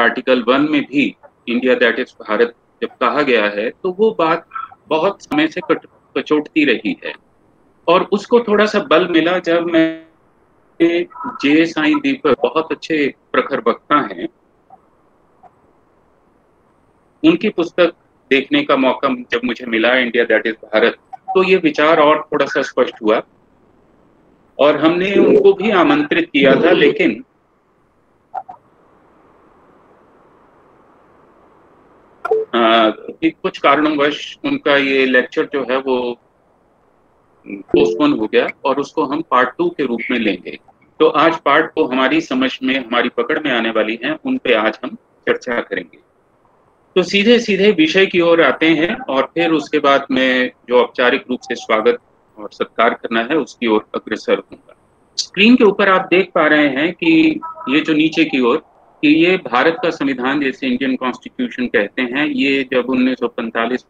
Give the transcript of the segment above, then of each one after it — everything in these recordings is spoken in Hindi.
आर्टिकल 1 में भी इंडिया दैट इज भारत जब कहा गया है, तो वो बात बहुत समय से कचोटती रही है। और उसको थोड़ा सा बल मिला जब मैं जे साईं दीपक, बहुत अच्छे प्रखर वक्ता हैं, उनकी पुस्तक देखने का मौका जब मुझे मिला, इंडिया दैट इज भारत, तो ये विचार और थोड़ा सा स्पष्ट हुआ। और हमने उनको भी आमंत्रित किया था, लेकिन कुछ कारणवश उनका ये लेक्चर जो है वो पोस्टपोन हो गया, और उसको हम पार्ट 2 के रूप में लेंगे। तो आज पार्ट को हमारी समझ में, हमारी पकड़ में आने वाली हैं, उन पे आज हम चर्चा करेंगे। तो सीधे सीधे विषय की ओर आते हैं, और फिर उसके बाद में जो औपचारिक रूप से स्वागत और सत्कार करना है उसकी ओर अग्रसर होगा। स्क्रीन के ऊपर आप देख पा रहे हैं कि ये जो नीचे की ओर, कि ये भारत का संविधान, जैसे इंडियन कॉन्स्टिट्यूशन कहते हैं, ये जब 1945,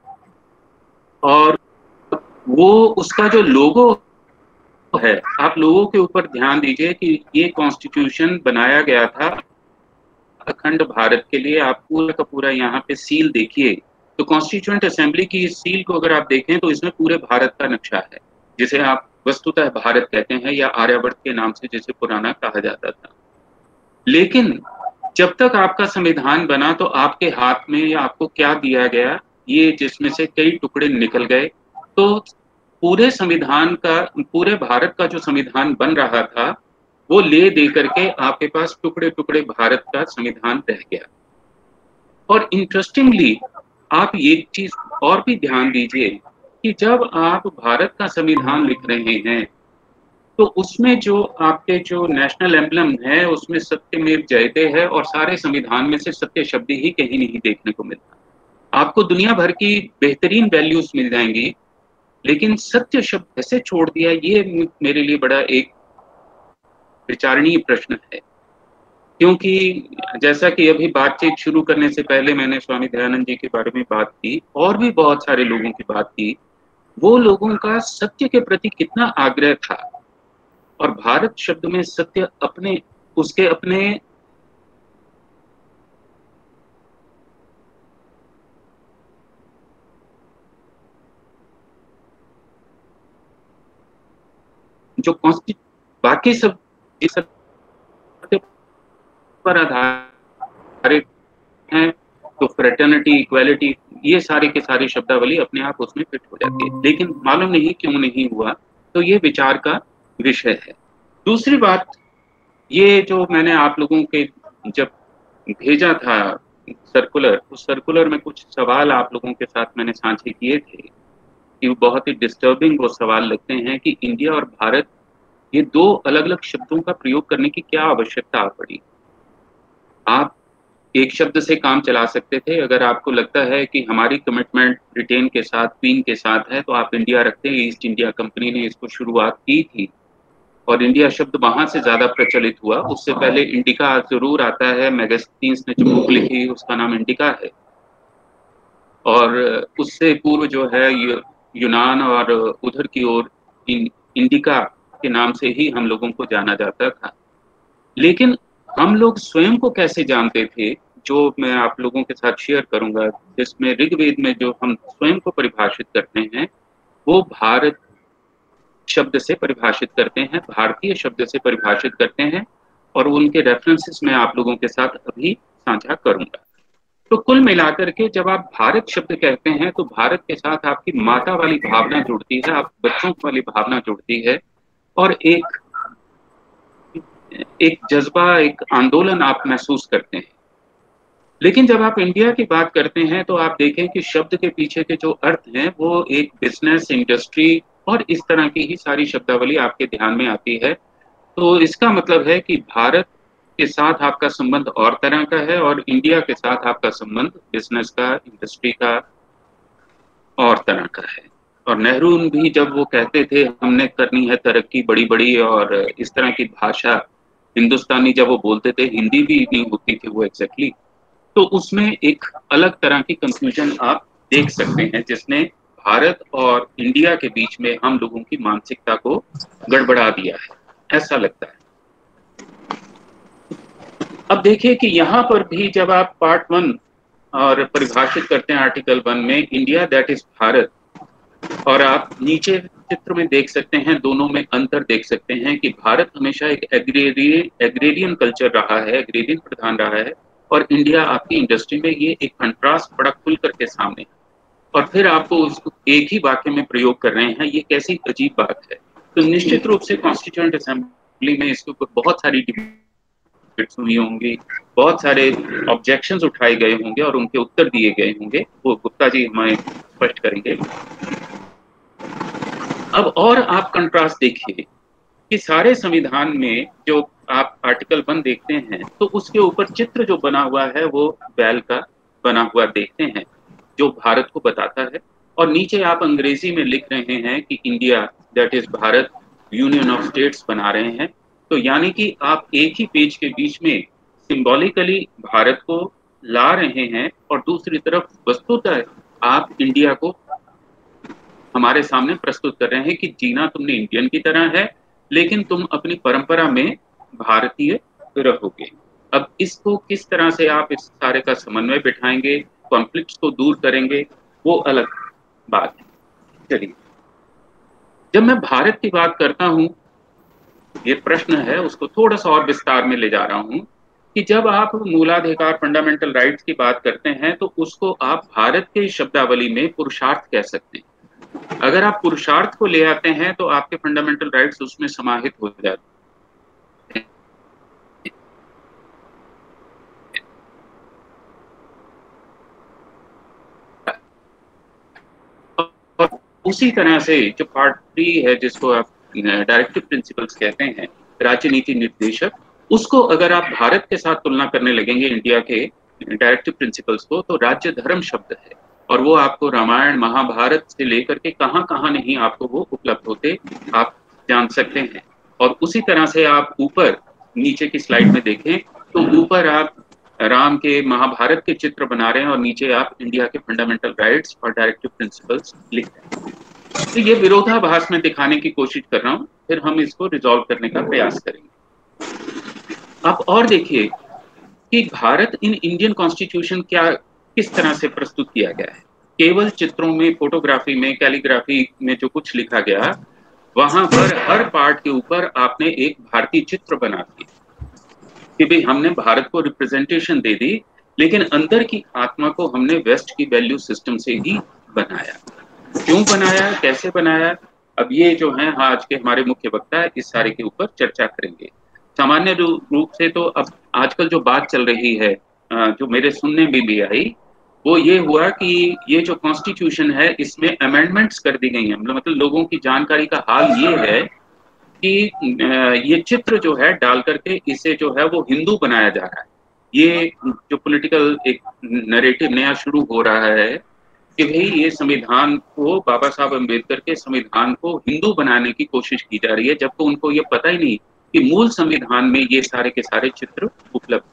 और वो उसका जो लोगो है, आप लोगों के ऊपर ध्यान दीजिए कि ये कॉन्स्टिट्यूशन बनाया गया था अखंड भारत के लिए। आप पूरा का पूरा यहाँ पे सील देखिए, तो कॉन्स्टिट्यूएंट असेंबली की इस सील को अगर आप देखें तो इसमें पूरे भारत का नक्शा है, जिसे आप वस्तुतः भारत कहते हैं, या आर्यावर्त के नाम से जिसे पुराना कहा जाता था। लेकिन जब तक आपका संविधान बना तो आपके हाथ में या आपको क्या दिया गया, ये जिसमें से कई टुकड़े निकल गए, तो पूरे संविधान का, पूरे भारत का जो संविधान बन रहा था, वो ले दे करके आपके पास टुकड़े टुकड़े भारत का संविधान रह गया। और इंटरेस्टिंगली आप ये चीज और भी ध्यान दीजिए कि जब आप भारत का संविधान लिख रहे हैं, तो उसमें जो आपके जो नेशनल एम्बलम है उसमें सत्यमेव जयते है, और सारे संविधान में से सत्य शब्द ही कहीं नहीं देखने को मिलता। आपको दुनिया भर की बेहतरीन वैल्यूज मिल जाएंगी, लेकिन सत्य शब्द कैसे छोड़ दिया, ये मेरे लिए बड़ा एक विचारणीय प्रश्न है। क्योंकि जैसा कि अभी बातचीत शुरू करने से पहले मैंने स्वामी दयानंद जी के बारे में बात की, और भी बहुत सारे लोगों की बात की, वो लोगों का सत्य के प्रति कितना आग्रह था, और भारत शब्द में सत्य अपने, उसके अपने जो बाकी सब इस सत्य पर आधारित हैं, तो फ्रेटर्निटी, इक्वालिटी, ये सारे के सारे शब्दावली अपने आप उसमें फिट हो जाती है। लेकिन मालूम नहीं क्यों नहीं हुआ, तो ये विचार का विषय है। दूसरी बात, ये जो मैंने आप लोगों के जब भेजा था सर्कुलर, उस सर्कुलर में कुछ सवाल आप लोगों के साथ मैंने साझे किए थे, कि वो बहुत ही डिस्टर्बिंग वो सवाल लगते हैं कि इंडिया और भारत, ये दो अलग अलग शब्दों का प्रयोग करने की क्या आवश्यकता पड़ी। आप एक शब्द से काम चला सकते थे। अगर आपको लगता है कि हमारी कमिटमेंट ब्रिटेन के साथ, क्वीन के साथ है, तो आप इंडिया रखते हैं। ईस्ट इंडिया कंपनी ने इसको शुरुआत की थी, और इंडिया शब्द वहां से ज्यादा प्रचलित हुआ। उससे पहले इंडिका जरूर आता है, मैगजीन्स ने जो बुक लिखी उसका नाम इंडिका है, और उससे पूर्व जो है यूनान और उधर की ओर इंडिका के नाम से ही हम लोगों को जाना जाता था। लेकिन हम लोग स्वयं को कैसे जानते थे, जो मैं आप लोगों के साथ शेयर करूंगा, जिसमें ऋग्वेद में जो हम स्वयं को परिभाषित करते हैं, वो भारत शब्द से परिभाषित करते हैं, भारतीय शब्द से परिभाषित करते हैं, और उनके रेफरेंसेस मैं आप लोगों के साथ अभी साझा करूंगा। तो कुल मिलाकर के जब आप भारत शब्द कहते हैं, तो भारत के साथ आपकी माता वाली भावना जुड़ती है, आप बच्चों वाली भावना जुड़ती है, और एक जज्बा, एक आंदोलन आप महसूस करते हैं। लेकिन जब आप इंडिया की बात करते हैं, तो आप देखें कि शब्द के पीछे के जो अर्थ हैं, वो एक बिजनेस, इंडस्ट्री और इस तरह की ही सारी शब्दावली आपके ध्यान में आती है। तो इसका मतलब है कि भारत के साथ आपका संबंध और तरह का है, और इंडिया के साथ आपका संबंध बिजनेस का, इंडस्ट्री का और तरह का है। और नेहरू भी जब वो कहते थे हमने करनी है तरक्की बड़ी बड़ी, और इस तरह की भाषा हिंदुस्तानी जब वो बोलते थे, हिंदी भी नहीं होती थी वो एग्जैक्टली, तो उसमें एक अलग तरह की कंफ्यूजन आप देख सकते हैं, जिसने भारत और इंडिया के बीच में हम लोगों की मानसिकता को गड़बड़ा दिया है, ऐसा लगता है। अब देखिए कि यहाँ पर भी जब आप पार्ट 1 और परिभाषित करते हैं आर्टिकल 1 में इंडिया दैट इज भारत, और आप नीचे चित्र में देख सकते हैं, दोनों में अंतर देख सकते हैं कि भारत हमेशा एक एग्रेरियन कल्चर रहा है, एग्रेरियन प्रधान रहा है, और इंडिया आपकी इंडस्ट्री में ये एक कंट्रास्ट बड़ा खुल करके सामने, और फिर आपको उसको एक ही वाक्य में प्रयोग कर रहे हैं, ये कैसी अजीब बात है। तो निश्चित रूप से कॉन्स्टिट्यूएंट असेंबली में इसके ऊपर बहुत सारी डिबेट्स हुई होंगी, बहुत सारे ऑब्जेक्शंस उठाए गए होंगे और उनके उत्तर दिए गए होंगे, वो गुप्ता जी हमें स्पष्ट करेंगे। अब और आप कंट्रास्ट देखिए कि सारे संविधान में जो आप आर्टिकल 1 देखते हैं तो उसके ऊपर चित्र जो बना हुआ है वो बैल का बना हुआ देखते हैं, जो भारत को बताता है, और नीचे आप अंग्रेजी में लिख रहे हैं कि India that is Bharat union of states बना रहे हैं। तो यानी कि आप एक ही पेज के बीच में सिंबॉलिकली भारत को ला रहे हैं और दूसरी तरफ वस्तुतः आप इंडिया को हमारे सामने प्रस्तुत कर रहे हैं कि जीना तुमने इंडियन की तरह है, लेकिन तुम अपनी परंपरा में भारतीय रहोगे। अब इसको किस तरह से आप इस सारे का समन्वय बिठाएंगे, कॉन्फ्लिक्ट्स को दूर करेंगे, वो अलग बात है। चलिए, जब मैं भारत की बात करता हूं, ये प्रश्न है उसको थोड़ा सा और विस्तार में ले जा रहा हूं कि जब आप मूलाधिकार फंडामेंटल राइट्स की बात करते हैं तो उसको आप भारत के शब्दावली में पुरुषार्थ कह सकते हैं। अगर आप पुरुषार्थ को ले आते हैं तो आपके फंडामेंटल राइट्स उसमें समाहित हो जाते हैं। और उसी तरह से जो पार्ट 3 है, जिसको आप डायरेक्टिव प्रिंसिपल्स कहते हैं, राजनीति निर्देशक, उसको अगर आप भारत के साथ तुलना करने लगेंगे इंडिया के डायरेक्टिव प्रिंसिपल्स को, तो राज्य धर्म शब्द है, और वो आपको रामायण महाभारत से लेकर के कहां कहां नहीं आपको वो उपलब्ध होते आप जान सकते हैं। और उसी तरह से आप ऊपर नीचे की स्लाइड में देखें तो ऊपर आप राम के महाभारत के चित्र बना रहे हैं और नीचे आप इंडिया के फंडामेंटल राइट्स और डायरेक्टिव प्रिंसिपल्स लिख रहे हैं। तो ये विरोधाभास में दिखाने की कोशिश कर रहा हूं, फिर हम इसको रिजॉल्व करने का प्रयास करेंगे। आप और देखिए कि भारत इन इंडियन कॉन्स्टिट्यूशन क्या किस तरह से प्रस्तुत किया गया है। केवल चित्रों में, फोटोग्राफी में, कैलीग्राफी में जो कुछ लिखा गया, वहां पर हर पार्ट के ऊपर आपने एक भारतीय चित्र बना दिया कि भाई हमने भारत को रिप्रेजेंटेशन दे दी, लेकिन अंदर की आत्मा को हमने वेस्ट की वैल्यू सिस्टम से ही बनाया। क्यों बनाया, कैसे बनाया, अब ये जो है आज के हमारे मुख्य वक्ता इस सारे के ऊपर चर्चा करेंगे। सामान्य रूप से तो अब आजकल जो बात चल रही है, जो मेरे सुनने में भी आई, वो ये हुआ कि ये जो कॉन्स्टिट्यूशन है इसमें अमेंडमेंट्स कर दी गई हैं। मतलब लोगों की जानकारी का हाल ये है कि ये चित्र जो है डाल करके इसे जो है वो हिंदू बनाया जा रहा है। ये जो पॉलिटिकल एक नैरेटिव नया शुरू हो रहा है कि भाई ये संविधान को, बाबा साहब अम्बेडकर के संविधान को हिंदू बनाने की कोशिश की जा रही है, जबकि उनको ये पता ही नहीं कि मूल संविधान में ये सारे के सारे चित्र उपलब्ध।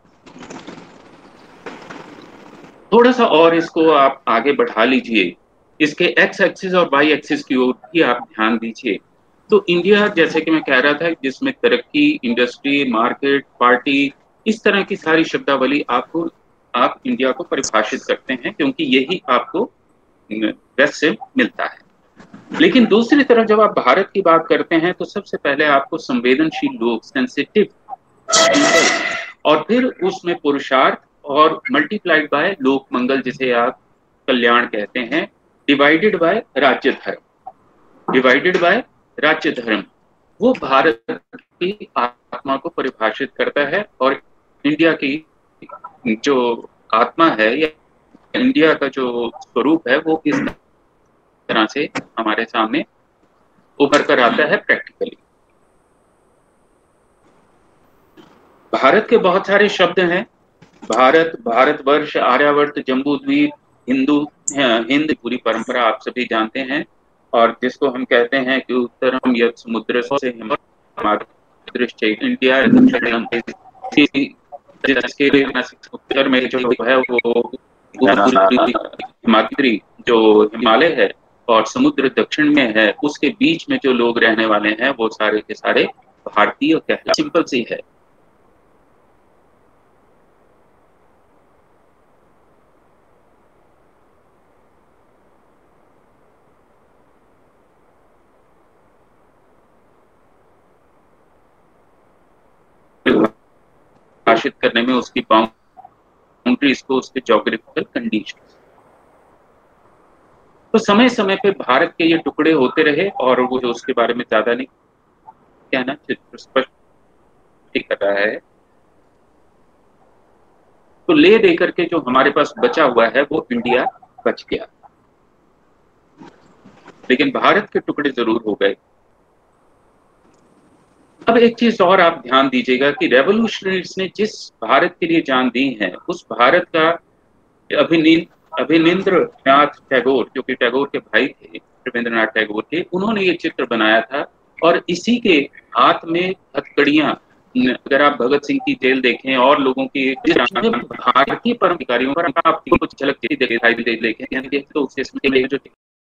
थोड़ा सा और इसको आप आगे बढ़ा लीजिए, इसके एक्स एक्सिस और वाई एक्सिस की ओर भी आप ध्यान दीजिए। तो इंडिया, जैसे कि मैं कह रहा था, जिसमें तरक्की, इंडस्ट्री, मार्केट, पार्टी, इस तरह की सारी शब्दावली आप इंडिया को परिभाषित करते हैं, क्योंकि यही आपको वेस्ट से मिलता है। लेकिन दूसरी तरफ जब आप भारत की बात करते हैं तो सबसे पहले आपको संवेदनशील लोग, सेंसिटिव, और फिर उसमें पुरुषार्थ और मल्टीप्लाइड बाय लोक मंगल, जिसे आप कल्याण कहते हैं, डिवाइडेड बाय राज्य धर्म, डिवाइडेड बाय राज्य धर्म, वो भारत की आत्मा को परिभाषित करता है। और इंडिया की जो आत्मा है या इंडिया का जो स्वरूप है वो इस तरह से हमारे सामने उभर कर आता है प्रैक्टिकली। भारत के बहुत सारे शब्द हैं, भारत, भारतवर्ष, आर्यावर्त, जम्बूद्वीप, हिंदू, हिंद पूरी परंपरा आप सभी जानते हैं, और जिसको हम कहते हैं कि उत्तरम यत् समुद्र से दृष्टि इंडिया, जिसके उत्तर में जो है वो हिमाद्री जो हिमालय है और समुद्र दक्षिण में है, उसके बीच में जो लोग रहने वाले हैं वो सारे के सारे भारतीय कहलाते हैं। सिंपल सी है। परिभाषित करने में उसकी बाउंड्रीज को, उसके ज्योग्राफिकल कंडीशन। तो समय समय पे भारत के ये टुकड़े होते रहे और वो उसके बारे में ज्यादा नहीं कहना, चित्र स्पष्ट कर रहा है। तो ले देकर के जो हमारे पास बचा हुआ है वो इंडिया बच गया, लेकिन भारत के टुकड़े जरूर हो गए। अब एक चीज और आप ध्यान दीजिएगा कि रेवोल्यूशनरीज ने जिस भारत के लिए जान दी है, उस भारत का अभिनिन्द्रनाथ टैगोर, जो कि टैगोर के भाई थे, रविंद्रनाथ टैगोर के, उन्होंने ये चित्र बनाया था। और इसी के हाथ में हथकड़ियां, अगर आप भगत सिंह की जेल देखें और लोगों की भारतीय परम अधिकारियों पर आप कुछ झलक देखें तो उसके जो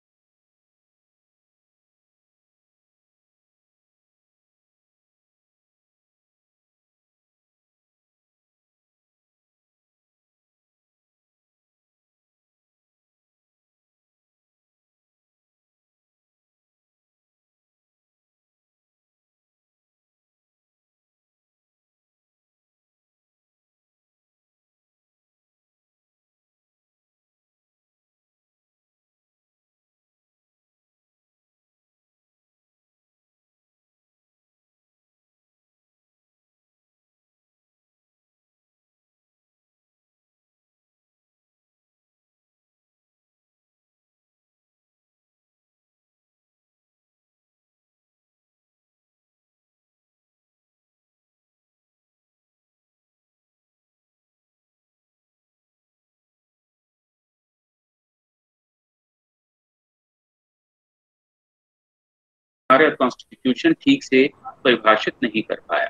हमारा कॉन्स्टिट्यूशन ठीक से परिभाषित नहीं कर पाया।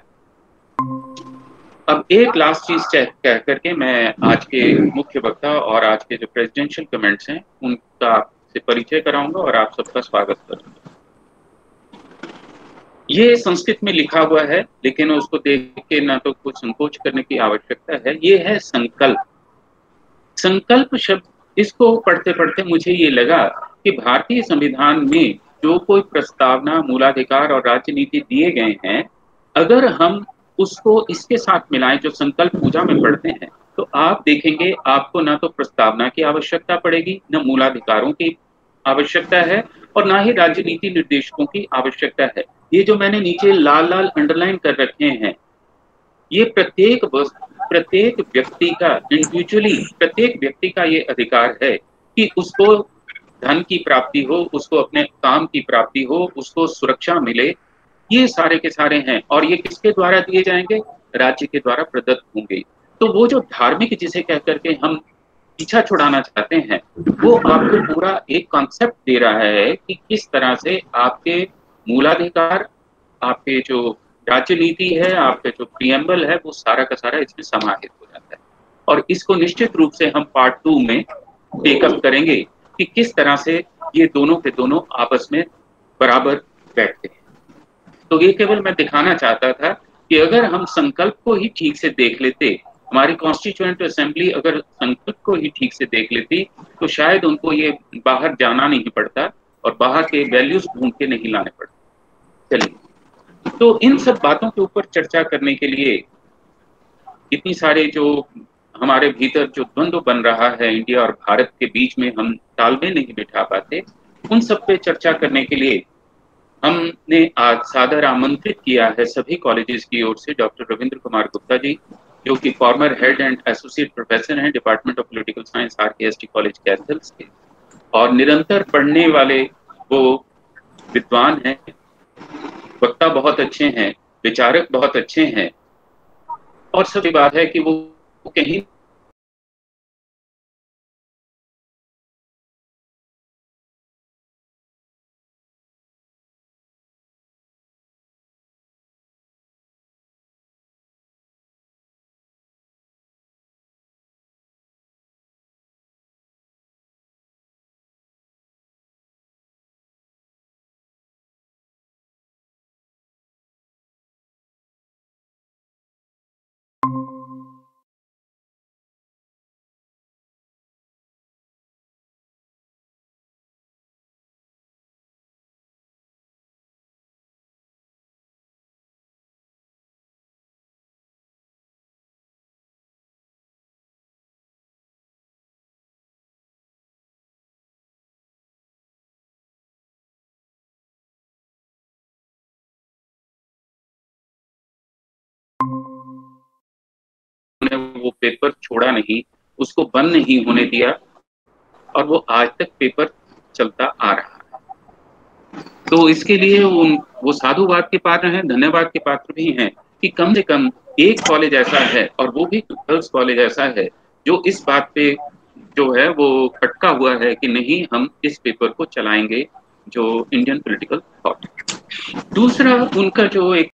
अब एक लास्ट चीज कह करके मैं आज के मुख्य वक्ता और आज के जो प्रेसिडेंशियल कमेंट्स हैं उनका आपसे परिचय कराऊंगा और आप सबका स्वागत करूंगा। ये संस्कृत में लिखा हुआ है, लेकिन उसको देख के ना तो कुछ संकोच करने की आवश्यकता है। ये है संकल्प। संकल्प शब्द, इसको पढ़ते पढ़ते मुझे ये लगा कि भारतीय संविधान में जो कोई प्रस्तावना, मूलाधिकार और राजनीति दिए गए हैं, अगर हम उसको इसके साथ मिलाएं जो संकल्प पूजा में पढ़ते हैं, तो आप देखेंगे आपको ना तो प्रस्तावना की आवश्यकता पड़ेगी, न मूलाधिकारों की आवश्यकता है, और ना ही राजनीति निर्देशकों की आवश्यकता है। ये जो मैंने नीचे लाल लाल अंडरलाइन कर रखे हैं, ये प्रत्येक व्यक्ति का इंडिविजुअली, प्रत्येक व्यक्ति का ये अधिकार है कि उसको धन की प्राप्ति हो, उसको अपने काम की प्राप्ति हो, उसको सुरक्षा मिले। ये सारे के सारे हैं, और ये किसके द्वारा दिए जाएंगे? राज्य के द्वारा प्रदत्त होंगे। तो वो जो धार्मिक जिसे कह करके हम पीछा छुड़ाना चाहते हैं, वो आपको पूरा एक कॉन्सेप्ट दे रहा है कि किस तरह से आपके मूलाधिकार, आपके जो राज्य नीति है, आपके जो प्रियम्बल है, वो सारा का सारा इसमें समाहित हो जाता है। और इसको निश्चित रूप से हम पार्ट 2 में टेकअप करेंगे कि किस तरह से ये दोनों के दोनों आपस में बराबर बैठते हैं। तो ये केवल मैं दिखाना चाहता था कि अगर हम संकल्प को ही ठीक से देख लेते, हमारी कॉन्स्टिट्यूएंट असेंबली अगर संकल्प को ही ठीक से देख लेती, तो शायद उनको ये बाहर जाना नहीं पड़ता और बाहर के वैल्यूज ढूंढ के नहीं लाने पड़ते। चलिए, तो इन सब बातों के ऊपर चर्चा करने के लिए, इतनी सारे जो हमारे भीतर जो द्वंद्व बन रहा है इंडिया और भारत के बीच में, हम तालमेल नहीं बिठा पाते, उन सब पे चर्चा करने के लिए हमने आज सादर आमंत्रित किया है सभी कॉलेजेस की ओर से डॉक्टर रविंद्र कुमार गुप्ता जी, जो कि former head and associate professor हैं department of political science, RKSD college कैथल्स के, और निरंतर पढ़ने वाले वो विद्वान हैं, वक्ता बहुत अच्छे हैं, विचारक बहुत अच्छे हैं, और सभी बात है कि वो कहीं उन्होंने वो पेपर छोड़ा नहीं, उसको बंद नहीं होने दिया, और वो आज तक पेपर चलता आ रहा है। तो इसके लिए वो साधुवाद के पात्र हैं, धन्यवाद के पात्र भी हैं कि कम से कम एक कॉलेज ऐसा है, और वो भी गर्ल्स कॉलेज ऐसा है, जो इस बात पे जो है वो खटका हुआ है कि नहीं, हम इस पेपर को चलाएंगे, जो इंडियन पॉलिटिकल थॉट। दूसरा उनका जो एक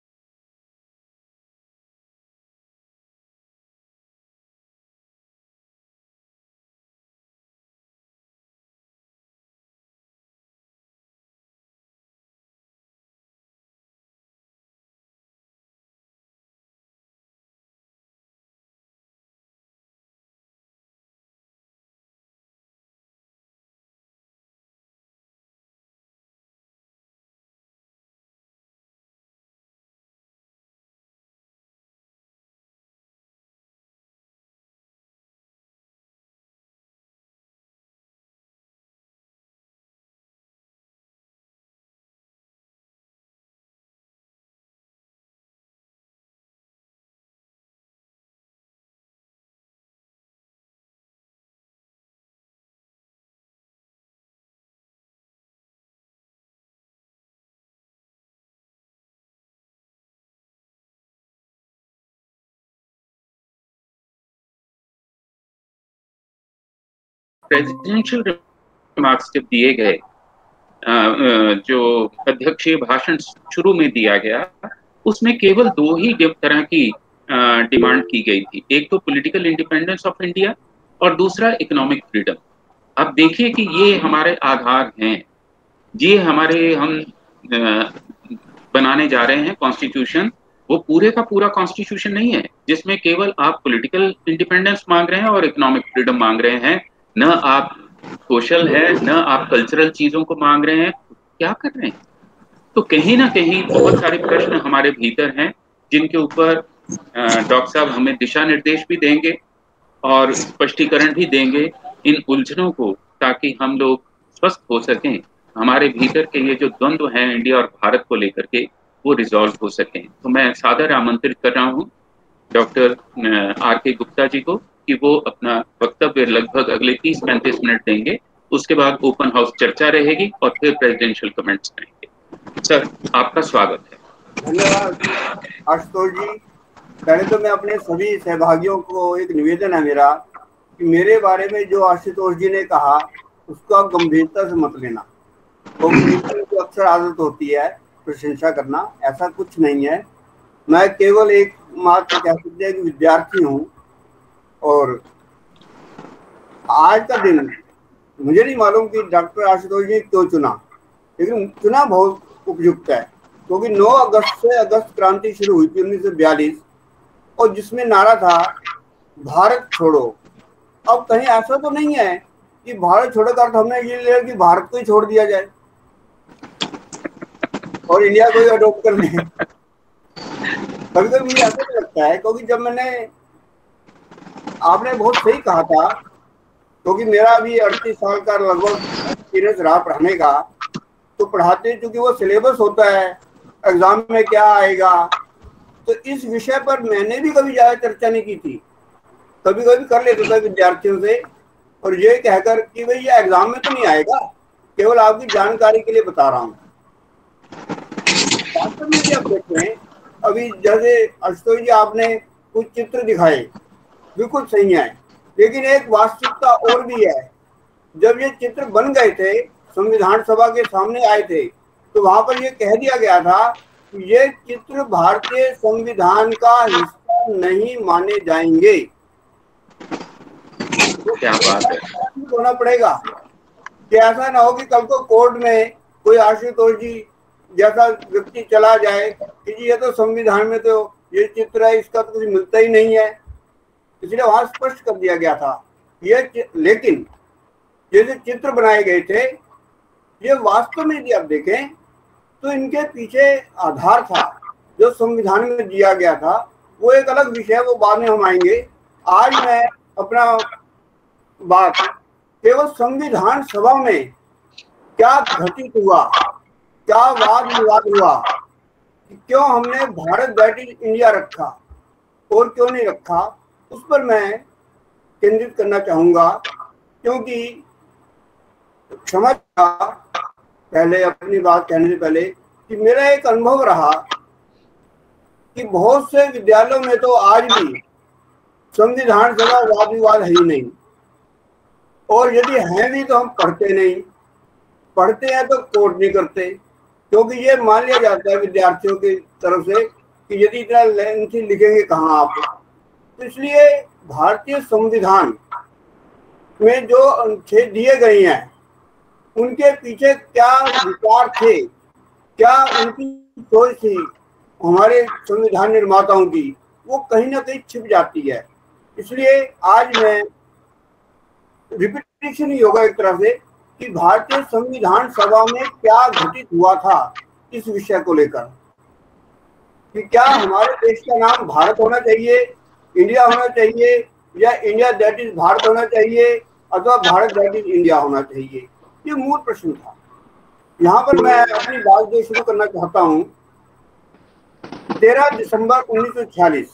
प्रेसिडेंशियल रिमार्क्स जब दिए गए, जो अध्यक्षीय भाषण शुरू में दिया गया, उसमें केवल दो ही तरह की डिमांड की गई थी। एक तो पॉलिटिकल इंडिपेंडेंस ऑफ इंडिया, और दूसरा इकोनॉमिक फ्रीडम। अब देखिए कि ये हमारे आधार हैं, ये हमारे हम बनाने जा रहे हैं कॉन्स्टिट्यूशन। वो पूरे का पूरा कॉन्स्टिट्यूशन नहीं है जिसमें केवल आप पॉलिटिकल इंडिपेंडेंस मांग रहे हैं और इकोनॉमिक फ्रीडम मांग रहे हैं, न आप सोशल है, न आप कल्चरल चीजों को मांग रहे हैं। क्या कर रहे हैं? तो कहीं ना कहीं बहुत सारे प्रश्न हमारे भीतर हैं, जिनके ऊपर डॉक्टर साहब हमें दिशा निर्देश भी देंगे और स्पष्टीकरण भी देंगे इन उलझनों को, ताकि हम लोग स्वस्थ हो सकें, हमारे भीतर के ये जो द्वंद्व हैं इंडिया और भारत को लेकर के, वो रिजॉल्व हो सकें। तो मैं सादर आमंत्रित कर रहा हूँ डॉक्टर R.K. गुप्ता जी को कि वो अपना वक्तव्य लगभग अगले 30-35 मिनट देंगे। उसके बाद ओपन हाउस चर्चा रहेगी और फिर प्रेसिडेंशियल कमेंट्स रहेंगे। सर, आपका स्वागत है। धन्यवाद आशुतोष जी। पहले तो मैं अपने सभी सहभागियों को एक निवेदन है मेरा कि मेरे बारे में जो आशुतोष जी ने कहा उसको आप गंभीरता से मत लेना, क्योंकि अक्सर आदत होती है प्रशंसा करना, ऐसा कुछ नहीं है। मैं केवल एक मात्र कह सकते हैं कि विद्यार्थी हूँ, और आज का दिन मुझे नहीं मालूम कि डॉक्टर आशुतोष जी क्यों चुना, लेकिन चुना बहुत उपयुक्त है, क्योंकि 9 अगस्त से अगस्त क्रांति शुरू हुई थी 1942, और जिसमें नारा था भारत छोड़ो। अब कहीं ऐसा तो नहीं है कि भारत छोड़ो का अर्थ हमने ये लिया कि भारत को ही छोड़ दिया जाए और इंडिया को ही अडॉप्ट कर लें। कभी कभी मुझे ऐसा लगता है, क्योंकि जब आपने बहुत सही कहा था, क्योंकि मेरा भी 38 साल का लगभग एक्सपीरियंस रहा पढ़ाने का, तो पढ़ाते चूंकि वो सिलेबस होता है एग्जाम में क्या आएगा, तो इस विषय पर मैंने भी कभी ज्यादा चर्चा नहीं की थी। कभी कभी कर लेता था विद्यार्थियों से, और ये कहकर कि भाई ये एग्जाम में तो नहीं आएगा, केवल आपकी जानकारी के लिए बता रहा हूँ। वास्तव में आप देखें, अभी जैसे आशुतोष जी आपने कुछ चित्र दिखाए, बिल्कुल सही है, लेकिन एक वास्तविकता और भी है। जब ये चित्र बन गए थे, संविधान सभा के सामने आए थे, तो वहां पर ये कह दिया गया था कि ये चित्र भारतीय संविधान का हिस्सा नहीं माने जाएंगे। तो क्या बात है, होना पड़ेगा कि ऐसा ना हो कि कल को कोर्ट में कोई आशुतोष जी जैसा व्यक्ति चला जाए कि ये तो संविधान में तो ये चित्र है, इसका तो कुछ मिलता ही नहीं है। इसलिए वहां स्पष्ट कर दिया गया था ये, लेकिन ये जो चित्र बनाए गए थे, ये वास्तव में यदि आप देखें तो इनके पीछे आधार था जो संविधान में दिया गया था। वो एक अलग विषय, वो बाद में हम आएंगे। आज मैं अपना बात केवल संविधान सभा में क्या घटित हुआ, क्या वाद विवाद हुआ, क्यों हमने भारत दैट इज इंडिया रखा और क्यों नहीं रखा, उस पर मैं केंद्रित करना चाहूंगा, क्योंकि क्षमा पहले अपनी बात कहने से पहले कि मेरा एक अनुभव रहा कि बहुत से विद्यालयों में तो आज भी संविधान सभा वाद विवाद है ही नहीं, और यदि हैं भी तो हम पढ़ते नहीं, पढ़ते हैं तो कोट नहीं करते, क्योंकि ये मान लिया जाता है विद्यार्थियों की तरफ से कि यदि इतना लेंथी लिखेंगे कहाँ आप। तो इसलिए भारतीय संविधान में जो अनुच्छेद दिए गए हैं उनके पीछे क्या विचार थे, क्या उनकी सोच थी हमारे संविधान निर्माताओं की, वो कहीं ना कहीं छिप जाती है। इसलिए आज मैं रिपीटेशन ही होगा एक तरह से कि भारतीय संविधान सभा में क्या घटित हुआ था इस विषय को लेकर, कि क्या हमारे देश का नाम भारत होना चाहिए, इंडिया होना चाहिए, या इंडिया दैट इज भारत होना चाहिए, अथवा भारत दैट इज इंडिया होना चाहिए। ये मूल प्रश्न था। यहाँ पर मैं अपनी बात जो शुरू करना चाहता हूँ, 13 दिसंबर 1946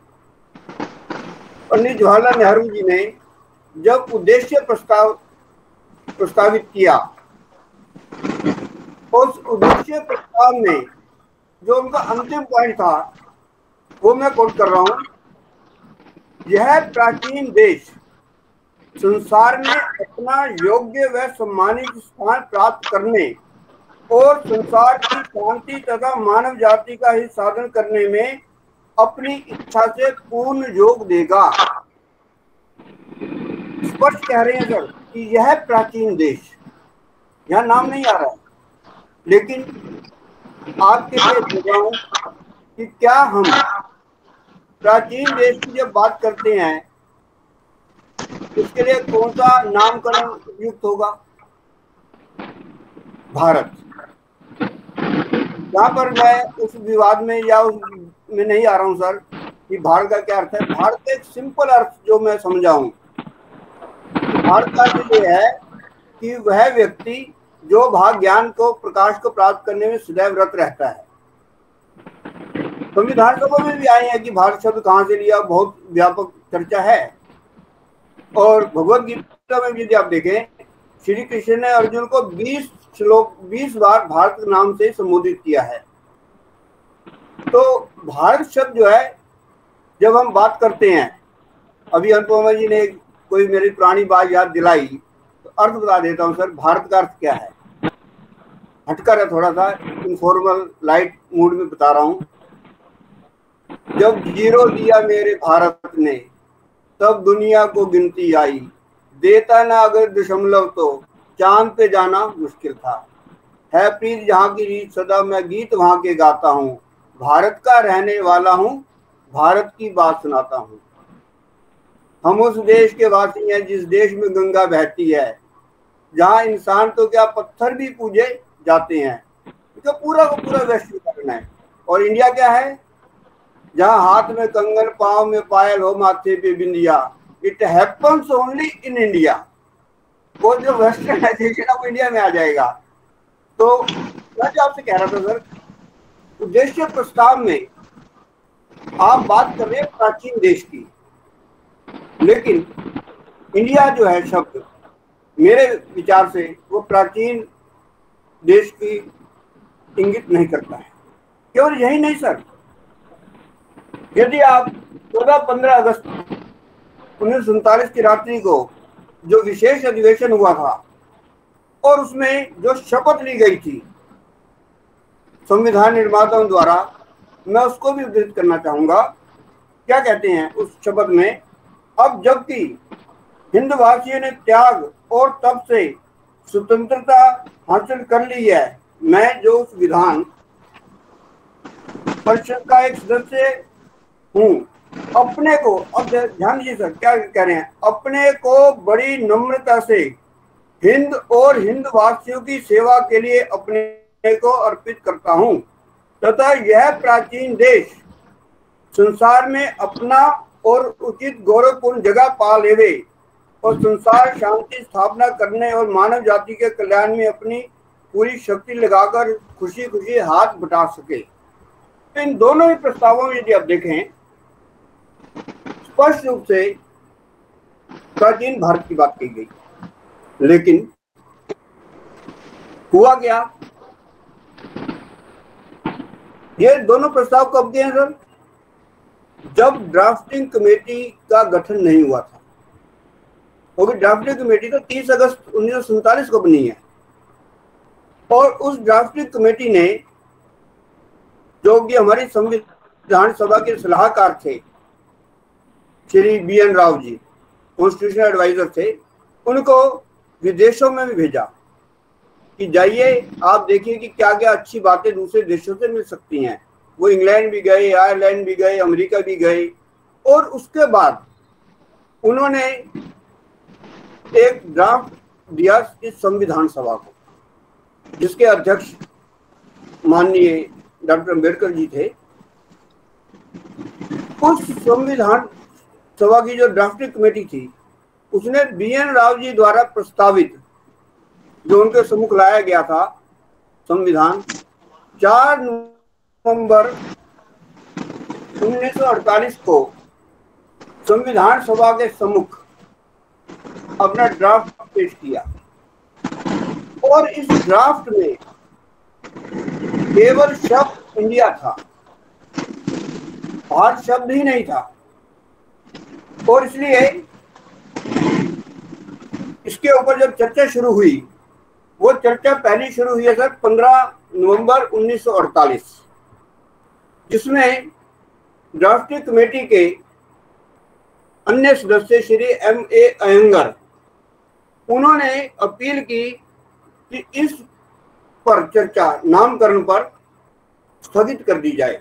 पंडित जवाहरलाल नेहरू जी ने जब उद्देश्य प्रस्तावित किया, उस उद्देश्य प्रस्ताव में जो उनका अंतिम पॉइंट था वो मैं कोट कर रहा हूं, यह प्राचीन देश संसार में अपना योग्य व सम्मानित स्थान प्राप्त करने और संसार की शांति तथा मानव जाति का हित साधन करने में अपनी इच्छा से पूर्ण योग देगा। स्पष्ट कह रहे हैं सर कि यह प्राचीन देश, यहाँ नाम नहीं आ रहा है, लेकिन आपके लिए बताऊं कि क्या हम प्राचीन देश की जब बात करते हैं उसके लिए कौन सा नामकरण उपयुक्त होगा? भारत। यहाँ पर मैं उस विवाद में या उस में नहीं आ रहा हूँ सर कि भारत का क्या अर्थ है। भारत का एक सिंपल अर्थ जो मैं समझाऊं, भारत का अर्थ ये है कि वह व्यक्ति जो भाग ज्ञान को प्रकाश को प्राप्त करने में सदैव रत रहता है। संविधान सभा में भी आए हैं कि भारत शब्द कहाँ से लिया, बहुत व्यापक चर्चा है। और भगवत गीता में यदि आप देखें, श्री कृष्ण ने अर्जुन को 20 बार भारत नाम से संबोधित किया है। तो भारत शब्द जो है, जब हम बात करते हैं, अभी अनुपमा जी ने कोई मेरी पुरानी बात याद दिलाई, तो अर्थ बता देता हूँ सर। भारत का अर्थ क्या है, हटकर है, थोड़ा सा इनफॉर्मल लाइट मूड में बता रहा हूँ। जब जीरो दिया मेरे भारत ने, तब दुनिया को गिनती आई, देता ना अगर दशमलव तो चांद पे जाना मुश्किल था। है प्रीत जहाँ की रीत सदा मैं गीत वहाँ के गाता हूँ, भारत का रहने वाला हूँ, भारत की बात सुनाता हूँ। हम उस देश के वासी हैं जिस देश में गंगा बहती है, जहाँ इंसान तो क्या पत्थर भी पूजे जाते हैं। तो पूरा का पूरा वैश्वीकरण है। और इंडिया क्या है, जहाँ हाथ में कंगन, पाँव में पायल हो, माथे पे बिंदिया। It happens only in India. वो जो वेस्टर्नाइजेशन है वो इंडिया में आ जाएगा। तो मैं जो आपसे कह रहा था सर, उद्देश्य प्रस्ताव में आप बात कर रहे हैं प्राचीन देश की, लेकिन इंडिया जो है शब्द मेरे विचार से वो प्राचीन देश की इंगित नहीं करता है। केवल यही नहीं सर, यदि आप 14-15 अगस्त 1947 की रात्रि को जो विशेष अधिवेशन हुआ था और उसमें जो शपथ ली गई थी संविधान निर्माताओं द्वारा, मैं उसको भी उद्धृत करना चाहूंगा। क्या कहते हैं उस शपथ में, अब जबकि हिंदवासियों ने त्याग और तप से स्वतंत्रता हासिल कर ली है, मैं जो उस विधान परिषद का एक सदस्य हूँ, अपने को, अब ध्यान दीजिए सर क्या कह रहे हैं, अपने को बड़ी नम्रता से हिंद और हिंदवासियों की सेवा के लिए अपने को अर्पित करता हूँ तथा यह प्राचीन देश संसार में अपना और उचित गौरवपूर्ण जगह पा लेवे और संसार शांति स्थापना करने और मानव जाति के कल्याण में अपनी पूरी शक्ति लगाकर खुशी खुशी हाथ बटा सके। इन दोनों ही प्रस्तावों में यदि आप देखें, स्पष्ट रूप से प्राचीन भारत की बात कही गई। लेकिन हुआ क्या, ये दोनों प्रस्ताव कब दिए हैं सर? जब ड्राफ्टिंग कमेटी का गठन नहीं हुआ था, क्योंकि ड्राफ्टिंग कमेटी तो 30 अगस्त 1947 को बनी है। और उस ड्राफ्टिंग कमेटी ने, जो कि हमारी संविधान सभा के सलाहकार थे Shri BN Rao ji, constitutional advisor थे, उनको विदेशों में भी भेजा कि जाइए आप देखिए कि क्या क्या अच्छी बातें दूसरे देशों से मिल सकती हैं। वो इंग्लैंड भी गए, आयरलैंड भी गए, अमेरिका भी गए। और उसके बाद उन्होंने एक ड्राफ्ट दिया इस संविधान सभा को, जिसके अध्यक्ष माननीय डॉक्टर अम्बेडकर जी थे। उस संविधान सभा की जो ड्राफ्टिंग कमेटी थी, उसने BN राव जी द्वारा प्रस्तावित, जो उनके सम्मुख लाया गया था संविधान, 4 नवंबर 1948 को संविधान सभा के सम्मुख अपना ड्राफ्ट पेश किया। और इस ड्राफ्ट में केवल शब्द इंडिया था, भारत शब्द ही नहीं था। और इसलिए इसके ऊपर जब चर्चा शुरू हुई, वो चर्चा पहली शुरू हुई है सर 15 नवंबर 1948, जिसमें ड्राफ्टिंग कमेटी के अन्य सदस्य श्री MA अयंगर, उन्होंने अपील की कि इस पर चर्चा नामकरण पर स्थगित कर दी जाए,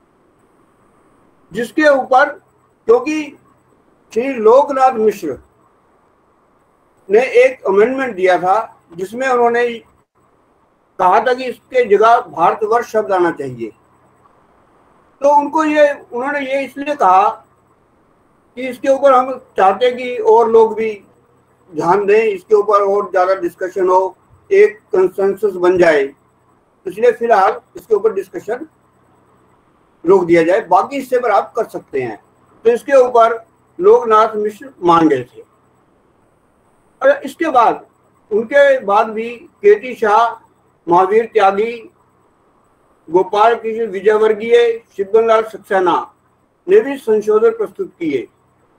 जिसके ऊपर, क्योंकि श्री लोकनाथ मिश्र ने एक अमेंडमेंट दिया था जिसमें उन्होंने कहा था कि इसके जगह भारतवर्ष शब्द आना चाहिए। तो उन्होंने ये इसलिए कहा कि इसके ऊपर हम चाहते कि और लोग भी ध्यान दें, इसके ऊपर और ज्यादा डिस्कशन हो, एक कंसेंसस बन जाए। इसलिए फिलहाल इसके ऊपर डिस्कशन रोक दिया जाए, बाकी हिस्से पर आप कर सकते हैं। तो इसके ऊपर लोकनाथ मिश्र मान गए थे। और इसके बाद उनके बाद भी KT शाह, महावीर त्यागी, गोपाल कृष्ण विजयवर्गीय, शिवगन सक्सेना ने भी संशोधन प्रस्तुत किए।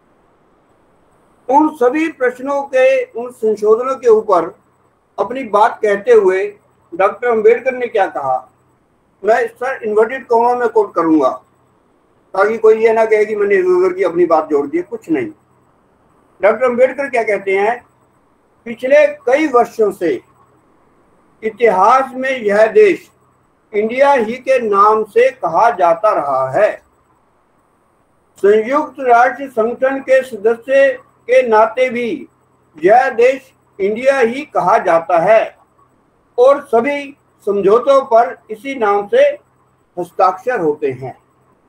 उन सभी प्रश्नों के, उन संशोधनों के ऊपर अपनी बात कहते हुए डॉक्टर अम्बेडकर ने क्या कहा, मैं सर इन्वर्टेड कॉमा में कोट करूंगा ताकि कोई ये ना कहे कि मैंने इधर की अपनी बात जोड़ दी, कुछ नहीं। डॉक्टर अम्बेडकर क्या कहते हैं, पिछले कई वर्षों से इतिहास में यह देश इंडिया ही के नाम से कहा जाता रहा है। संयुक्त राष्ट्र संगठन के सदस्य के नाते भी यह देश इंडिया ही कहा जाता है और सभी समझौतों पर इसी नाम से हस्ताक्षर होते हैं।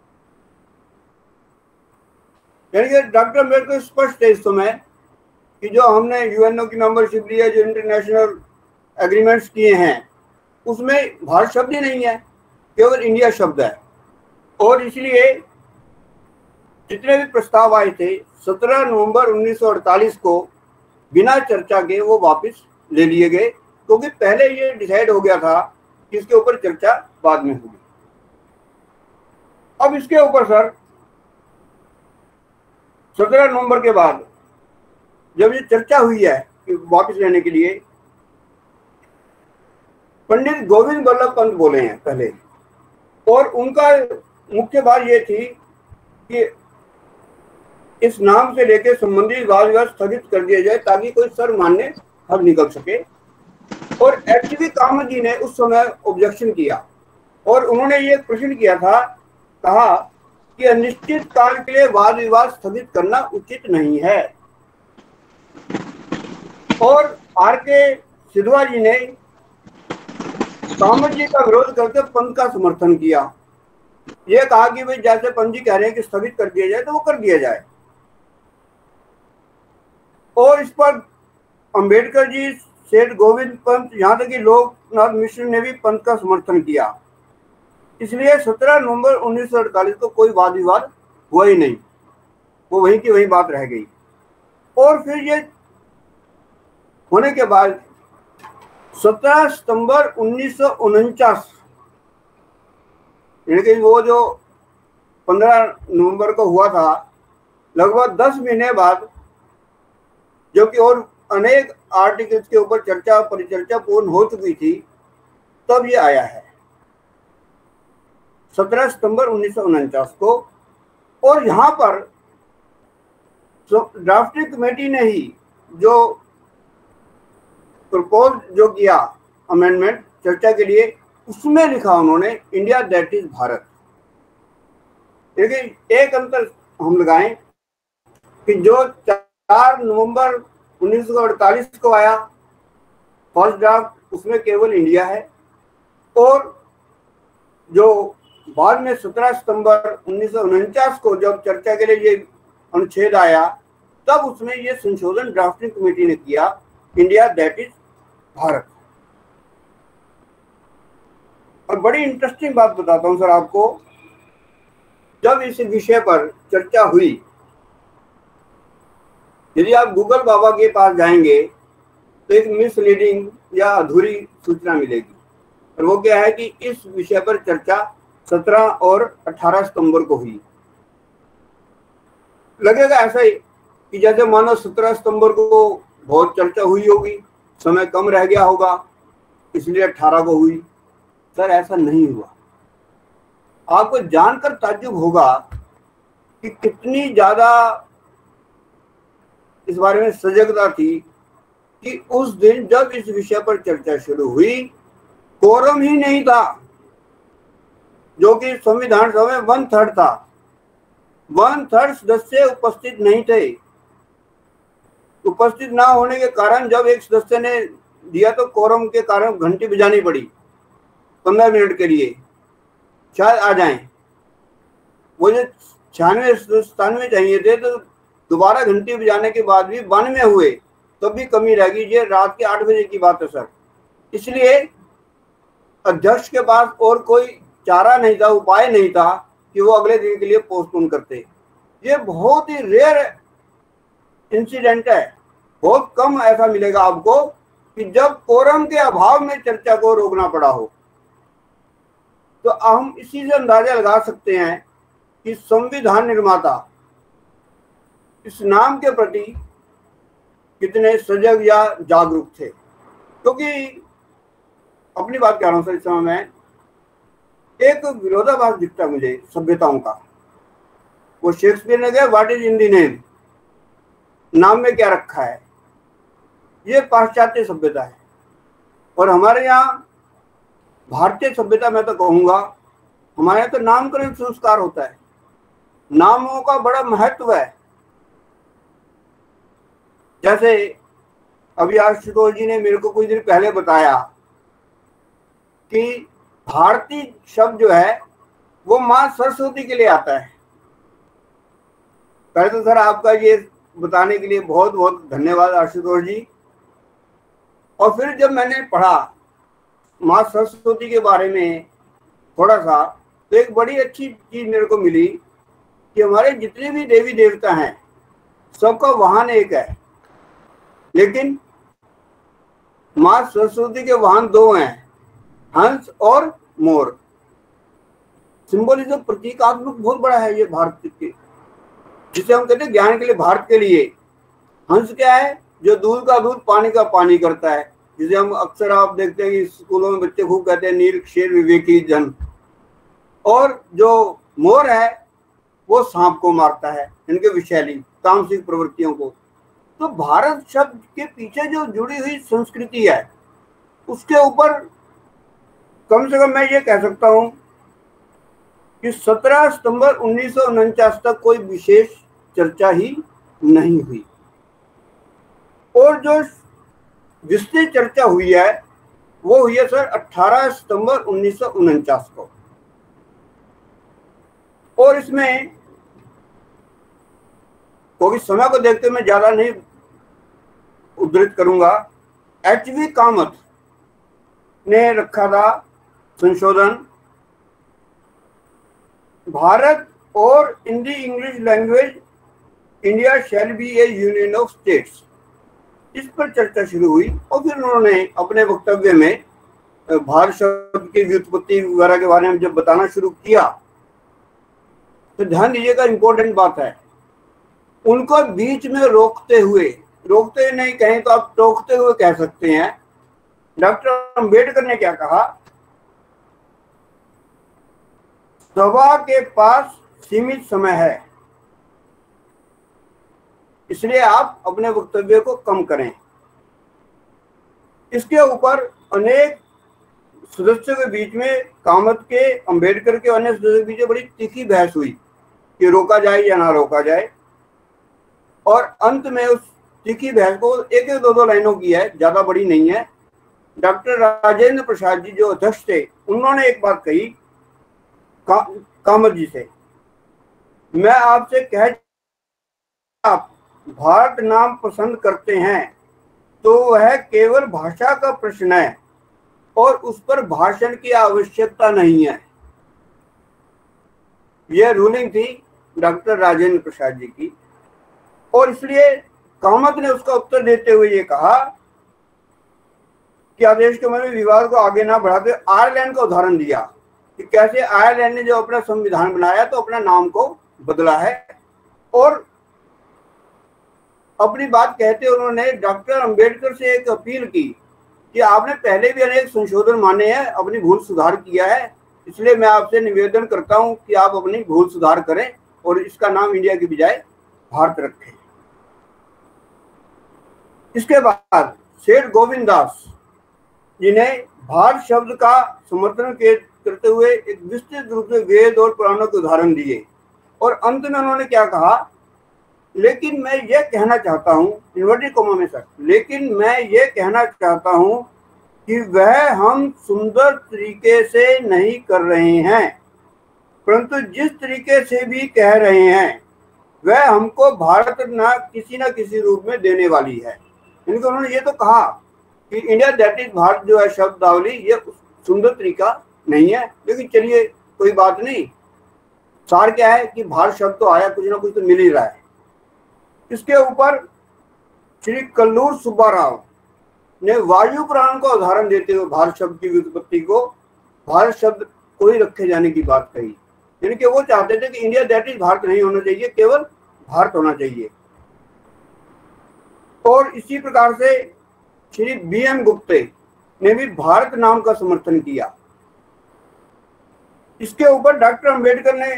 यानी कि डॉक्टर अम्बेडकर स्पष्ट है इस समय कि जो हमने UNO की मेंबरशिप ली है, जो इंटरनेशनल एग्रीमेंट्स किए हैं, उसमें भारत शब्द ही नहीं है, केवल इंडिया शब्द है। और इसलिए जितने भी प्रस्ताव आए थे 17 नवंबर 1948 को बिना चर्चा के वो वापस ले लिए गए, क्योंकि पहले ये डिसाइड हो गया था कि इसके ऊपर चर्चा बाद में होगी। अब इसके ऊपर सर 17 नवंबर के बाद जब ये चर्चा हुई है कि वापस लेने के लिए, पंडित गोविंद बल्लभ पंत बोले हैं पहले, और उनका मुख्य बात ये थी कि इस नाम से लेकर संबंधित वाद विवाद स्थगित कर दिया जाए ताकि कोई सर्वमान्य हल निकल सके। और HV कामत जी ने उस समय ऑब्जेक्शन किया और उन्होंने ये प्रश्न किया था, कहा कि अनिश्चित काल के लिए वाद विवाद स्थगित करना उचित नहीं है। और RK सिद्धवा जी ने कामत जी का विरोध करके पंत का समर्थन किया। ये कहा कि भाई जैसे पंत जी कह रहे हैं कि स्थगित कर दिया जाए तो वो कर दिया जाए। और इस पर अंबेडकर जी, सेठ गोविंद पंत, यहाँ तक कि लोकनाथ मिश्र ने भी पंत का समर्थन किया। इसलिए 17 नवंबर 1948 को कोई वाद विवाद हुआ ही नहीं। वो वहीं की वहीं बात रह गई। और फिर ये होने के बाद 17 सितंबर 1949, यानी कि वो जो 15 नवंबर को हुआ था, लगभग 10 महीने बाद, जो कि और अनेक आर्टिकल्स के ऊपर चर्चा परिचर्चा पूर्ण हो चुकी थी, तब ये आया है 17 सितंबर 1949 को। और यहाँ पर ड्राफ्टिंग कमेटी ने ही जो प्रपोज जो किया अमेंडमेंट चर्चा के लिए, उसमें लिखा उन्होंने इंडिया दैट इज भारत। लेकिन एक अंतर हम लगाएं कि जो 4 नवंबर 1948 को आया फर्स्ट ड्राफ्ट, उसमें केवल इंडिया है, और जो बाद में 17 सितंबर 1949 को जब चर्चा के लिए ये अनुच्छेद आया, तब उसमें ये संशोधन ड्राफ्टिंग कमेटी ने किया, इंडिया दैट इज भारत। और बड़ी इंटरेस्टिंग बात बताता हूं सर आपको, जब इस विषय पर चर्चा हुई, यदि आप गूगल बाबा के पास जाएंगे तो एक मिसलीडिंग या अधूरी सूचना मिलेगी, और वो क्या है कि इस विषय पर चर्चा 17 और 18 सितंबर को हुई। लगेगा ऐसा ही कि जैसे मानो 17 सितंबर को बहुत चर्चा हुई होगी, समय कम रह गया होगा, इसलिए 18 को हुई। सर ऐसा नहीं हुआ। आपको जानकर ताज्जुब होगा कि कितनी ज्यादा इस बारे में सजगता थी कि उस दिन जब इस विषय पर चर्चा शुरू हुई, कोरम ही नहीं था, जो कि संविधान सभा में 1/3 था। 1/3 सदस्य उपस्थित नहीं थे। उपस्थित ना होने के कारण जब एक सदस्य ने दिया तो कोरम के कारण घंटी बजानी पड़ी 15 मिनट के लिए, शायद आ जाएं। वो जो 96-97 चाहिए थे, तो दोबारा घंटी बजाने के बाद भी 92 हुए, तब भी कमी रह गई। ये रात के 8 बजे की बात है सर। इसलिए अध्यक्ष के पास और कोई चारा नहीं था, उपाय नहीं था कि वो अगले दिन के लिए पोस्टपोन करते। ये बहुत ही रेयर इंसिडेंट है, बहुत कम ऐसा मिलेगा आपको कि जब कोरम के अभाव में चर्चा को रोकना पड़ा हो। तो हम इसी से अंदाजा लगा सकते हैं कि संविधान निर्माता इस नाम के प्रति कितने सजग या जागरूक थे। क्योंकि अपनी बात कर रहा हूं सर, इस समय में एक विरोधाभास दिखता मुझे सभ्यताओं का। वो शेक्सपियर ने कहा what is in the name, नाम में क्या रखा है। ये पाश्चात्य सभ्यता है, और हमारे यहाँ भारतीय सभ्यता में तो कहूंगा, हमारे यहाँ तो नामकरण संस्कार होता है, नामों का बड़ा महत्व है। जैसे अभी आशुतोष जी ने मेरे को कुछ दिन पहले बताया कि भारती शब्द जो है वो मां सरस्वती के लिए आता है। पहले तो सर आपका ये बताने के लिए बहुत बहुत धन्यवाद आशुतोष जी। और फिर जब मैंने पढ़ा मां सरस्वती के बारे में थोड़ा सा, तो एक बड़ी अच्छी चीज मेरे को मिली कि हमारे जितने भी देवी देवता हैं सबका वाहन एक है, लेकिन मां सरस्वती के वाहन 2 हैं, हंस और मोर। सिंबलिज्म प्रतीकात्मक बहुत बड़ा है ये भारत के, जिसे हम कहते हैं ज्ञान के लिए भारत के लिए। हंस क्या है, जो दूध का दूध पानी का पानी करता है, जिसे हम अक्सर आप देखते हैं कि स्कूलों में बच्चे खूब कहते हैं निरक्षर विवेकी जन। और जो मोर है वो सांप को मारता है, इनके विषैली तामसिक प्रवृत्तियों को। तो भारत शब्द के पीछे जो जुड़ी हुई संस्कृति है, उसके ऊपर कम से कम मैं ये कह सकता हूं कि 17 सितंबर 1949 तक कोई विशेष चर्चा ही नहीं हुई। और जो विस्तृत चर्चा हुई है वो हुई है सर 18 सितंबर 1949 को। और इसमें क्योंकि समय को देखते मैं ज्यादा नहीं उद्धृत करूंगा, एच.वी. कामत ने रखा था संशोधन, भारत और Hindi English language India shall be a union of states, इस पर चर्चा शुरू हुई और फिर उन्होंने अपने वक्तव्य में भारत शब्द की व्युत्पत्ति वगैरह के बारे में जब बताना शुरू किया तो ध्यान दीजिएगा, इंपॉर्टेंट बात है, उनको बीच में रोकते हुए नहीं कहें तो आप टोकते हुए कह सकते हैं, डॉक्टर अंबेडकर ने क्या कहा, सभा के पास सीमित समय है, इसलिए आप अपने वक्तव्य को कम करें। इसके ऊपर अनेक सदस्यों के बीच में, कामत के, अंबेडकर के, अन्य सदस्यों के बीच में बड़ी तीखी बहस हुई कि रोका जाए या ना रोका जाए, और अंत में उस तीखी बहस को एक एक दो लाइनों की है, ज्यादा बड़ी नहीं है। डॉक्टर राजेंद्र प्रसाद जी जो अध्यक्ष थे, उन्होंने एक बात कही कामत जी से, मैं आपसे कह, आप भारत नाम पसंद करते हैं तो वह केवल भाषा का प्रश्न है और उस पर भाषण की आवश्यकता नहीं है। यह रूलिंग थी डॉक्टर राजेंद्र प्रसाद जी की, और इसलिए कामत ने उसका उत्तर देते हुए ये कहा कि आदेश के में विवाद को आगे ना बढ़ाते आयरलैंड का उदाहरण दिया कि कैसे आयरलैंड ने जो अपना संविधान बनाया तो अपना नाम को बदला है, और अपनी बात कहते उन्होंने डॉक्टर अंबेडकर से एक अपील की कि आपने पहले भी अनेक संशोधन माने हैं, अपनी भूल सुधार किया है, इसलिए मैं आपसे निवेदन करता हूं कि आप अपनी भूल सुधार करें और इसका नाम इंडिया की बजाय भारत रखें। इसके बाद सेठ गोविंद दास जिन्हें भारत शब्द का समर्थन करते हुए एक विस्तृत रूप से वेद और पुराणों के उदाहरण दिए, और अंत में उन्होंने क्या कहा, लेकिन मैं ये कहना चाहता हूं, इन्वर्टेड कॉमा में सर, लेकिन मैं ये कहना चाहता हूं कि वह हम सुंदर तरीके से नहीं कर रहे हैं, परंतु जिस तरीके से भी कह रहे हैं वह हमको भारत ना किसी रूप में देने वाली है। इनके उन्होंने ये तो कहा कि इंडिया दैट इज भारत जो है शब्दावली, ये सुंदर तरीका नहीं है, लेकिन चलिए कोई बात नहीं, सार क्या है कि भारत शब्द तो आया, कुछ ना कुछ तो मिल ही रहा है। इसके ऊपर श्री कल्लूर सुब्बा राव ने वायु पुराण का उदाहरण देते हुए भारत शब्द की व्युत्पत्ति को भारत शब्द को ही रखे जाने की बात कही, यानी कि वो चाहते थे कि इंडिया दैट इज भारत नहीं होना चाहिए, केवल भारत होना चाहिए। और इसी प्रकार से श्री BM गुप्ते ने भी भारत नाम का समर्थन किया। इसके ऊपर डॉक्टर अंबेडकर ने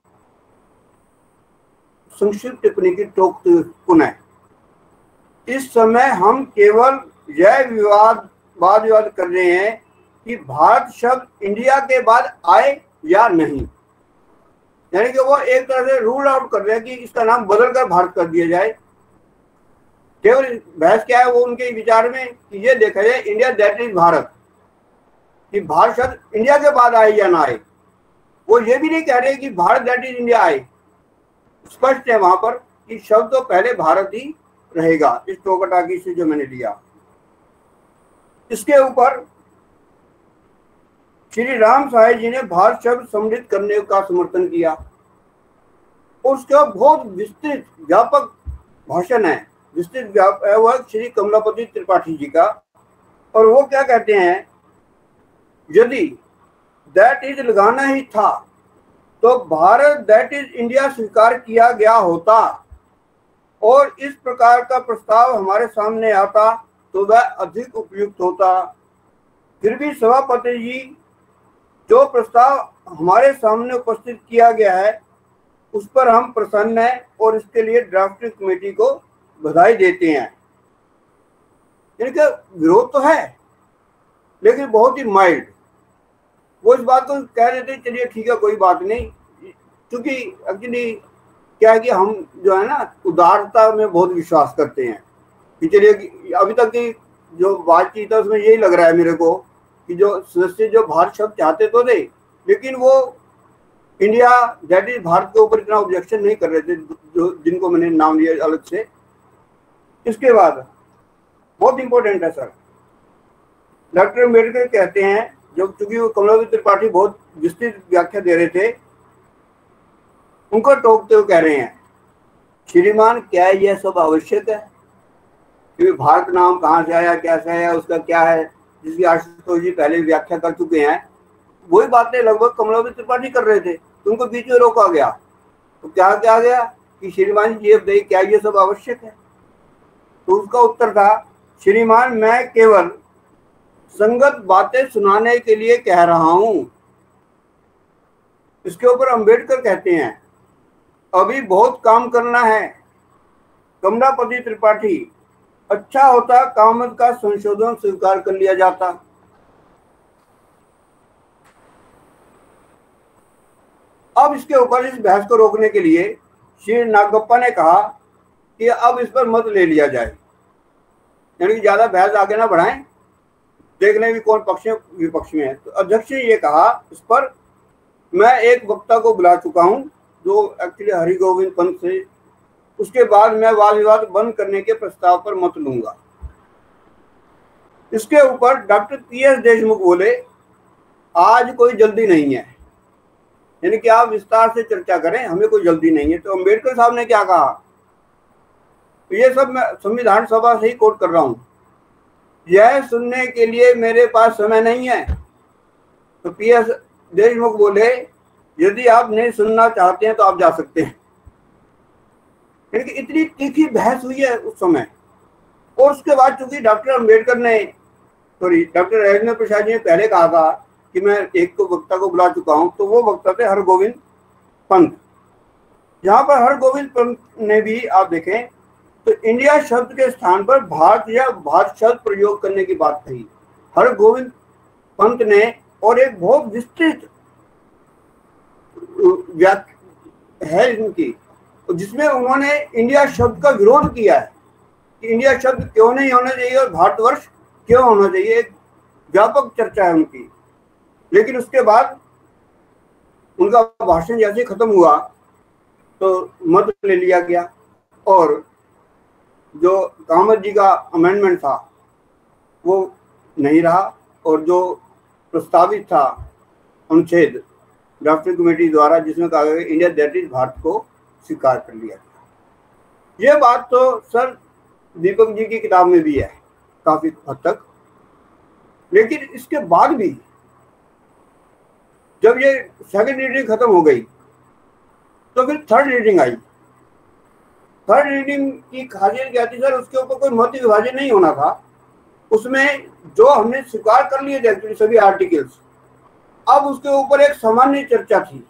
संक्षिप्त टिप्पणी की टोकते हुए पुनः, इस समय हम केवल यह वाद विवाद कर रहे हैं कि भारत शब्द इंडिया के बाद आए या नहीं, यानी कि वो एक तरह से रूल आउट कर रहे हैं कि इसका नाम बदलकर भारत कर दिया जाए। केवल बहस क्या है वो उनके विचार में कि ये देखा जाए इंडिया दैट इज भारत, कि भारत शब्द इंडिया के बाद आए या ना आए। वो ये भी नहीं कह रहे कि भारत दैट इज इंडिया आए, स्पष्ट है वहां पर कि शब्द तो पहले भारत ही रहेगा, इस टोकटाकी से जो मैंने लिया। इसके ऊपर श्री राम साहेब जी ने भारत शब्द सम्मिलित करने का समर्थन किया, उसका बहुत विस्तृत व्यापक भाषण है, विस्तृत वह श्री कमलापति त्रिपाठी जी का, और वो क्या कहते हैं, यदि दैट इज लगाना ही था तो भारत दैट इज इंडिया स्वीकार किया गया होता और इस प्रकार का प्रस्ताव हमारे सामने आता तो वह अधिक उपयुक्त होता। फिर भी सभापति जी जो प्रस्ताव हमारे सामने उपस्थित किया गया है उस पर हम प्रसन्न हैं और इसके लिए ड्राफ्टिंग कमेटी को बधाई देते हैं। इनका विरोध तो है लेकिन बहुत ही माइल्ड, वो इस बात को कह रहे थे चलिए ठीक है कोई बात नहीं, क्योंकि एक्चुअली क्या है कि हम जो है ना उदारता में बहुत विश्वास करते हैं कि चलिए अभी तक की जो बातचीत है उसमें यही लग रहा है मेरे को कि जो सदस्य जो भारत शब्द चाहते तो थे लेकिन वो इंडिया दैट इज भारत के ऊपर इतना ऑब्जेक्शन नहीं कर रहे थे जो जिनको मैंने नाम लिया अलग से। इसके बाद बहुत इंपॉर्टेंट है सर, डॉक्टर अम्बेडकर कहते हैं, जो चूंकि वो कमलापति त्रिपाठी बहुत विस्तृत व्याख्या दे रहे थे, उनको टोकते हुए कह रहे हैं श्रीमान क्या यह सब आवश्यक है? क्योंकि भारत नाम कहाँ से आया, कैसे आया, उसका क्या है, जिसकी आशुतोष जी पहले व्याख्या कर चुके हैं। वही बातें लगभग कमलापति त्रिपाठी कर रहे थे, तो उनको बीच में रोका गया। तो क्या क्या गया कि श्रीमान जी ये बताइए क्या ये सब आवश्यक है? तो उसका उत्तर था, श्रीमान मैं केवल संगत बातें सुनाने के लिए कह रहा हूं। इसके ऊपर अंबेडकर कहते हैं, अभी बहुत काम करना है। कमलापति त्रिपाठी, अच्छा होता कामत का संशोधन स्वीकार कर लिया जाता। अब इसके ऊपर इस बहस को रोकने के लिए श्री नागप्पा ने कहा कि अब इस पर मत ले लिया जाए, यानी कि ज्यादा बहस आगे ना बढ़ाएं, देखने भी कौन पक्ष में विपक्ष में है। तो अध्यक्ष ने ये कहा, इस पर मैं एक वक्ता को बुला चुका हूं जो एक्चुअली हरिगोविंद पंत से, उसके बाद मैं वाद विवाद बंद करने के प्रस्ताव पर मत लूंगा। इसके ऊपर डॉक्टर PS देशमुख बोले, आज कोई जल्दी नहीं है, यानी कि आप विस्तार से चर्चा करें, हमें कोई जल्दी नहीं है। तो अंबेडकर साहब ने क्या कहा, तो ये सब मैं संविधान सभा से ही कोट कर रहा हूं, यह सुनने के लिए मेरे पास समय नहीं है। तो PS देशमुख बोले, यदि आप नहीं सुनना चाहते हैं तो आप जा सकते हैं। यानी कि इतनी तीखी बहस हुई है उस समय। और उसके बाद चूंकि डॉक्टर राजेंद्र प्रसाद जी ने पहले कहा था कि मैं एक को वक्ता को बुला चुका हूं, तो वो वक्ता थे हरगोविंद पंत। जहां पर हरगोविंद पंत ने भी आप देखें तो इंडिया शब्द के स्थान पर भारत या भारत शब्द प्रयोग करने की बात कही हरगोविंद पंत ने, और एक बहुत विस्तृत व्याख्या है इनकी, जिसमें उन्होंने इंडिया शब्द का विरोध किया है कि इंडिया शब्द क्यों नहीं होना चाहिए और भारतवर्ष क्यों होना चाहिए। एक व्यापक चर्चा है उनकी। लेकिन उसके बाद उनका भाषण जैसे खत्म हुआ तो मत ले लिया गया, और जो कामत जी का अमेंडमेंट था वो नहीं रहा, और जो प्रस्तावित था अनुच्छेद ड्राफ्टिंग कमेटी द्वारा, जिसमें कहा गया इंडिया दैट इज भारत, को स्वीकार कर लिया गया। ये बात तो सर दीपक जी की किताब में भी है काफी हद तक। लेकिन इसके बाद भी जब ये सेकंड रीडिंग खत्म हो गई तो फिर थर्ड रीडिंग आई। थर्ड रीडिंग की खासियत क्या थी सर, उसके ऊपर कोई मत विभाजन नहीं होना था। उसमें जो हमने स्वीकार कर लिए थे एक्चुअली सभी आर्टिकल्स, अब उसके ऊपर एक सामान्य चर्चा थी।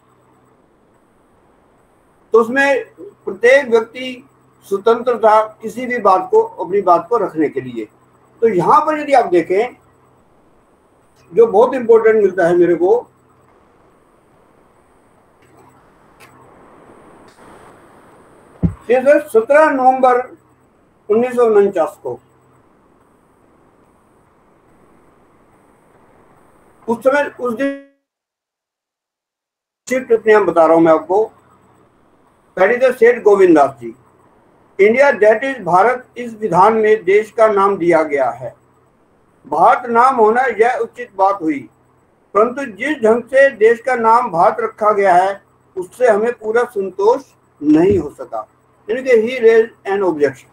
तो उसमें प्रत्येक व्यक्ति स्वतंत्र था किसी भी बात को, अपनी बात को रखने के लिए। तो यहां पर यदि आप देखें, जो बहुत इंपॉर्टेंट मिलता है मेरे को, ये सर 17 नवंबर 1949 को, उस समय उस दिन टिप्पणियां बता रहा हूं मैं आपको। पहली तो Seth Govind Das ji, India that is Bharat, इस विधान में देश का नाम दिया गया है। भारत नाम होना यह उचित बात हुई, परंतु जिस ढंग से देश का नाम भारत रखा गया है उससे हमें पूरा संतोष नहीं हो सका। यानी कि he raise an objection.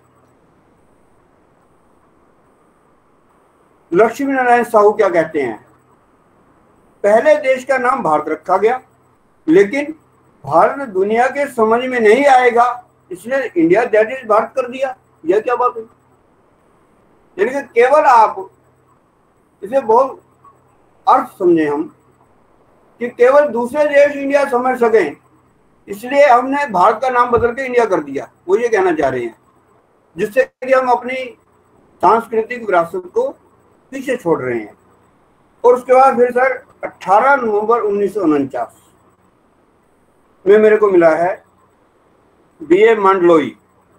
Lakshmi Narayan Sahu क्या कहते हैं, पहले देश का नाम भारत रखा गया, लेकिन भारत दुनिया के समझ में नहीं आएगा, इसलिए इंडिया दैट इज भारत कर दिया। यह क्या बात है? यानी कि केवल आप इसे बहुत अर्थ समझे हम कि केवल दूसरे देश इंडिया समझ सकें, इसलिए हमने भारत का नाम बदल के इंडिया कर दिया। वो ये कहना चाह रहे हैं, जिससे कि हम अपनी सांस्कृतिक विरासत को पीछे छोड़ रहे हैं। और उसके बाद फिर सर 18 नवंबर 1949 में मेरे को मिला है BA मंडलोई,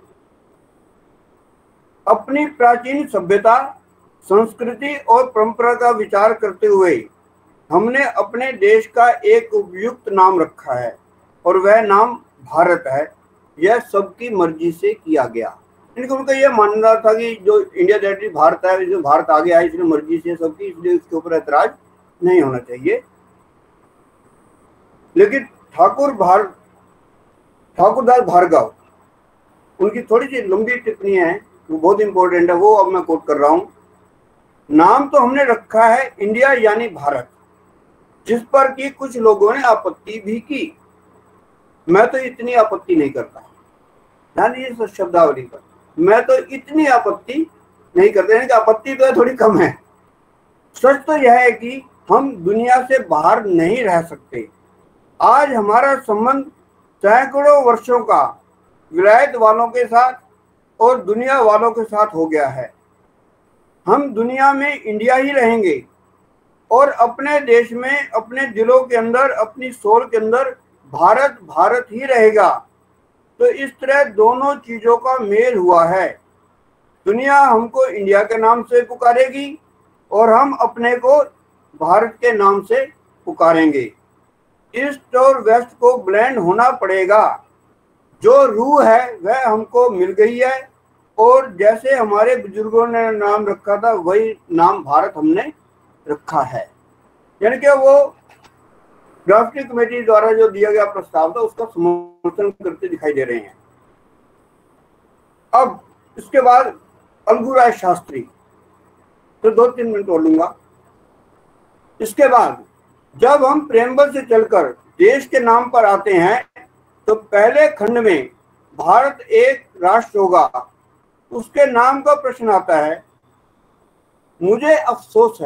अपनी प्राचीन सभ्यता, संस्कृति और परंपरा का विचार करते हुए हमने अपने देश का एक उपयुक्त नाम रखा है और वह नाम भारत है। यह सबकी मर्जी से किया गया। इनका उनका यह मानना था कि जो इंडिया दैट इज भारत है, जो भारत आ गया है इसलिए मर्जी से सबकी, इसलिए इसके ऊपर ऐतराज नहीं होना चाहिए। लेकिन ठाकुरदास भार्गव उनकी थोड़ी सी लंबी टिप्पणी है, वो बहुत इंपॉर्टेंट है, वो अब मैं कोट कर रहा हूं। नाम तो हमने रखा है इंडिया यानी भारत, जिस पर कि कुछ लोगों ने आपत्ति भी की। मैं तो इतनी आपत्ति नहीं करता, ध्यान दीजिए शब्दावली पर, मैं तो इतनी आपत्ति नहीं करते, यानी कि आपत्ति तो थोड़ी कम है। सच तो यह है कि हम दुनिया से बाहर नहीं रह सकते। आज हमारा संबंध सैकड़ों वर्षों का विलायत वालों के साथ और दुनिया वालों के साथ हो गया है। हम दुनिया में इंडिया ही रहेंगे और अपने देश में, अपने दिलों के अंदर, अपनी सोल के अंदर भारत भारत ही रहेगा। तो इस तरह दोनों चीजों का मेल हुआ है। दुनिया हमको इंडिया के नाम से पुकारेगी और हम अपने को भारत के नाम से पुकारेंगे। ईस्ट और वेस्ट को ब्लेंड होना पड़ेगा। जो रूह है वह हमको मिल गई है और जैसे हमारे बुजुर्गों ने नाम रखा था वही नाम भारत हमने रखा है। यानी कि वो ड्राफ्टिंग कमेटी द्वारा जो दिया गया प्रस्ताव था उसका समर्थन करते दिखाई दे रहे हैं। अब इसके बाद अलगूराय शास्त्री, तो 2-3 मिनट और लूंगा। इसके बाद जब हम प्रेमबल से चलकर देश के नाम पर आते हैं तो पहले खंड में भारत एक राष्ट्र होगा, उसके नाम का प्रश्न आता है। मुझे अफसोस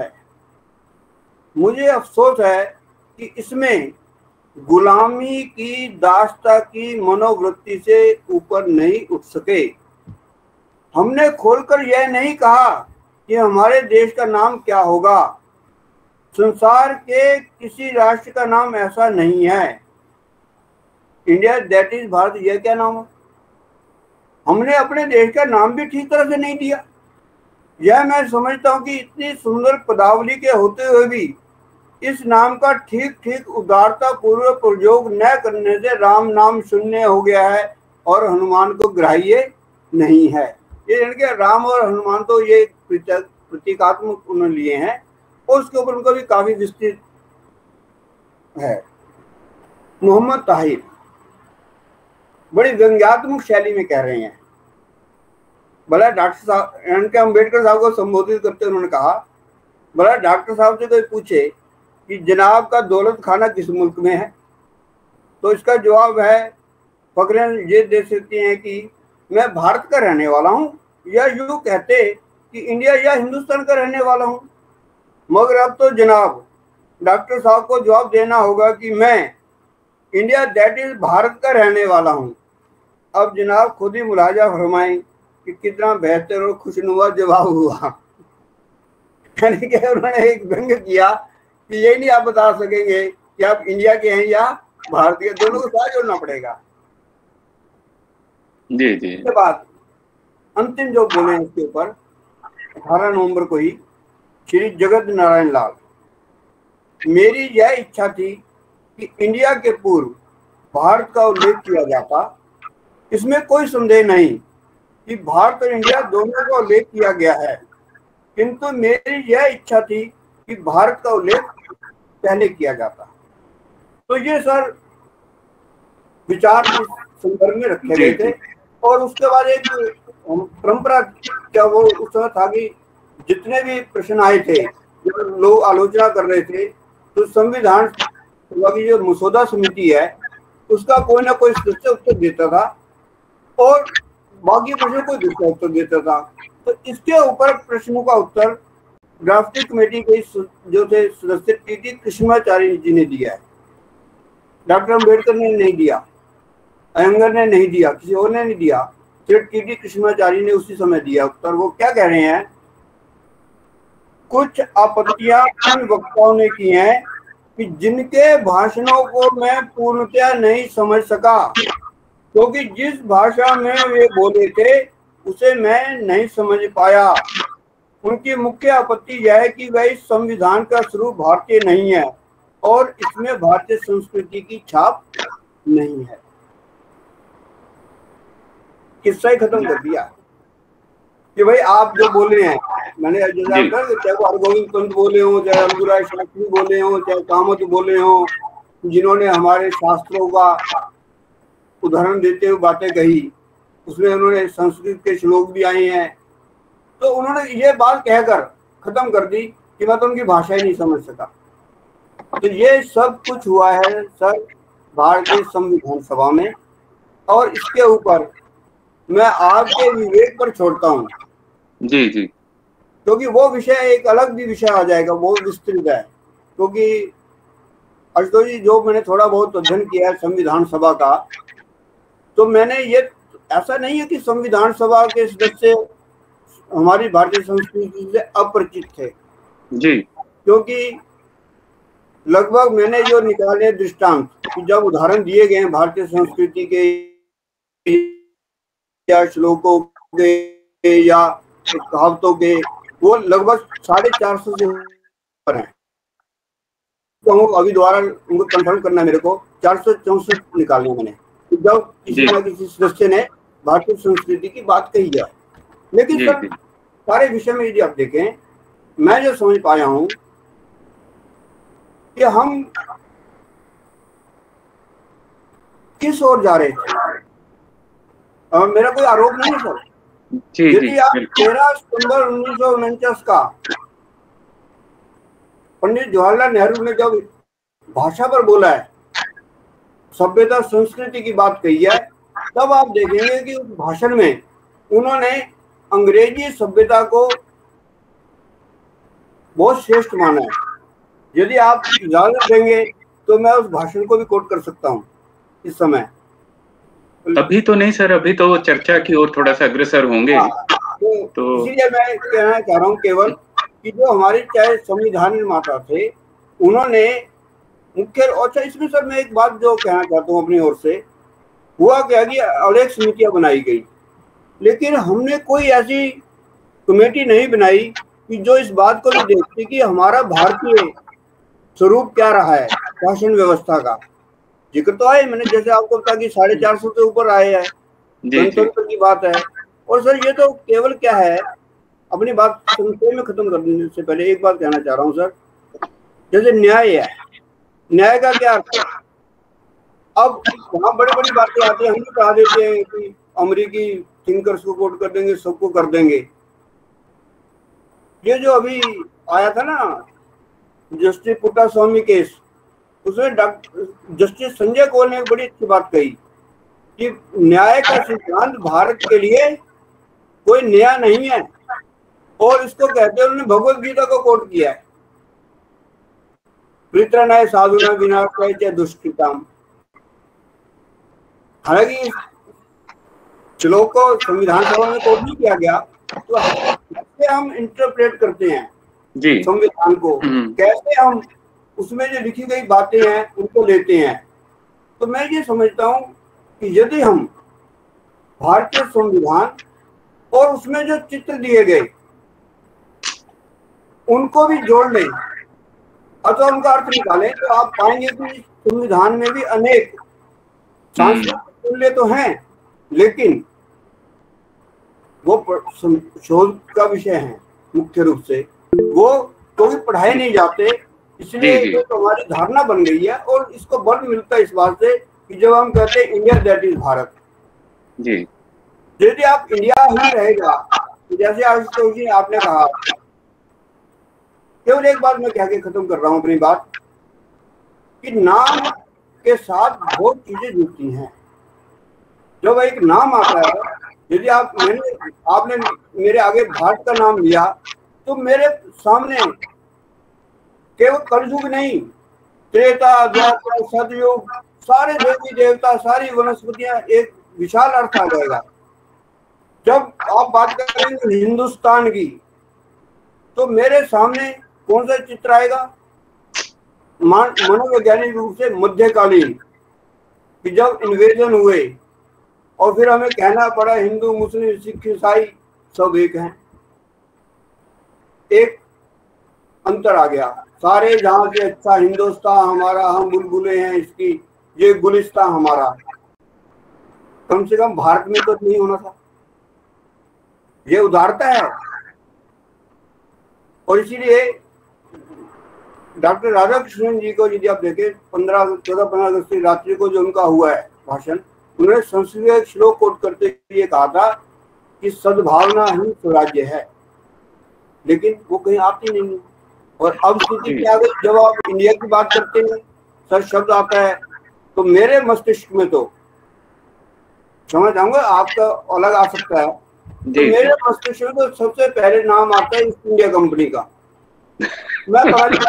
है कि इसमें गुलामी की, दास्ता की मनोवृत्ति से ऊपर नहीं उठ सके। हमने खोलकर यह नहीं कहा कि हमारे देश का नाम क्या होगा। संसार के किसी राष्ट्र का नाम ऐसा नहीं है। इंडिया दैट इज भारत, यह क्या नाम है? हमने अपने देश का नाम भी ठीक तरह से नहीं दिया। यह मैं समझता हूं कि इतनी सुंदर पदावली के होते हुए भी इस नाम का ठीक ठीक उदारता पूर्वक प्रयोग न करने से राम नाम शून्य हो गया है और हनुमान को ग्राह्य नहीं है। ये यानी कि राम और हनुमान तो ये प्रतीकात्मक उन्होंने लिए हैं और उसके ऊपर उनका भी काफी विस्तृत है। मोहम्मद ताहिर बड़ी व्यंग्यात्मक शैली में कह रहे हैं। भला डॉक्टर साहब, यानी कि अम्बेडकर साहब को संबोधित करते उन्होंने कहा, भला डॉक्टर साहब से कोई पूछे कि जनाब का दौलत खाना किस मुल्क में है, तो इसका जवाब है, फकरें ये दे सकती हैं कि मैं भारत का रहने वाला हूँ, या यूँ कहते कि इंडिया या हिंदुस्तान का रहने वाला हूँ। मगर अब तो जनाब डॉक्टर साहब को जवाब देना होगा कि मैं इंडिया दैट इज भारत का रहने वाला हूँ। अब जनाब खुद ही मुलाजा फरमाएं कि कितना बेहतर और खुशनुमा जवाब हुआ। यानी कि उन्होंने एक व्यंग किया कि ये नहीं आप बता सकेंगे कि आप इंडिया के हैं या भारतीय, दोनों को साथ जोड़ना पड़ेगा। जी जी। इसके बाद अंतिम जो बोले इसके ऊपर 18 नवंबर को ही श्री जगत नारायण लाल, मेरी यह इच्छा थी कि इंडिया के पूर्व भारत का उल्लेख किया जाता। इसमें कोई संदेह नहीं कि भारत और इंडिया दोनों का उल्लेख किया गया है, किंतु मेरी यह इच्छा थी कि भारत का उल्लेख पहले किया जाता। तो ये सर विचार इस संदर्भ में रखे गए थे। और उसके बाद एक परंपरा क्या वो उस समय था कि जितने भी प्रश्न आए थे, जब लोग आलोचना कर रहे थे, तो संविधान सभा की जो मसौदा समिति है उसका कोई ना कोई सदस्य उत्तर देता था और बाकी प्रश्नों को दूसरा उत्तर देता था। तो इसके ऊपर प्रश्नों का उत्तर ड्राफ्टिंग कमेटी के जो थे सदस्य टी.टी. कृष्णाचार्य जी ने दिया है। डॉक्टर अम्बेडकर ने नहीं दिया, अयंगर ने नहीं दिया, किसी और ने नहीं दिया, सिर्फ टी.टी. कृष्णाचार्य ने उसी समय दिया उत्तर। वो क्या कह रहे हैं, कुछ आपत्तियां उन वक्ताओं ने की हैं कि जिनके भाषणों को मैं पूर्णतया नहीं समझ सका, क्योंकि जिस भाषा में वे बोले थे उसे मैं नहीं समझ पाया। उनकी मुख्य आपत्ति यह है कि वह इस संविधान का स्वरूप भारतीय नहीं है और इसमें भारतीय संस्कृति की छाप नहीं है। किस्सा ही खत्म कर दिया कि भाई आप जो बोले हैं, मैंने चाहे वो हरगोविंद पंत बोले हो, चाहे अलगूराय शास्त्री बोले हो, चाहे कामत बोले हो, जिन्होंने हमारे शास्त्रों का उदाहरण देते हुए बातें कही, उसमें उन्होंने संस्कृत के श्लोक भी आए हैं। तो उन्होंने ये बात कहकर खत्म कर दी कि मैं तो उनकी भाषा ही नहीं समझ सका। तो ये सब कुछ हुआ है सर भारतीय संविधान सभा में, और इसके ऊपर मैं आपके विवेक पर छोड़ता हूँ। जी जी। क्योंकि वो विषय एक अलग भी विषय आ जाएगा, वो विस्तृत है। क्योंकि आशुतोष जी, जो मैंने थोड़ा बहुत अध्ययन किया है संविधान सभा का, तो मैंने ये, ऐसा नहीं है कि संविधान सभा के सदस्य हमारी भारतीय संस्कृति से अपरिचित थे जी। क्योंकि लगभग मैंने जो निकाले दृष्टांत, कि जब उदाहरण दिए गए हैं भारतीय संस्कृति के या श्लोकों के या कहावतों के, वो लगभग 450 से ऊपर हैं। तो अभी दोबारा उनको कंफर्म करना है मेरे को, 464 निकालने मैंने, जब किसी न किसी सदस्य ने भारतीय संस्कृति की बात कही है। लेकिन सर सारे विषय में यदि आप देखें, मैं जो समझ पाया हूं कि हम किस ओर जा रहे थे, मेरा कोई आरोप नहीं है सर। यदि आप 13 सितंबर 1949 का पंडित जवाहरलाल नेहरू ने जब भाषा पर बोला है, सभ्यता संस्कृति की बात कही है, तब आप देखेंगे कि उस भाषण में उन्होंने अंग्रेजी सभ्यता को बहुत श्रेष्ठ माना है। यदि आप इजाजत देंगे तो मैं उस भाषण को भी कोट कर सकता हूं इस समय। अभी तो नहीं सर, अभी तो चर्चा की ओर थोड़ा सा अग्रसर होंगे। तो इसीलिए मैं कहना चाह रहा हूँ केवल कि जो हमारे चाहे संविधान निर्माता थे, उन्होंने मुख्य, अच्छा इसमें सर मैं एक बात जो कहना चाहता हूँ अपनी ओर से, हुआ क्या कि अनेक समितियां बनाई गई, लेकिन हमने कोई ऐसी कमेटी नहीं बनाई कि जो इस बात को भी देखती कि हमारा भारतीय स्वरूप क्या रहा है शासन व्यवस्था का। जिक्र तो आए मैंने, जैसे आपको बता कि 450 से ऊपर आए हैं, गणतंत्र की बात है। और सर ये तो केवल क्या है, अपनी बात संक्षेप में खत्म करने से पहले एक बात कहना चाह रहा हूँ सर, जैसे न्याय है, न्याय का क्या अर्थ है? अब वहाँ बड़ी बड़ी बातें आती है, हम भी कहा देते हैं कि अमेरिकी थिंकर्स को कोट कर देंगे, सबको कर देंगे। ये जो अभी आया था ना जस्टिस पुट्टास्वामी केस, उसमें जस्टिस संजय कौल ने एक बड़ी अच्छी बात कही कि न्याय का सिद्धांत भारत के लिए कोई नया नहीं है, और इसको कहते हैं, उन्होंने भगवत गीता को कोट किया है, परित्राणाय साधुनां विनाशाय च दुष्कृताम्। हालांकि श्लोक को संविधान सभा में कोट नहीं किया गया, तो कैसे हम इंटरप्रेट करते हैं संविधान को, कैसे हम उसमें जो लिखी गई बातें हैं उनको लेते हैं। तो मैं ये समझता हूं कि यदि हम भारतीय संविधान और उसमें जो चित्र दिए गए उनको भी जोड़ लें अथवा उनका अर्थ निकालें, तो आप पाएंगे कि संविधान में भी अनेक सांस्कृतिक मूल्य तो हैं, लेकिन वो शोध का विषय है मुख्य रूप से, वो तो पढ़ाए नहीं जाते। इसलिए तो हमारी धारणा बन गई है, और इसको बल मिलता है इस बात से कि जब हम कहते हैं India that is Bharat ji, यदि आप इंडिया ही रहेगा, जैसे आशुतोष जी आपने कहा, केवल एक बात मैं कह के खत्म कर रहा हूं अपनी बात, कि नाम के साथ बहुत चीजें जुड़ती हैं। जब एक नाम आता है, यदि आपने मेरे आगे भारत का नाम लिया, तो मेरे सामने केवल कलयुग नहीं, त्रेता, द्वापर, सतयुग, सारे देवी देवता, सारी वनस्पतियां, एक विशाल अर्थ आ जाएगा। जब आप बात करेंगे हिंदुस्तान की, तो मेरे सामने कौन सा चित्र आएगा? मनोवैज्ञानिक रूप से मध्यकालीन, कि जब इन्वेजन हुए और फिर हमें कहना पड़ा हिंदू, मुस्लिम, सिख, ईसाई सब एक हैं, एक अंतर आ गया। सारे जहां से अच्छा हिंदुस्तान हमारा, हम बुलबुलें हैं इसकी, ये गुलिस्तान हमारा। कम से कम भारत में तो नहीं होना था, ये उदारता है। और इसीलिए डॉक्टर राधाकृष्णन जी को यदि आप देखें, 14-15 अगस्त की रात्रि को जो उनका हुआ है भाषण, उन्होंने संस्कृत का एक श्लोक कोट करते हुए कहा था कि सद्भावना ही स्वराज्य है, लेकिन वो कहीं आती नहीं है। और अब स्थिति क्या है, जब आप इंडिया की बात करते हैं, सर शब्द आता है, तो मेरे मस्तिष्क में तो समझ आऊंगा, आपका अलग आ सकता है, तो मेरे मस्तिष्क में तो सबसे पहले नाम आता है ईस्ट इंडिया कंपनी का। मैं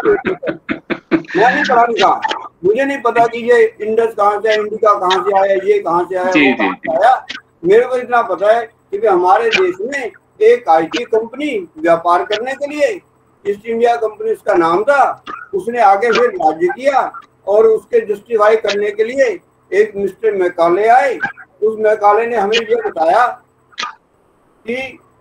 नहीं पढ़ा लिखा, मुझे नहीं पता कि ये इंडस कहाँ से आया, इंडिका कहाँ से आया, ये कहाँ से आया, वो कहाँ से आया। मेरे को इतना पता है कि हमारे देश में एक IT कंपनी व्यापार करने के लिए ईस्ट इंडिया कंपनी उसका नाम था, उसने आगे फिर राज्य किया और उसके जस्टिफाई करने के लिए एक मिस्टर मैकाले आए। उस मैकाले ने हमें ये बताया कि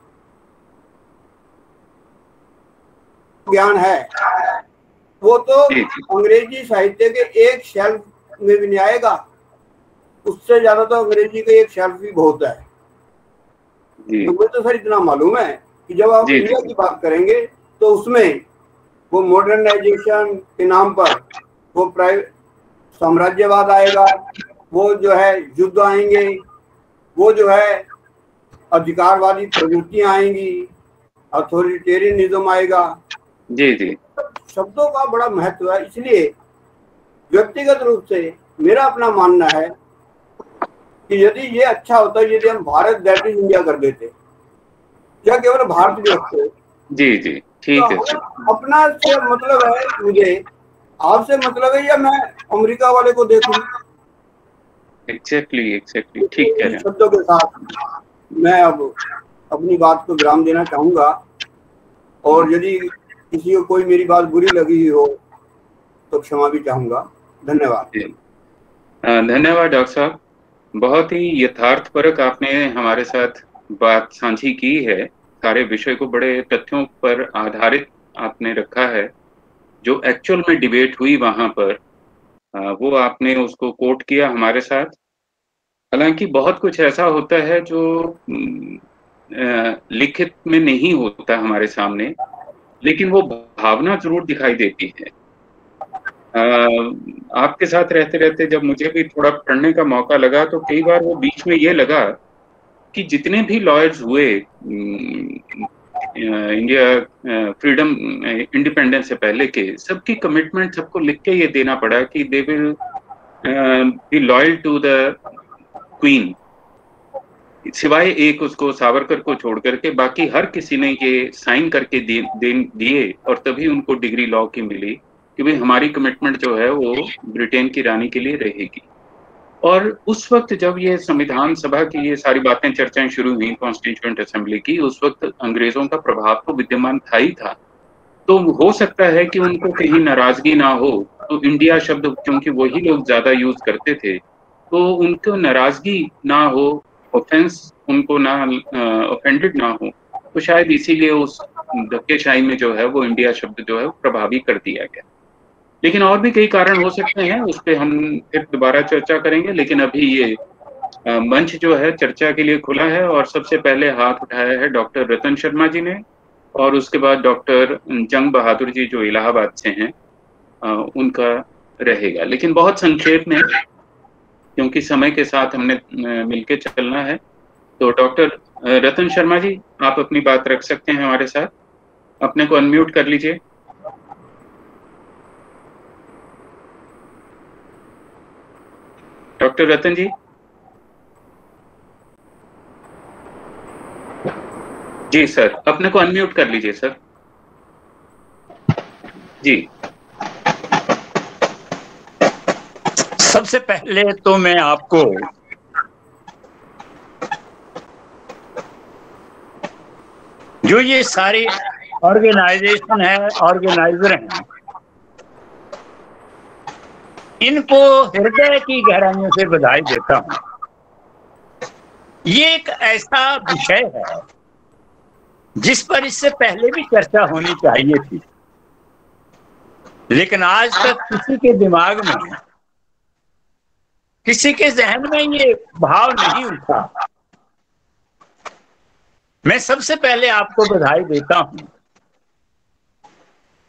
ज्ञान है वो तो अंग्रेजी साहित्य के एक शेल्फ में भी नहीं आएगा, उससे ज्यादा तो अंग्रेजी का एक शेल्फ भी बहुत है। तो मुझे तो सर इतना मालूम है कि जब आप इंडिया की बात करेंगे तो उसमें वो मॉडर्नाइजेशन के नाम पर वो प्राइवेट साम्राज्यवाद आएगा, वो जो है युद्ध आएंगे, वो जो है अधिकारवादी प्रवृत्तियां आएंगी, अथॉरिटेरियनिज्म आएगा। जी शब्दों का बड़ा महत्व है। इसलिए व्यक्तिगत रूप से मेरा अपना मानना है कि यदि ये अच्छा होता यदि हम भारत दैट इज इंडिया कर देते, क्या केवल भारत भी रखते। जी ठीक है। अपना से मतलब है, मुझे आपसे मतलब है या मैं अमेरिका वाले को देखूं। एग्जैक्टली ठीक है। शब्दों के साथ मैं अब अपनी बात को विराम देना चाहूंगा, और यदि किसी को कोई मेरी बात बुरी लगी हो तो क्षमा भी चाहूंगा। धन्यवाद। धन्यवाद डॉक्टर साहब, बहुत ही यथार्थपरक आपने हमारे साथ बात साझी की है। सारे विषय को बड़े तथ्यों पर आधारित आपने रखा है, जो एक्चुअल में डिबेट हुई वहां पर वो आपने उसको कोट किया हमारे साथ। हालांकि बहुत कुछ ऐसा होता है जो लिखित में नहीं होता हमारे सामने, लेकिन वो भावना जरूर दिखाई देती है। आपके साथ रहते रहते जब मुझे भी थोड़ा पढ़ने का मौका लगा तो कई बार वो बीच में ये लगा कि जितने भी लॉयर्स हुए इंडिया फ्रीडम इंडिपेंडेंस से पहले के, सबकी कमिटमेंट सबको लिख के ये देना पड़ा कि they will be loyal to the queen, सिवाय एक उसको सावरकर को छोड़ करके बाकी हर किसी ने ये साइन करके दिए, और तभी उनको डिग्री लॉ की मिली कि भाई हमारी कमिटमेंट जो है वो ब्रिटेन की रानी के लिए रहेगी। और उस वक्त जब ये संविधान सभा की ये सारी बातें चर्चाएं शुरू हुई कॉन्स्टिट्यूएंट असेंबली की, उस वक्त अंग्रेजों का प्रभाव तो विद्यमान था ही था। तो हो सकता है कि उनको कहीं नाराजगी ना हो, तो इंडिया शब्द क्योंकि वही लोग ज्यादा यूज करते थे, तो उनको नाराजगी ना हो, ऑफेंस उनको ना ऑफेंडेड ना हो, तो शायद इसीलिए उस धक्केशाही में जो है वो इंडिया शब्द जो है वो प्रभावी कर दिया गया। लेकिन और भी कई कारण हो सकते हैं, उस पर हम फिर दोबारा चर्चा करेंगे। लेकिन अभी ये मंच जो है चर्चा के लिए खुला है, और सबसे पहले हाथ उठाया है डॉक्टर रतन शर्मा जी ने, और उसके बाद डॉक्टर जंग बहादुर जी जो इलाहाबाद से हैं उनका रहेगा, लेकिन बहुत संक्षेप में, क्योंकि समय के साथ हमने मिलके चलना है। तो डॉक्टर रतन शर्मा जी, आप अपनी बात रख सकते हैं हमारे साथ, अपने को अनम्यूट कर लीजिए। डॉक्टर रतन जी। जी सर, अपने को अनम्यूट कर लीजिए सर। जी। सबसे पहले तो मैं आपको जो ये सारी ऑर्गेनाइजेशन है, ऑर्गेनाइजर हैं, इनको हृदय की गहराइयों से बधाई देता हूं। ये एक ऐसा विषय है जिस पर इससे पहले भी चर्चा होनी चाहिए थी, लेकिन आज तक किसी के दिमाग में, किसी के जहन में ये भाव नहीं उठा। मैं सबसे पहले आपको बधाई देता हूं।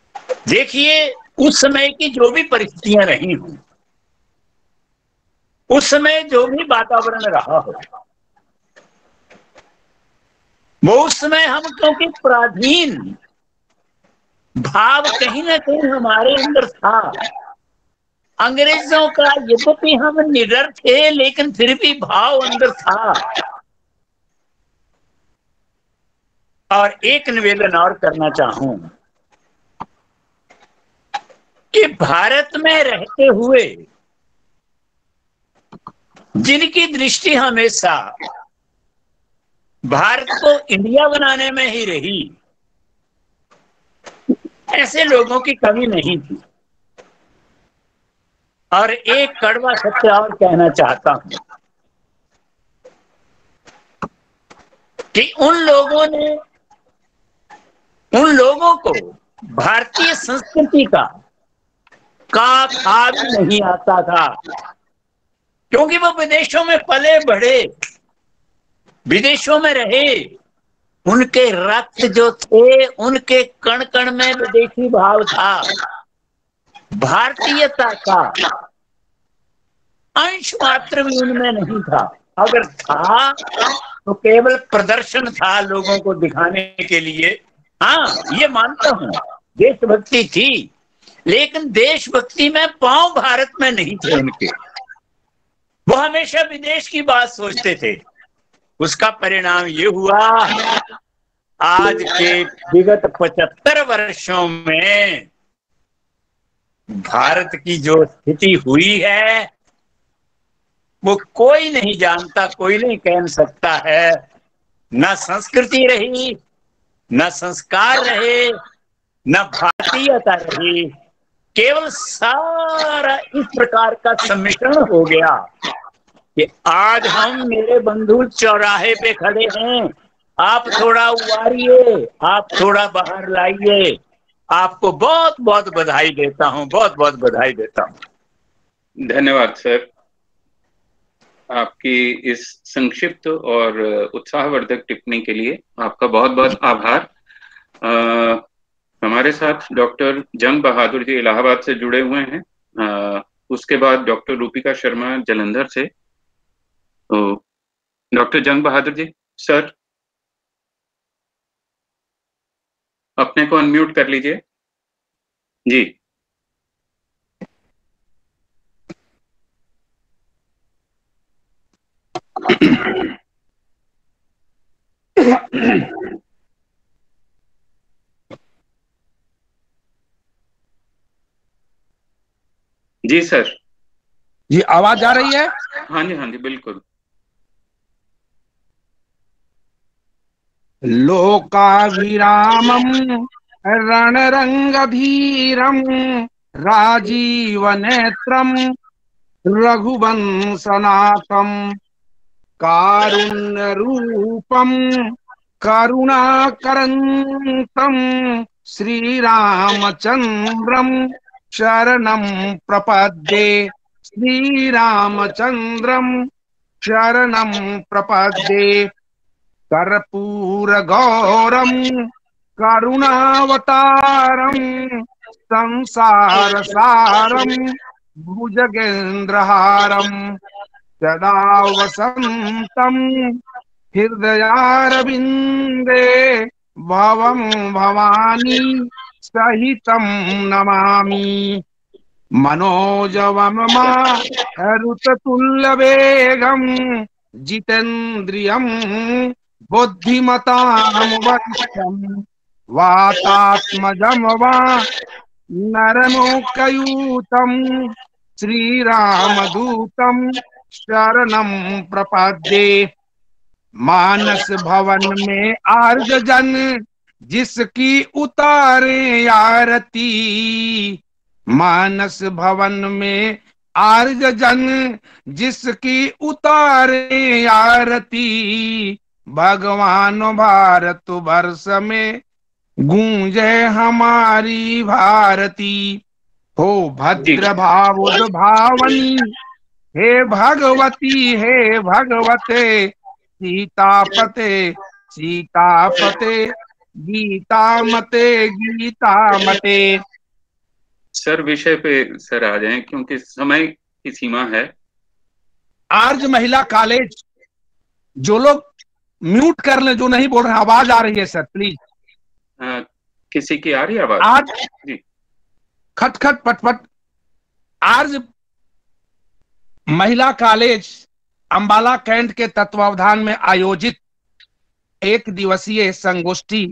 देखिए, उस समय की जो भी परिस्थितियां रही हों, उस समय जो भी वातावरण रहा हो, वो उस समय हम क्योंकि पराधीन भाव कहीं ना कहीं हमारे अंदर था। अंग्रेजों का यद्यपि हम निडर थे, लेकिन फिर भी भाव अंदर था। और एक निवेदन और करना चाहूं कि भारत में रहते हुए जिनकी दृष्टि हमेशा भारत को इंडिया बनाने में ही रही, ऐसे लोगों की कमी नहीं थी। और एक कड़वा सत्य और कहना चाहता हूं कि उन लोगों को भारतीय संस्कृति का खा भी नहीं आता था, क्योंकि वो विदेशों में पले बढ़े, विदेशों में रहे। उनके रक्त जो थे, उनके कण कण में विदेशी भाव था। भारतीयता का अंश मात्र भी उनमें नहीं था। अगर था तो केवल प्रदर्शन था लोगों को दिखाने के लिए। हाँ, ये मानता हूं, देशभक्ति थी, लेकिन देशभक्ति में पांव भारत में नहीं थे उनके। वो हमेशा विदेश की बात सोचते थे। उसका परिणाम ये हुआ, आज के विगत 75 वर्षों में भारत की जो स्थिति हुई है, वो कोई नहीं जानता, कोई नहीं कह सकता है। न संस्कृति रही, न संस्कार रहे, न भारतीयता रही। केवल सारा इस प्रकार का सम्मिश्रण हो गया कि आज हम, मेरे बंधु, चौराहे पे खड़े हैं। आप थोड़ा उबारिए, आप थोड़ा बाहर लाइए। आपको बहुत बहुत बधाई देता हूं, बहुत बहुत बधाई देता हूं। धन्यवाद सर, आपकी इस संक्षिप्त और उत्साहवर्धक टिप्पणी के लिए आपका बहुत बहुत आभार। हमारे साथ डॉक्टर जंग बहादुर जी इलाहाबाद से जुड़े हुए हैं। उसके बाद डॉक्टर रूपिका शर्मा जलंधर से। तो डॉक्टर जंग बहादुर जी, सर अपने को अनम्यूट कर लीजिए जी। जी सर। जी, आवाज आ रही है? हाँ जी, हाँ जी, बिल्कुल। लोकाभिरामम रणरंगधीरम राजीव नेत्रम रघुवंशनाथम कारुण्य रूपम करुणाकरंतम श्रीरामचंद्रम शरणं प्रपद्ये। श्रीरामचंद्रम शरणं प्रपद्ये। कर्पूर गौरम करुणावतारम संसार सारम भुजगेन्द्रहारम सदा वसंतम हृदयारविंदे भवं भवानी सहितं नमामि। मनोजवम मारुततुल्यवेगं जितेन्द्रियं बुद्धिमतां वरिष्ठं वातात्मजं नरलोकयूतं श्रीरामदूतं शरणं प्रपद्ये। मानस भवन में आर्ज जन जिसकी उतारे आरती। मानस भवन में आर्ज जन जिसकी उतारे आरती। भगवान भारत वर्ष में गूंजे हमारी भारती। हो भद्र भावुद भावनी हे भगवती हे भगवते सीतापते सीतापते गीतामते गीतामते। सर विषय पे सर आ जाएं, क्योंकि समय की सीमा है। आर्य महिला कॉलेज, जो लोग म्यूट कर ले, जो नहीं बोल रहे, आवाज आ रही है सर प्लीज। किसी की आ रही है आवाज? आज जी। खटखट पटपट। आर्य महिला कॉलेज अंबाला कैंट के तत्वावधान में आयोजित एक दिवसीय संगोष्ठी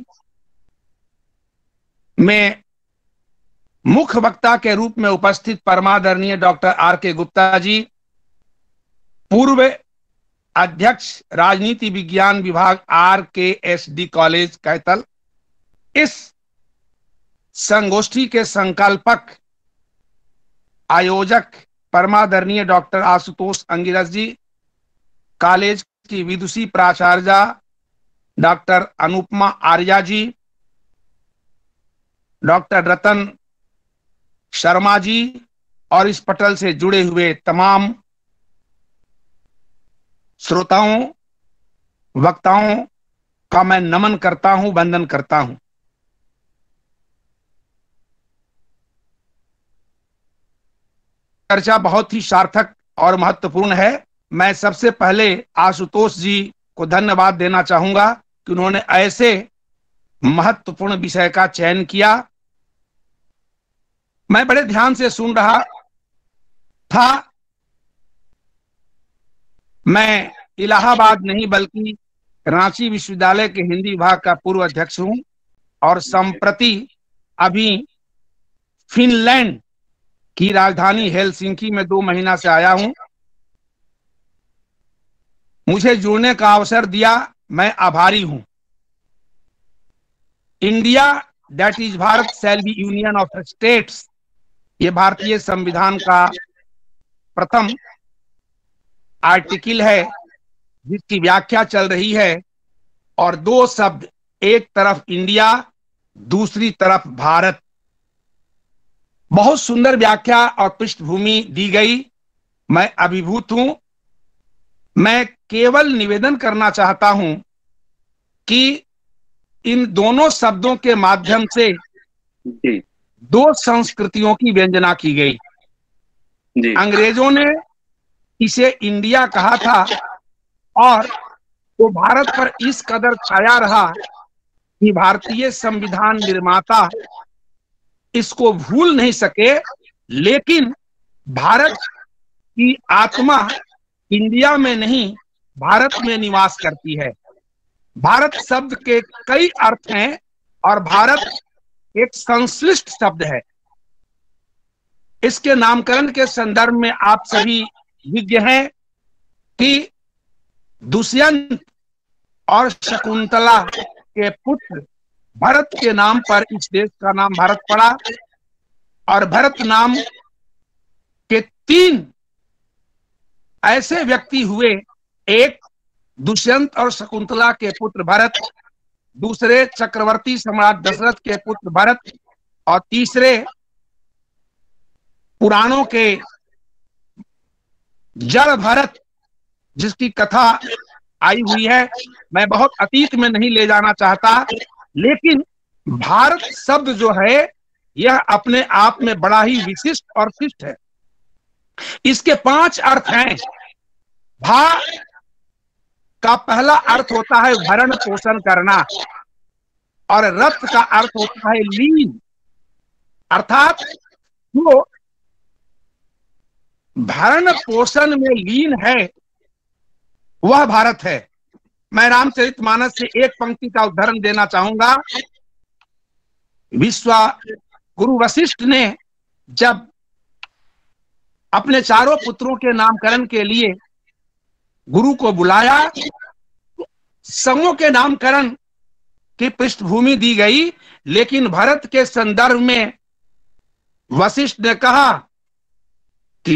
में मुख्य वक्ता के रूप में उपस्थित परमादरणीय डॉक्टर आर के गुप्ता जी, पूर्व अध्यक्ष राजनीति विज्ञान विभाग RKSD कॉलेज कैथल, इस संगोष्ठी के संकल्पक आयोजक परमादरणीय डॉक्टर आशुतोष अंगिरस जी, कॉलेज की विदुषी प्राचार्य डॉक्टर अनुपमा आर्या जी, डॉक्टर रतन शर्मा जी और इस पटल से जुड़े हुए तमाम श्रोताओं वक्ताओं का मैं नमन करता हूं, वंदन करता हूं। चर्चा बहुत ही सार्थक और महत्वपूर्ण है। मैं सबसे पहले आशुतोष जी को धन्यवाद देना चाहूंगा कि उन्होंने ऐसे महत्वपूर्ण विषय का चयन किया। मैं बड़े ध्यान से सुन रहा था। मैं इलाहाबाद नहीं बल्कि रांची विश्वविद्यालय के हिंदी विभाग का पूर्व अध्यक्ष हूं और संप्रति अभी फिनलैंड की राजधानी हेलसिंकी में 2 महीना से आया हूं। मुझे जुड़ने का अवसर दिया, मैं आभारी हूं। India that is Bharat shall be union of states, ये भारतीय संविधान का प्रथम आर्टिकल है जिसकी व्याख्या चल रही है, और 2 शब्द, एक तरफ इंडिया दूसरी तरफ भारत। बहुत सुंदर व्याख्या और पृष्ठभूमि दी गई, मैं अभिभूत हूं। मैं केवल निवेदन करना चाहता हूं कि इन दोनों शब्दों के माध्यम से 2 संस्कृतियों की व्यंजना की गई। अंग्रेजों ने इसे इंडिया कहा था और वो भारत पर इस कदर छाया रहा कि भारतीय संविधान निर्माता इसको भूल नहीं सके, लेकिन भारत की आत्मा इंडिया में नहीं भारत में निवास करती है। भारत शब्द के कई अर्थ हैं और भारत एक संश्लिष्ट शब्द है। इसके नामकरण के संदर्भ में आप सभी विज्ञ हैं कि दुष्यंत और शकुंतला के पुत्र भरत के नाम पर इस देश का नाम भारत पड़ा, और भरत नाम के 3 ऐसे व्यक्ति हुए, एक दुष्यंत और शकुंतला के पुत्र भरत, दूसरे चक्रवर्ती सम्राट दशरथ के पुत्र भरत, और तीसरे पुराणों के जड़ भरत जिसकी कथा आई हुई है। मैं बहुत अतीत में नहीं ले जाना चाहता, लेकिन भारत शब्द जो है यह अपने आप में बड़ा ही विशिष्ट और शिष्ट है। इसके 5 अर्थ हैं। भा का पहला अर्थ होता है भरण पोषण करना, और रथ का अर्थ होता है लीन, अर्थात जो भरण पोषण में लीन है वह भारत है। मैं रामचरितमानस से एक पंक्ति का उदाहरण देना चाहूंगा। गुरु वशिष्ठ ने जब अपने 4 पुत्रों के नामकरण के लिए गुरु को बुलाया, समूह के नामकरण की पृष्ठभूमि दी गई, लेकिन भरत के संदर्भ में वशिष्ठ ने कहा कि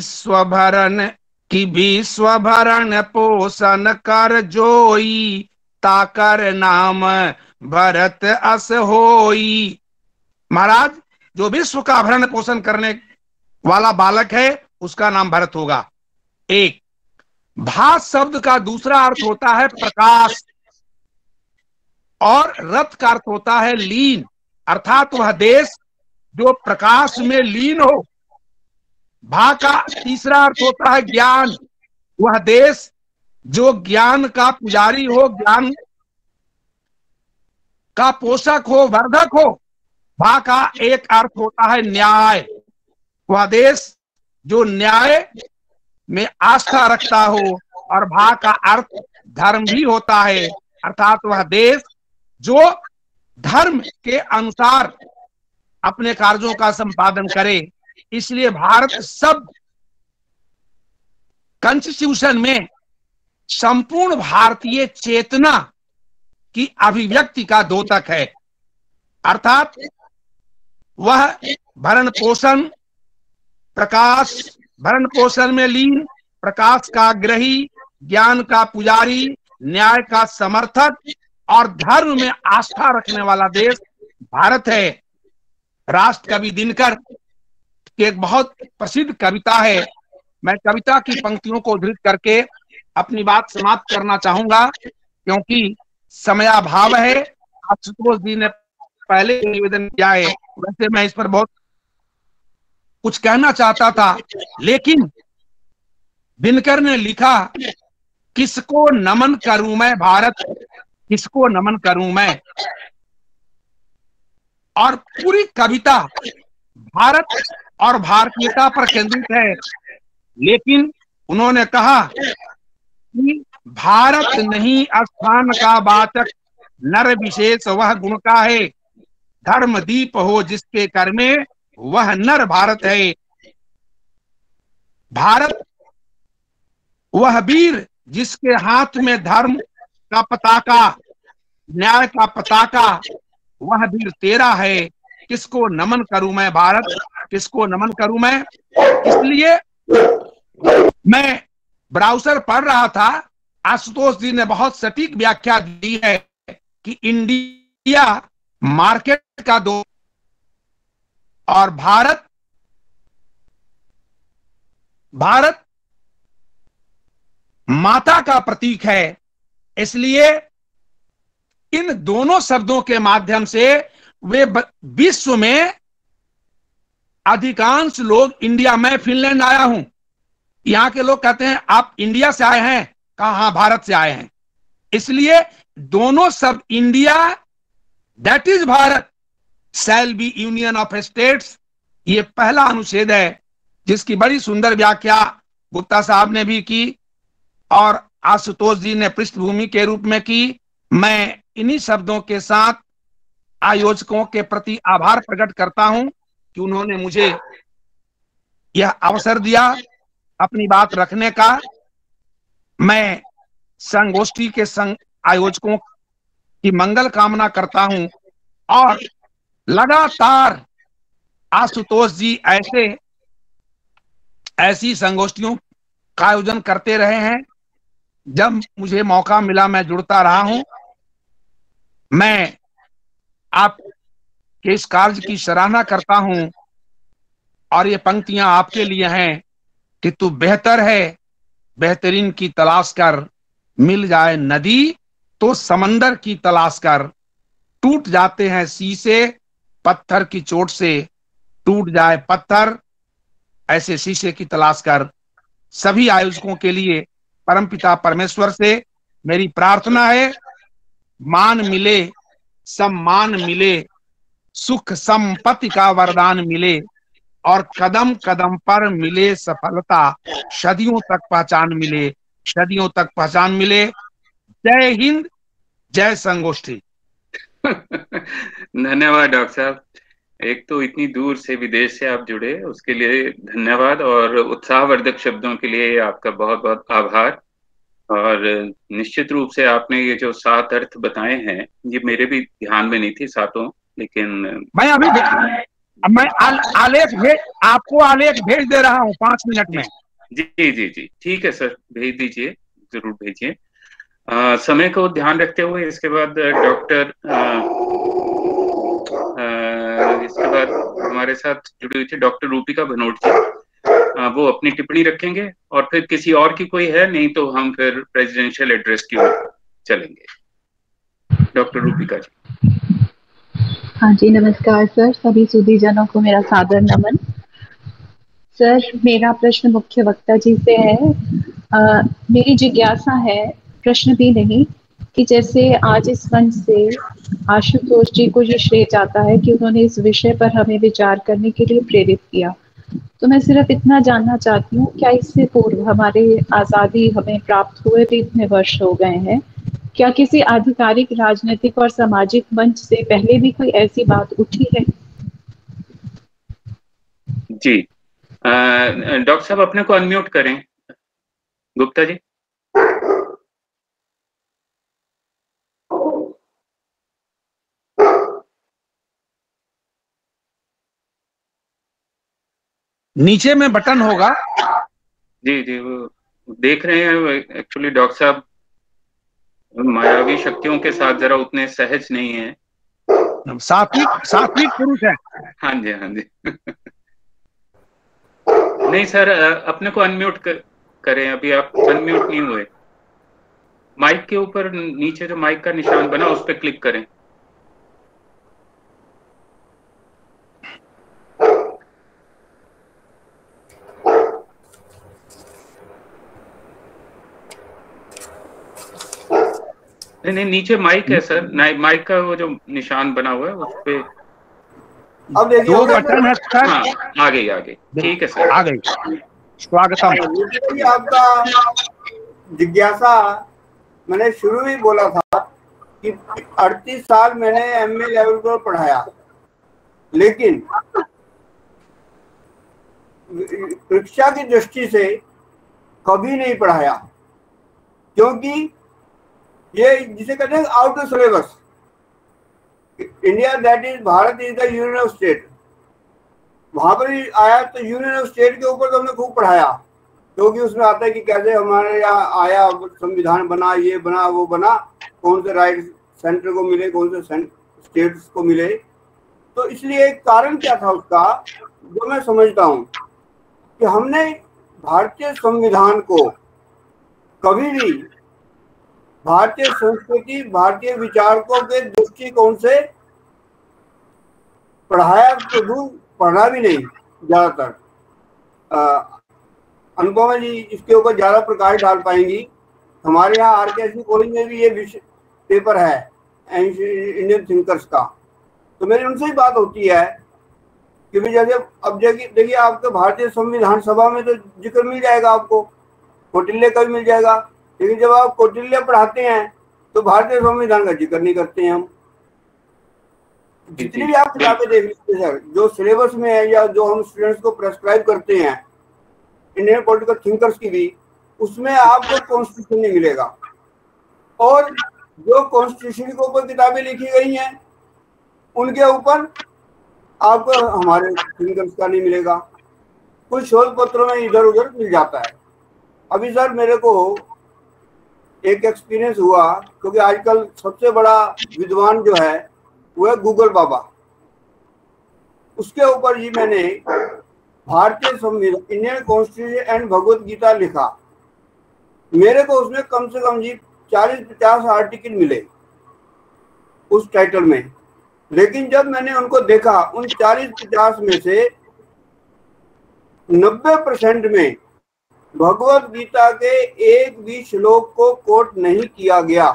विश्व भरण पोषण कर जोई, ताकर नाम भरत अस होई। महाराज, जो विश्व का भरण पोषण करने वाला बालक है उसका नाम भरत होगा। एक भा शब्द का दूसरा अर्थ होता है प्रकाश, और रथ का अर्थ होता है लीन, अर्थात वह देश जो प्रकाश में लीन हो। भा का तीसरा अर्थ होता है ज्ञान, वह देश जो ज्ञान का पुजारी हो, ज्ञान का पोषक हो, वर्धक हो। भा का एक अर्थ होता है न्याय। वह देश जो न्याय में आस्था रखता हो, और भा का अर्थ धर्म भी होता है, अर्थात वह देश जो धर्म के अनुसार अपने कार्यों का संपादन करे। इसलिए भारत सब कॉन्स्टिट्यूशन में संपूर्ण भारतीय चेतना की अभिव्यक्ति का द्योतक है, अर्थात वह भरण पोषण प्रकाश, भरण पोषण में लीन, प्रकाश का ग्रही, ज्ञान का पुजारी, न्याय का समर्थक और धर्म में आस्था रखने वाला देश भारत है। राष्ट्र कवि दिनकर की एक बहुत प्रसिद्ध कविता है। मैं कविता की पंक्तियों को उद्धृत करके अपनी बात समाप्त करना चाहूंगा, क्योंकि समयाभाव है। आशुतोष जी ने पहले निवेदन किया है, वैसे मैं इस पर बहुत कुछ कहना चाहता था, लेकिन दिनकर ने लिखा, किसको नमन करूं मैं भारत, किसको नमन करूं मैं। और पूरी कविता भारत और भारतीयता पर केंद्रित है, लेकिन उन्होंने कहा कि भारत नहीं स्थान का वाचक, नर विशेष वह गुण का है, धर्म दीप हो जिसके कर में वह नर भारत है। भारत वह वीर जिसके हाथ में धर्म का पताका, न्याय का पताका, वह वीर तेरा है। किसको नमन करूं मैं भारत, किसको नमन करूं मैं। इसलिए मैं ब्राउजर पढ़ रहा था, आशुतोष जी ने बहुत सटीक व्याख्या दी है कि इंडिया मार्केट का दो और भारत माता का प्रतीक है। इसलिए इन दोनों शब्दों के माध्यम से वे विश्व में अधिकांश लोग, इंडिया, मैं फिनलैंड आया हूं, यहां के लोग कहते हैं आप इंडिया से आए हैं, कहा हाँ भारत से आए हैं। इसलिए दोनों शब्द India that is Bharat shall be union of states, ये पहला अनुच्छेद है, जिसकी बड़ी सुंदर व्याख्या गुप्ता साहब ने भी की और आशुतोष जी ने पृष्ठभूमि के रूप में की। मैं इन्हीं शब्दों के साथ आयोजकों के प्रति आभार प्रकट करता हूं कि उन्होंने मुझे यह अवसर दिया अपनी बात रखने का। मैं संगोष्ठी के संग आयोजकों की मंगल कामना करता हूं और लगातार आशुतोष जी ऐसी संगोष्ठियों का आयोजन करते रहे हैं। जब मुझे मौका मिला मैं जुड़ता रहा हूं। मैं आपके इस कार्य की सराहना करता हूं और ये पंक्तियां आपके लिए हैं कि तू बेहतर है, बेहतरीन की तलाश कर, मिल जाए नदी तो समंदर की तलाश कर, टूट जाते हैं शीशे पत्थर की चोट से, टूट जाए पत्थर ऐसे शीशे की तलाश कर। सभी आयोजकों के लिए परमपिता परमेश्वर से मेरी प्रार्थना है, मान मिले, सम्मान मिले, सुख संपत्ति का वरदान मिले और कदम कदम पर मिले सफलता, सदियों तक पहचान मिले, सदियों तक पहचान मिले। जय हिंद, जय संगोष्ठी। धन्यवाद डॉक्टर साहब। एक तो इतनी दूर से विदेश से आप जुड़े, उसके लिए धन्यवाद और उत्साहवर्धक शब्दों के लिए आपका बहुत बहुत आभार। और निश्चित रूप से आपने ये जो 7 अर्थ बताए हैं, ये मेरे भी ध्यान में नहीं थी सातों, लेकिन मैं अभी आपको आलेख भेज दे रहा हूँ 5 मिनट में। जी जी जी ठीक है सर, भेज दीजिए, जरूर भेजिए। समय को ध्यान रखते हुए इसके बाद इसके बाद हमारे साथ जुड़ी हुई थी डॉक्टर रूपिका भनोट जी, वो अपनी टिप्पणी रखेंगे और फिर किसी और की कोई है नहीं तो हम फिर प्रेसिडेंशियल एड्रेस की ओर चलेंगे। डॉक्टर रूपिका जी। हाँ जी, नमस्कार सर। सभी सुधीजनों को मेरा सादर नमन। सर, मेरा प्रश्न मुख्य वक्ता जी से है। मेरी जिज्ञासा है, प्रश्न भी नहीं, कि जैसे आज इस मंच से आशुतोष जी को ये श्रेय जाता है कि उन्होंने इस विषय पर हमें विचार करने के लिए प्रेरित किया। तो मैं सिर्फ इतना जानना चाहती हूँ, क्या इससे पूर्व हमारे आजादी हमें प्राप्त हुए भी इतने वर्ष हो गए हैं, क्या किसी आधिकारिक राजनीतिक और सामाजिक मंच से पहले भी कोई ऐसी बात उठी है? जी, डॉक्टर साहब अपने को अनम्यूट करें, गुप्ता जी। नीचे में बटन होगा। जी जी, वो देख रहे हैं। एक्चुअली डॉक्टर साहब मायावी शक्तियों के साथ जरा उतने सहज नहीं है। सात्विक पुरुष है। हाँ जी, हाँ जी। नहीं सर, अपने को अनम्यूट करें, अभी आप अनम्यूट नहीं हुए। माइक के ऊपर नीचे जो माइक का निशान बना उस पर क्लिक करें। नहीं, नीचे माइक है सर, माइक का वो जो निशान बना हुआ है उस पे अब देखिए, दो बटन है सर। हाँ, आ गई। ठीक है सर, आ गई। स्वागतम। आपका जिज्ञासा, मैंने शुरू में बोला था कि 38 साल मैंने एमए लेवल पर पढ़ाया, लेकिन परीक्षा की दृष्टि से कभी नहीं पढ़ाया, क्योंकि ये जिसे कहते हैं out of syllabus. India that is Bharat is the union of state, वहां पर ही आया तो यूनियन ऑफ स्टेट के ऊपर तो हमने खूब पढ़ाया, क्योंकि उसमें आता है कि कैसे हमारे यहाँ आया, संविधान बना, ये बना, वो बना, कौन से राइट सेंटर को मिले, कौन से स्टेट्स को मिले। तो इसलिए एक कारण क्या था उसका, जो मैं समझता हूँ कि हमने भारतीय संविधान को कभी भी भारतीय संस्कृति, भारतीय विचारकों के दृष्टिकोण से पढ़ाया तो दूर, पढ़ना भी नहीं ज्यादातर। अनुपमा जी इसके ऊपर ज्यादा प्रकाश डाल पाएंगी। हमारे यहाँ आरकेएससी कॉलेज में भी ये विषय पेपर है इंडियन थिंकर्स का, तो मेरी उनसे ही बात होती है कि भाई जैसे अब देखिए आपके भारतीय संविधान सभा में तो जिक्र मिल जाएगा आपको, कौटिल्य का भी मिल जाएगा, लेकिन जब आप कौटिल्य पढ़ाते हैं तो भारतीय संविधान का जिक्र नहीं करते हैं हम। जितनी भी आप किताबें देख लीजिए सर, जो सिलेबस में है या जो हम स्टूडेंट्स को प्रेस्क्राइब करते हैं इंडियन पॉलिटिकल थिंकर्स की भी, उसमें आपको कॉन्स्टिट्यूशन नहीं मिलेगा, और जो कॉन्स्टिट्यूशन के ऊपर किताबें लिखी गई हैं उनके ऊपर आपको हमारे थिंकर्स का नहीं मिलेगा। कुछ शोध पत्रों में इधर उधर मिल जाता है। अभी सर मेरे को एक एक्सपीरियंस हुआ, क्योंकि आजकल सबसे बड़ा विद्वान जो है वो है गूगल बाबा, उसके ऊपर ही मैंने भारतीय संविधान, Indian constitution and Bhagavad Gita लिखा। मेरे को उसमें कम से कम जी 40-50 आर्टिकल मिले उस टाइटल में, लेकिन जब मैंने उनको देखा उन 40-50 में से 90% में भगवत गीता के एक भी श्लोक को कोट नहीं किया गया।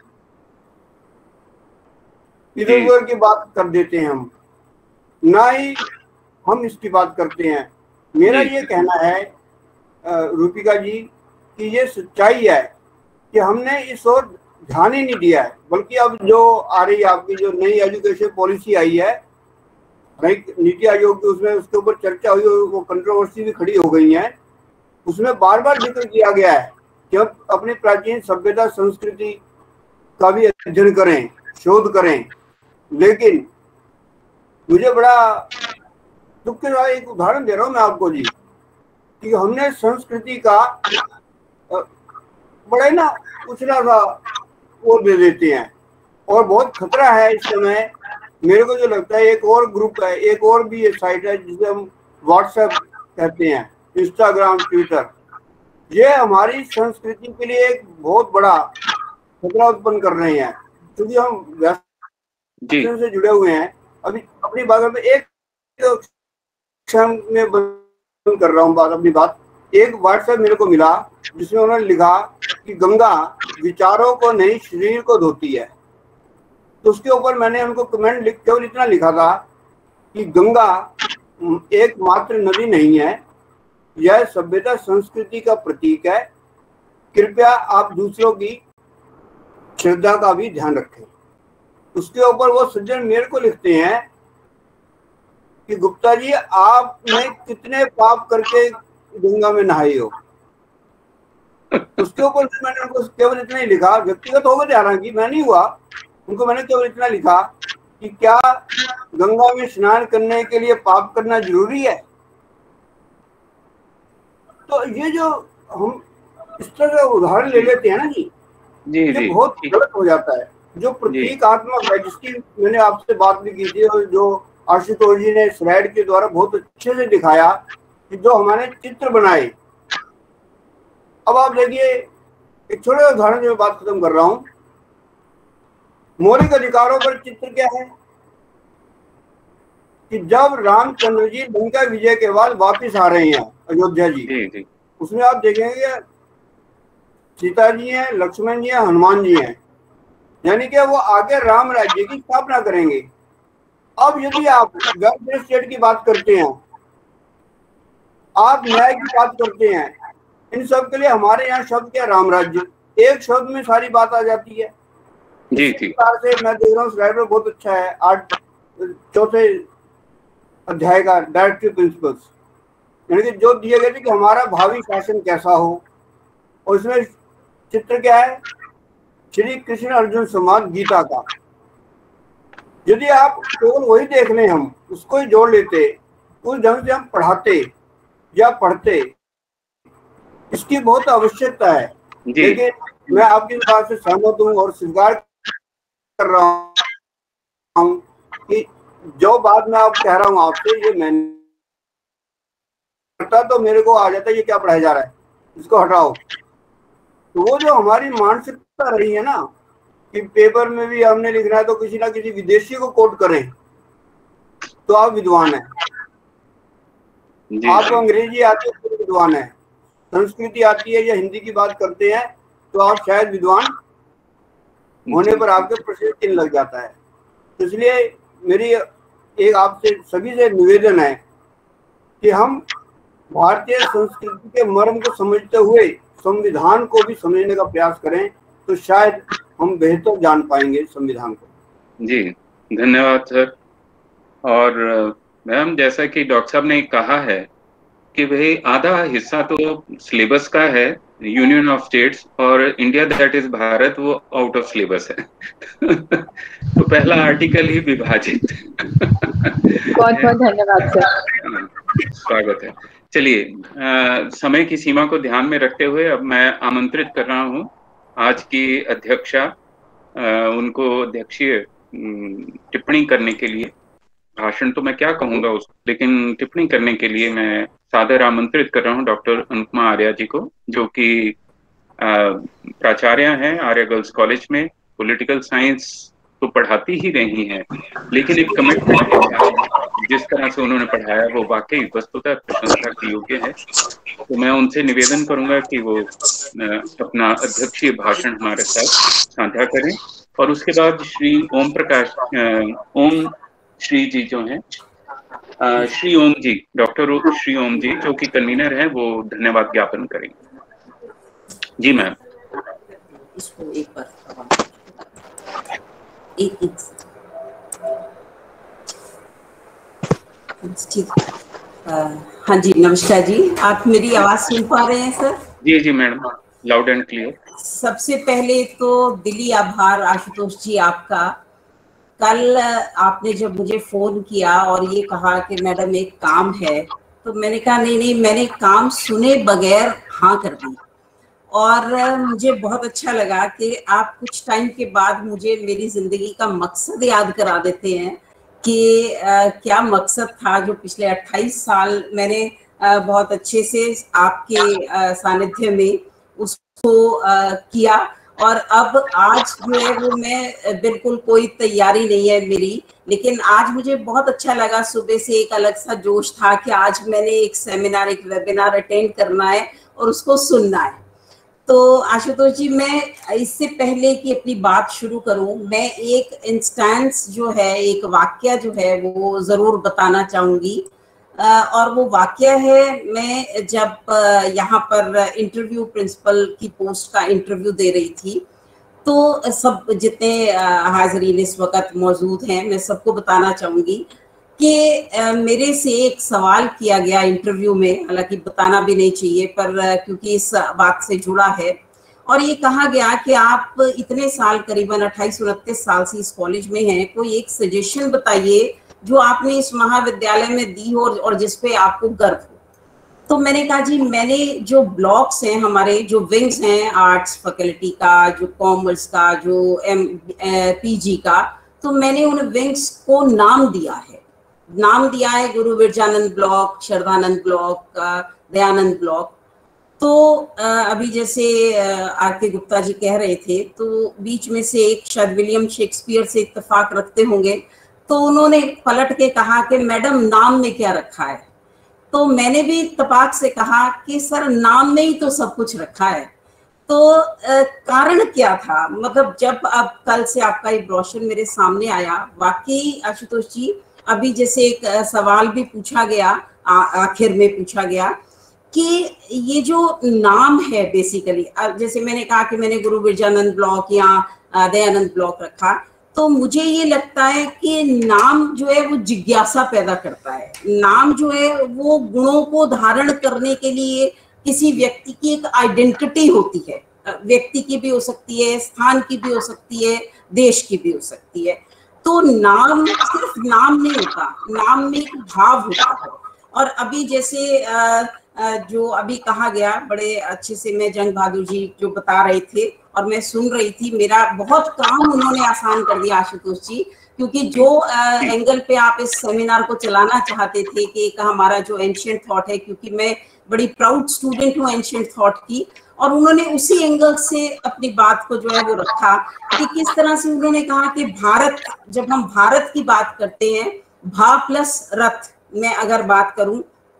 इधर उधर की बात कर देते हैं हम, ना ही हम इसकी बात करते हैं। मेरा ये कहना है रूपिका जी कि ये सच्चाई है कि हमने इस ओर ध्यान ही नहीं दिया है, बल्कि अब जो आ रही है आपकी जो नई एजुकेशन पॉलिसी आई है, नीति आयोग की, उसमें उसके ऊपर चर्चा हुई, वो कंट्रोवर्सी भी खड़ी हो गई है। उसमें बार बार जिक्र किया गया है कि हम अपनी प्राचीन सभ्यता संस्कृति का भी अध्ययन करें, शोध करें, लेकिन मुझे बड़ा दुख के साथ एक उदाहरण दे रहा हूँ मैं आपको जी, कि हमने संस्कृति का बड़ा ना उछला सा वो दे देते हैं, और बहुत खतरा है इस समय। मेरे को जो लगता है एक और ग्रुप है, एक और भी ये साइट है जिसे हम व्हाट्सएप कहते हैं, इंस्टाग्राम, ट्विटर, ये हमारी संस्कृति के लिए एक बहुत बड़ा खतरा उत्पन्न कर रहे हैं, क्योंकि हम वेस्टर्न से जुड़े हुए हैं। अभी अपनी बात में एक में बंद कर रहा हूँ बात, अपनी बात एक व्हाट्सएप मेरे को मिला जिसमें उन्होंने लिखा कि गंगा विचारों को नहीं शरीर को धोती है। तो उसके ऊपर मैंने उनको कमेंट केवल इतना लिखा था कि गंगा एकमात्र नदी नहीं है, यह सभ्यता संस्कृति का प्रतीक है, कृपया आप दूसरों की श्रद्धा का भी ध्यान रखें। उसके ऊपर वो सज्जन मेरे को लिखते हैं कि गुप्ता जी आपने कितने पाप करके गंगा में नहाई हो। उसके ऊपर मैंने उनको केवल इतना ही लिखा, व्यक्तिगत होकर हालांकि मैं नहीं हुआ, उनको मैंने केवल इतना लिखा कि क्या गंगा में स्नान करने के लिए पाप करना जरूरी है। तो ये जो हम इस तरह का उदाहरण ले लेते हैं ना जी, ये बहुत गलत हो जाता है। जो प्रतीकात्मक है, जिसकी मैंने आपसे बात भी की थी और जो आशुतोष जी ने स्लाइड के द्वारा बहुत अच्छे से दिखाया कि जो हमारे चित्र बनाए। अब आप देखिए एक छोटे उदाहरण से मैं बात खत्म कर रहा हूं। मौलिक अधिकारों पर चित्र क्या है कि जब रामचंद्र जी लंका विजय के बाद वापस आ रहे हैं अयोध्या जी, उसमें आप देखेंगे सीता जी हैं, लक्ष्मण जी हैं, हनुमान जी हैं, यानी कि वो आगे राम राज्य की स्थापना करेंगे। अब यदि आप वेलफेयर स्टेट की बात करते हैं, आप न्याय की बात करते हैं, इन सब के लिए हमारे यहाँ शब्द क्या, राम राज्य, एक शब्द में सारी बात आ जाती है। जी इस प्रकार से मैं देख रहा हूँ स्लाइड में बहुत अच्छा है 4 अध्याय का डायरेक्टिव प्रिंसिपल्स, यानी कि जो दिए गए थे कि हमारा भावी शासन कैसा हो, और इसमें चित्र क्या है, श्री कृष्ण अर्जुन संवाद गीता का। यदि आप केवल वही देख लें, हम उसको ही जोड़ लेते, उस ढंग से हम पढ़ाते या पढ़ते, इसकी बहुत आवश्यकता है। लेकिन मैं आपकी बात से सहमत हूँ और स्वीकार कर रहा हूँ कि जो बात मैं अब कह रहा हूँ आपसे, ये मैंने करता तो मेरे को आ जाता है ये क्या पढ़ाया जा रहा है, इसको हटाओ। तो वो जो हमारी मानसिकता रही है ना कि पेपर में भी हमने लिखना है तो किसी ना किसी विदेशी को कोट करें तो आप विद्वान हैं, आपको अंग्रेजी आती है तो विद्वान है, संस्कृति आती है या हिंदी की बात करते हैं तो आप शायद विद्वान होने पर आपके प्रश्न चिन्ह लग जाता है। तो इसलिए मेरी एक आपसे सभी से निवेदन है कि हम भारतीय संस्कृति के मर्म को समझते हुए संविधान को भी समझने का प्रयास करें, तो शायद हम बेहतर जान पाएंगे संविधान को। जी धन्यवाद सर। और मैम जैसा कि डॉक्टर साहब ने कहा है कि भाई आधा हिस्सा तो सिलेबस का है यूनियन ऑफ स्टेट्स, और इंडिया दैट इज भारत वो आउट ऑफ सिलेबस है। तो पहला आर्टिकल ही विभाजित। बहुत बहुत धन्यवाद सर, स्वागत है। चलिए समय की सीमा को ध्यान में रखते हुए अब मैं आमंत्रित कर रहा हूँ आज की अध्यक्षा, उनको अध्यक्षीय टिप्पणी करने के लिए, भाषण तो मैं क्या कहूँगा उसको, लेकिन टिप्पणी करने के लिए मैं सादर आमंत्रित कर रहा हूँ डॉक्टर अनुपमा आर्या जी को, जो कि प्राचार्य हैं आर्या गर्ल्स कॉलेज में। पॉलिटिकल साइंस तो पढ़ाती ही रही हैं, लेकिन एक कमिटमेंट जिस तरह से उन्होंने पढ़ाया वो वाकई वस्तुतः प्रशंसा की योग्य है। तो मैं उनसे निवेदन करूंगा कि वो अपना अध्यक्षीय भाषण हमारे साथ साझा करें, और उसके बाद श्री ओम प्रकाश ओम श्री जी जो हैं, श्री ओम जी, डॉक्टर श्री ओम जी जो कि कन्वीनर हैं, वो धन्यवाद ज्ञापन करेंगे। जी मैम। इसको एक बार हाँ जी, नमस्कार जी। आप मेरी आवाज सुन पा रहे हैं सर? जी जी मैडम, लाउड एंड क्लियर। सबसे पहले तो दिली आभार आशुतोष जी आपका। कल आपने जब मुझे फोन किया और ये कहा कि मैडम एक काम है, तो मैंने कहा नहीं, मैंने काम सुने बगैर हाँ कर दी। और मुझे बहुत अच्छा लगा कि आप कुछ टाइम के बाद मुझे मेरी जिंदगी का मकसद याद करा देते हैं कि क्या मकसद था जो पिछले 28 साल मैंने बहुत अच्छे से आपके सानिध्य में उसको किया। और अब आज जो है वो मैं बिल्कुल कोई तैयारी नहीं है मेरी, लेकिन आज मुझे बहुत अच्छा लगा, सुबह से एक अलग सा जोश था कि आज मैंने एक सेमिनार, एक वेबिनार अटेंड करना है और उसको सुनना है। तो आशुतोष जी, मैं इससे पहले कि अपनी बात शुरू करूं, मैं एक इंस्टेंस जो है, एक वाक्य जो है वो जरूर बताना चाहूंगी। और वो वाक्य है, मैं जब यहाँ पर इंटरव्यू प्रिंसिपल की पोस्ट का इंटरव्यू दे रही थी, तो सब जितने हाजिरीन इस वक्त मौजूद हैं, मैं सबको बताना चाहूंगी कि मेरे से एक सवाल किया गया इंटरव्यू में, हालांकि बताना भी नहीं चाहिए पर क्योंकि इस बात से जुड़ा है, और ये कहा गया कि आप इतने साल, करीबन 28-29 साल से इस कॉलेज में हैं, कोई एक सजेशन बताइए जो आपने इस महाविद्यालय में दी हो और जिस पे आपको गर्व हो। तो मैंने कहा जी, मैंने जो ब्लॉक्स हैं, हमारे जो विंग्स हैं, आर्ट्स फैकल्टी का, जो कॉमर्स का, जो पीजी का, तो मैंने उन विंग्स को नाम दिया है Guru Virjanand block, Shraddhanand block, Dayanand block. तो अभी जैसे आर.के. गुप्ता जी कह रहे थे, तो बीच में से एक शायद विलियम शेक्सपियर से इत्तेफाक रखते होंगे, तो उन्होंने पलट के कहा कि मैडम नाम में क्या रखा है। तो मैंने भी इत्तेफाक से कहा कि सर नाम में ही तो सब कुछ रखा है। तो कारण क्या था, मतलब जब अब कल से आपका ये ब्रोशर मेरे सामने आया, वाकई आशुतोष जी, अभी जैसे एक सवाल भी पूछा गया, आखिर में पूछा गया कि ये जो नाम है बेसिकली, जैसे मैंने कहा कि मैंने गुरु विरजानंद ब्लॉक या दयानंद ब्लॉक रखा, तो मुझे ये लगता है कि नाम जो है वो जिज्ञासा पैदा करता है। नाम जो है वो गुणों को धारण करने के लिए किसी व्यक्ति की एक आइडेंटिटी होती है, व्यक्ति की भी हो सकती है, स्थान की भी हो सकती है, देश की भी हो सकती है। तो नाम सिर्फ नाम नहीं होता, नाम में एक भाव होता है। और अभी जैसे जो अभी कहा गया, बड़े अच्छे से मैं जंग बहादुर जी जो बता रहे थे और मैं सुन रही थी, मेरा बहुत काम उन्होंने आसान कर दिया आशुतोष जी, क्योंकि जो एंगल पे आप इस सेमिनार को चलाना चाहते थे कि एक हमारा जो एंशिएंट थॉट है, क्योंकि मैं बड़ी प्राउड स्टूडेंट हूँ एंशिएंट थॉट की, और उन्होंने उसी एंगल से अपनी बात को जो है वो रखा कि किस तरह से उन्होंने कहा कि भारत, जब हम भारत की बात करते हैं, भा प्लस रथ में अगर बात करूं,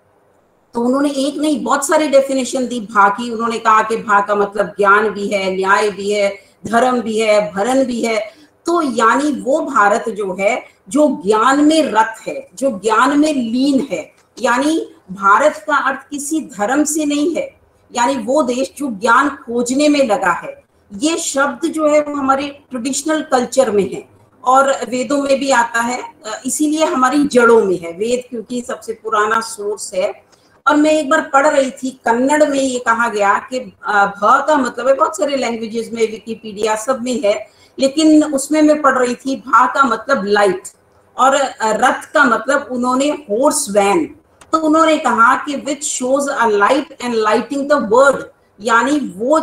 तो उन्होंने एक नहीं बहुत सारी डेफिनेशन दी भा की। उन्होंने कहा कि भा का मतलब ज्ञान भी है, न्याय भी है, धर्म भी है, भरण भी है। तो यानी वो भारत जो है जो ज्ञान में रत है, जो ज्ञान में लीन है, यानी भारत का अर्थ किसी धर्म से नहीं है, यानी वो देश जो ज्ञान खोजने में लगा है। ये शब्द जो है वो हमारे ट्रेडिशनल कल्चर में है और वेदों में भी आता है, इसीलिए हमारी जड़ों में है वेद, क्योंकि सबसे पुराना सोर्स है। और मैं एक बार पढ़ रही थी, कन्नड़ में ये कहा गया कि भ का मतलब है, बहुत सारे लैंग्वेजेस में, विकिपीडिया सब में है, लेकिन उसमें मैं पढ़ रही थी भा का मतलब लाइट, और रथ का मतलब उन्होंने हॉर्स वैन। तो उन्होंने कहा कि which shows a light and lighting the world, यानी वो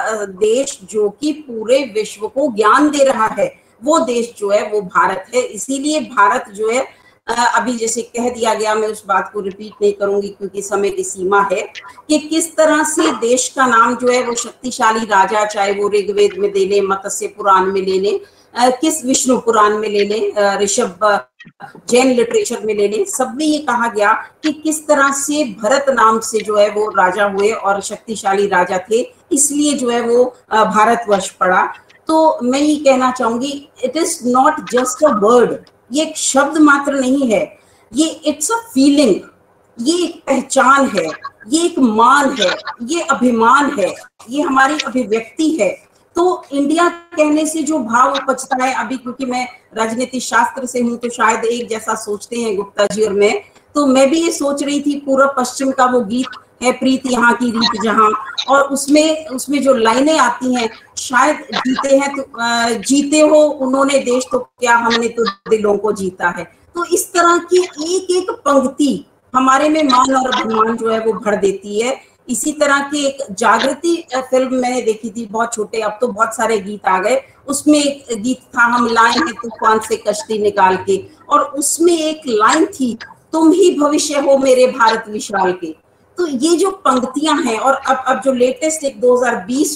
देश जो कि पूरे विश्व को ज्ञान दे रहा है, वो देश जो है वो भारत है। इसीलिए भारत जो है, अभी जैसे कह दिया गया, मैं उस बात को रिपीट नहीं करूंगी क्योंकि समय की सीमा है, कि किस तरह से देश का नाम जो है वो शक्तिशाली राजा, चाहे वो ऋग्वेद में ले लें, मत्स्य पुराण में ले लें, किस विष्णु पुराण में ले लें, ऋषभ जैन लिटरेचर में ले लें, सब में ये कहा गया कि किस तरह से भरत नाम से जो है वो राजा हुए और शक्तिशाली राजा थे, इसलिए जो है वो भारतवर्ष पड़ा। तो मैं ये कहना चाहूंगी, it is not just a word, ये एक शब्द मात्र नहीं है, ये इट्स अ फीलिंग, ये एक पहचान है, ये एक मान है, ये अभिमान है, ये हमारी अभिव्यक्ति है। तो इंडिया कहने से जो भाव उपजता है, अभी क्योंकि मैं राजनीति शास्त्र से हूं तो शायद एक जैसा सोचते हैं गुप्ता जी और मैं भी ये सोच रही थी, पूर्व पश्चिम का वो गीत है, प्रीत यहाँ की रीत जहाँ, और उसमें जो लाइनें आती हैं, शायद जीते हैं तो जीते हो उन्होंने देश, तो क्या हमने तो दिलों को जीता है। तो इस तरह की एक एक पंक्ति हमारे में मान और अभिमान जो है वो भर देती है। इसी तरह की एक जागृति फिल्म मैंने देखी थी, बहुत छोटे, अब तो बहुत सारे गीत आ गए, उसमें एक गीत था, हम लाए हैं तूफान से कश्ती निकाल के, और उसमें एक लाइन थी, तुम ही भविष्य हो मेरे भारत विशाल के। तो ये जो पंक्तियां हैं, और अब जो लेटेस्ट एक 2020 में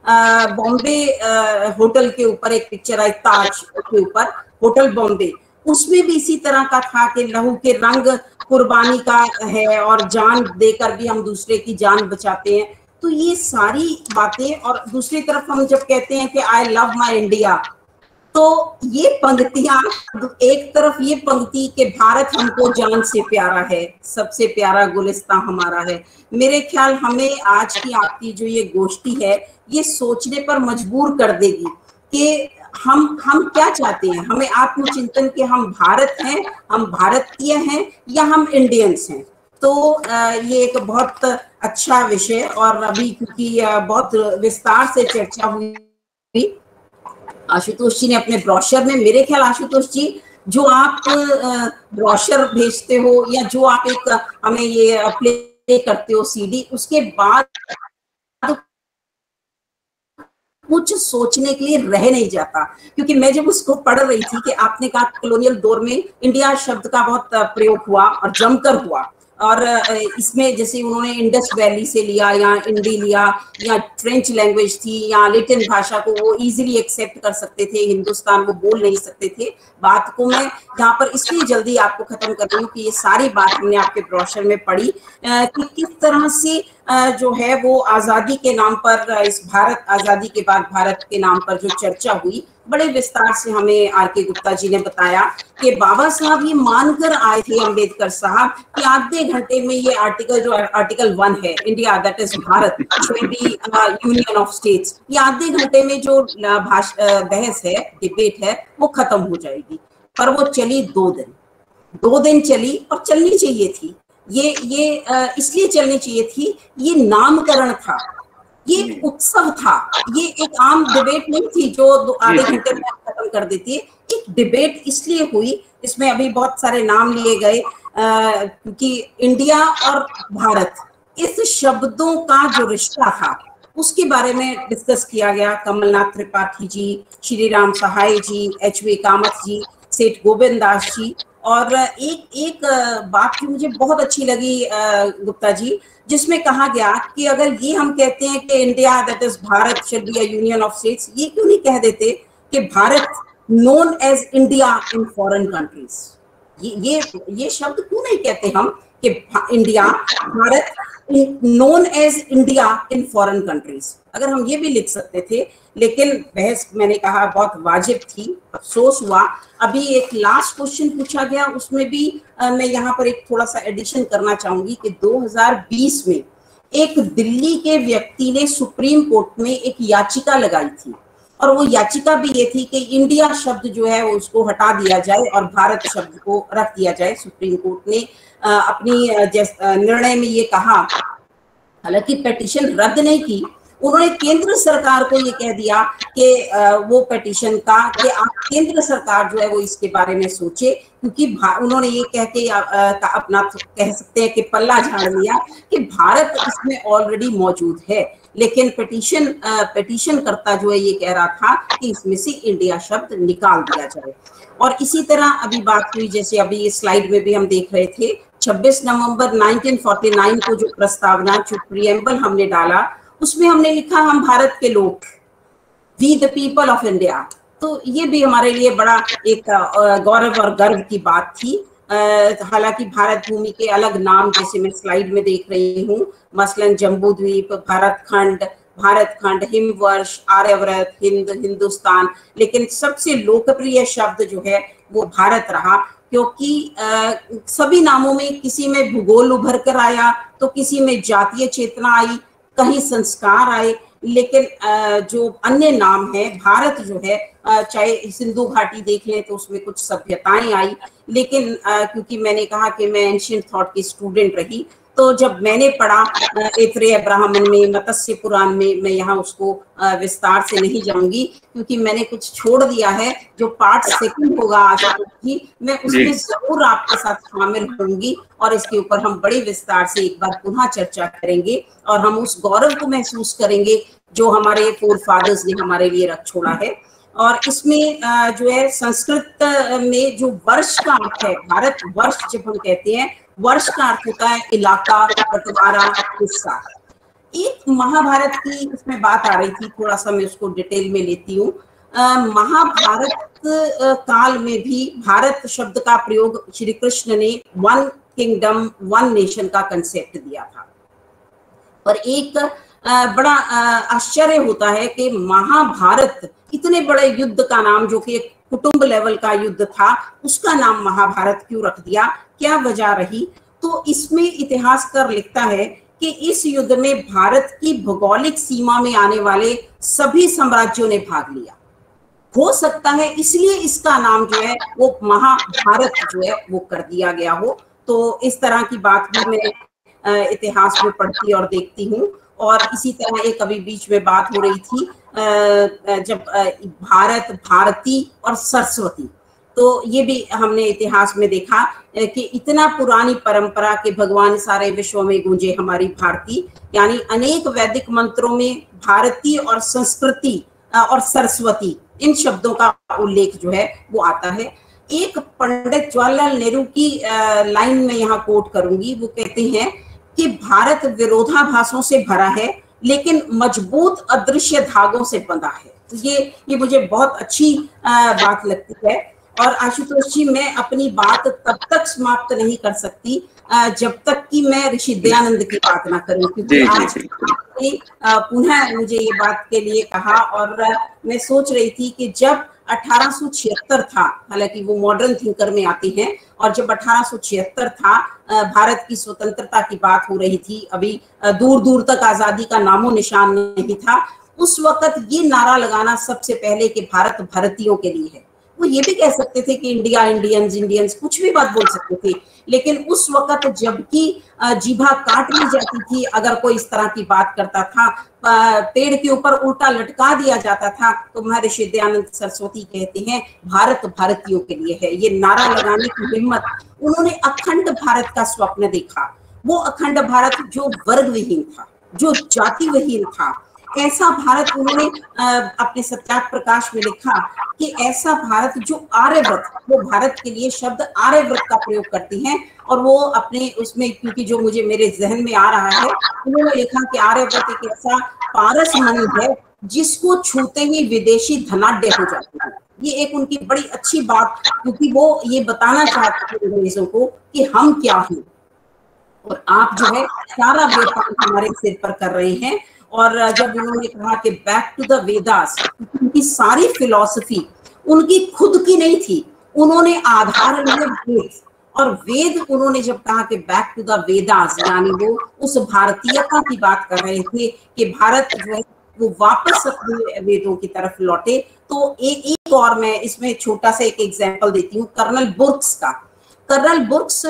बॉम्बे होटल के ऊपर एक पिक्चर आई, ताज के ऊपर होटल बॉम्बे, उसमें भी इसी तरह का था कि लहू के रंग कुर्बानी का है और जान देकर भी हम दूसरे की जान बचाते हैं। तो ये सारी बातें, और दूसरी तरफ हम जब कहते हैं कि आई लव माई इंडिया, तो ये पंक्तियां, एक तरफ ये पंक्ति कि भारत हमको जान से प्यारा है, सबसे प्यारा गुलिस्तां हमारा है। मेरे ख्याल हमें आज की आपकी जो ये गोष्ठी है ये सोचने पर मजबूर कर देगी कि हम क्या चाहते हैं। हमें आत्मचिंतन के हम भारत हैं, हम भारतीय हैं या हम इंडियंस हैं। तो ये एक बहुत अच्छा विषय, और अभी क्योंकि बहुत विस्तार से चर्चा हुई, आशुतोष जी ने अपने ब्रोशर में, मेरे ख्याल आशुतोष जी जो आप ब्रोशर भेजते हो या जो आप एक हमें ये प्ले करते हो सीडी, उसके बाद कुछ सोचने के लिए रह नहीं जाता। क्योंकि मैं जब उसको पढ़ रही थी कि आपने कहा कॉलोनियल दौर में इंडिया शब्द का बहुत प्रयोग हुआ और जमकर हुआ, और इसमें जैसे उन्होंने इंडस वैली से लिया या इंडी लिया या फ्रेंच लैंग्वेज थी या लैटिन भाषा को वो इजीली एक्सेप्ट कर सकते थे, हिंदुस्तान वो बोल नहीं सकते थे। बात को मैं यहाँ पर इसलिए जल्दी आपको खत्म कर रही हूँ कि ये सारी बात हमने आपके ब्रोशर में पढ़ी कि किस तरह से जो है वो आजादी के नाम पर, इस भारत आजादी के बाद भारत के नाम पर जो चर्चा हुई, बड़े विस्तार से हमें आर.के. गुप्ता जी ने बताया कि बाबा साहब ये मानकर आए थे, अम्बेडकर साहब, कि आधे घंटे में ये आर्टिकल, जो आर्टिकल 1 है, India that is Bharat should be union of states, ये आधे घंटे में जो बहस है, डिबेट है, वो खत्म हो जाएगी। पर वो चली 2 दिन चली, और चलनी चाहिए थी। ये इसलिए चलनी चाहिए थी, ये नामकरण था, ये उत्सव था, ये एक आम डिबेट नहीं थी जो आधे घंटे में खत्म कर देती है। एक डिबेट इसलिए हुई, इसमें अभी बहुत सारे नाम लिए गए क्योंकि इंडिया और भारत, इस शब्दों का जो रिश्ता था उसके बारे में डिस्कस किया गया। कमलनाथ त्रिपाठी जी, श्री राम सहाय जी, एच.वी. कामत जी, सेठ गोविंद दास जी, और एक बात की मुझे बहुत अच्छी लगी गुप्ता जी, जिसमें कहा गया कि अगर ये हम कहते हैं कि India that is Bharat should be a union of states, ये क्यों नहीं कह देते कि Bharat known as India in foreign countries. ये शब्द क्यों नहीं कहते हम कि India, Bharat known as India in foreign countries, अगर हम ये भी लिख सकते थे। लेकिन बहस, मैंने कहा, बहुत वाजिब थी, अफसोस हुआ। अभी एक लास्ट क्वेश्चन पूछा गया, उसमें भी मैं यहाँ पर एक थोड़ा सा एडिशन करना चाहूंगी कि 2020 में एक दिल्ली के व्यक्ति ने सुप्रीम कोर्ट में एक याचिका लगाई थी, और वो याचिका भी ये थी कि इंडिया शब्द जो है वो उसको हटा दिया जाए और भारत शब्द को रख दिया जाए। सुप्रीम कोर्ट ने अपनी निर्णय में ये कहा, हालांकि पिटीशन रद्द नहीं की, उन्होंने केंद्र सरकार को ये कह दिया कि वो पिटीशन का, कि आप केंद्र सरकार जो है वो इसके बारे में सोचे, क्योंकि उन्होंने ये कह के अपना कह सकते हैं कि पल्ला झाड़ लिया कि भारत इसमें ऑलरेडी मौजूद है। लेकिन पिटीशन करता जो है ये कह रहा था कि इसमें से इंडिया शब्द निकाल दिया जाए। और इसी तरह अभी बात हुई, जैसे अभी स्लाइड में भी हम देख रहे थे, 26 नवंबर 1949 को जो प्रस्तावना, जो प्रीएम्बल हमने डाला, उसमें हमने लिखा हम भारत के लोग, we the people of India. तो ये भी हमारे लिए बड़ा एक गौरव और गर्व की बात थी। हालांकि भारत भूमि के अलग नाम, जैसे मैं स्लाइड में देख रही हूँ, मसलन जम्बू द्वीप, भारत खंड, हिमवर्ष, आर्यव्रत, हिंदुस्तान, लेकिन सबसे लोकप्रिय शब्द जो है वो भारत रहा, क्योंकि सभी नामों में किसी में भूगोल उभर कर आया, तो किसी में जातीय चेतना आई, कहीं संस्कार आए, लेकिन जो अन्य नाम है, भारत जो है, चाहे सिंधु घाटी देख लें तो उसमें कुछ सभ्यताएं आई, लेकिन क्योंकि मैंने कहा कि मैं एंशिएंट थॉट की स्टूडेंट रही, तो जब मैंने पढ़ा ऐतरेय ब्राह्मण में, मत्स्य पुराण में, मैं यहाँ उसको विस्तार से नहीं जाऊंगी क्योंकि मैंने कुछ छोड़ दिया है। जो पार्ट सेकंड होगा आज की, मैं उसमें जरूर आपके साथ शामिल होंगी और इसके ऊपर हम बड़े विस्तार से एक बार पुनः चर्चा करेंगे और हम उस गौरव को महसूस करेंगे जो हमारे फोर फादर्स ने हमारे लिए रख छोड़ा है। और इसमें जो है संस्कृत में जो वर्ष का अर्थ है, भारत वर्ष जब हम कहते हैं, वर्ष का अर्थ होता है इलाका, बंटवारा, हिस्सा। एक महाभारत की इसमें बात आ रही थी, थोड़ा सा मैं उसको डिटेल में लेती हूँ। महाभारत काल में भी भारत शब्द का प्रयोग श्री कृष्ण ने वन किंगडम वन नेशन का कंसेप्ट दिया था। और एक बड़ा आश्चर्य होता है कि महाभारत, इतने बड़े युद्ध का नाम जो कि एक कुटुंब लेवल का युद्ध था, उसका नाम महाभारत क्यों रख दिया, क्या वजह रही? तो इसमें इतिहासकार लिखता है कि इस युद्ध में भारत की भौगोलिक सीमा में आने वाले सभी साम्राज्यों ने भाग लिया। हो सकता है इसलिए इसका नाम जो है वो महाभारत जो है वो कर दिया गया हो। तो इस तरह की बात भी मैं इतिहास में पढ़ती और देखती हूँ। और इसी तरह एक अभी बीच में बात हो रही थी जब भारत, भारती और सरस्वती, तो ये भी हमने इतिहास में देखा कि इतना पुरानी परंपरा के भगवान सारे विश्व में गूंजे हमारी भारती, यानी अनेक वैदिक मंत्रों में भारती और संस्कृति और सरस्वती इन शब्दों का उल्लेख जो है वो आता है। एक पंडित जवाहरलाल नेहरू की लाइन में यहाँ कोट करूंगी, वो कहते हैं कि भारत विरोधाभासों से भरा है लेकिन मजबूत अदृश्य धागों से बंधा है। तो ये मुझे बहुत अच्छी बात लगती है। और आशुतोष जी, मैं अपनी बात तब तक समाप्त नहीं कर सकती जब तक कि मैं ऋषि दयानंद की बात ना करूं, क्योंकि आज पुनः मुझे ये बात के लिए कहा। और मैं सोच रही थी कि जब 1876 था, हालांकि वो मॉडर्न थिंकर में आती हैं, और जब 1876 था भारत की स्वतंत्रता की बात हो रही थी, अभी दूर दूर तक आजादी का नामो निशान नहीं था, उस वक्त ये नारा लगाना सबसे पहले कि भारत भारतीयों के लिए है। वो ये भी कह सकते थे कि इंडिया इंडियंस, इंडियंस, कुछ भी बात बोल सकते थे, लेकिन उस वक्त जबकि जीभा काट ली जाती थी अगर कोई इस तरह की बात करता था, पेड़ के ऊपर उल्टा लटका दिया जाता था, तो महर्षि दयानंद सरस्वती कहते हैं भारत भारतीयों के लिए है। ये नारा लगाने की हिम्मत, उन्होंने अखंड भारत का स्वप्न देखा। वो अखंड भारत जो वर्ग विहीन था, जो जाति विहीन था, ऐसा भारत उन्होंने अपने सत्याग्रह प्रकाश में लिखा कि ऐसा भारत जो आर्यव्रत, वो भारत के लिए शब्द आर्यव्रत का प्रयोग करती हैं। और वो अपने उसमें, क्योंकि जो मुझे मेरे जहन में आ रहा है, उन्होंने लिखा कि आर्यव्रत एक ऐसा पारस मणि है जिसको छूते ही विदेशी धनाढ्य हो जाते हैं। ये एक उनकी बड़ी अच्छी बात, क्योंकि वो ये बताना चाहते थे अंग्रेजों को कि हम क्या हैं और आप जो है सारा व्यापार हमारे सिर पर कर रहे हैं। और जब उन्होंने कहा कि बैक टू द वेदास, उनकी सारी फिलॉसफी उनकी खुद की नहीं थी, उन्होंने आधार लिया वेद। और वेद उन्होंने जब कहा कि बैक टू द वेदास, यानी वो उस भारतीयता की बात कर रहे थे कि भारत जो है वो वापस अपने वेदों की तरफ लौटे। तो एक और मैं इसमें छोटा सा एक एग्जाम्पल देती हूँ कर्नल बुर्क्स का। कर्नल बुर्क्स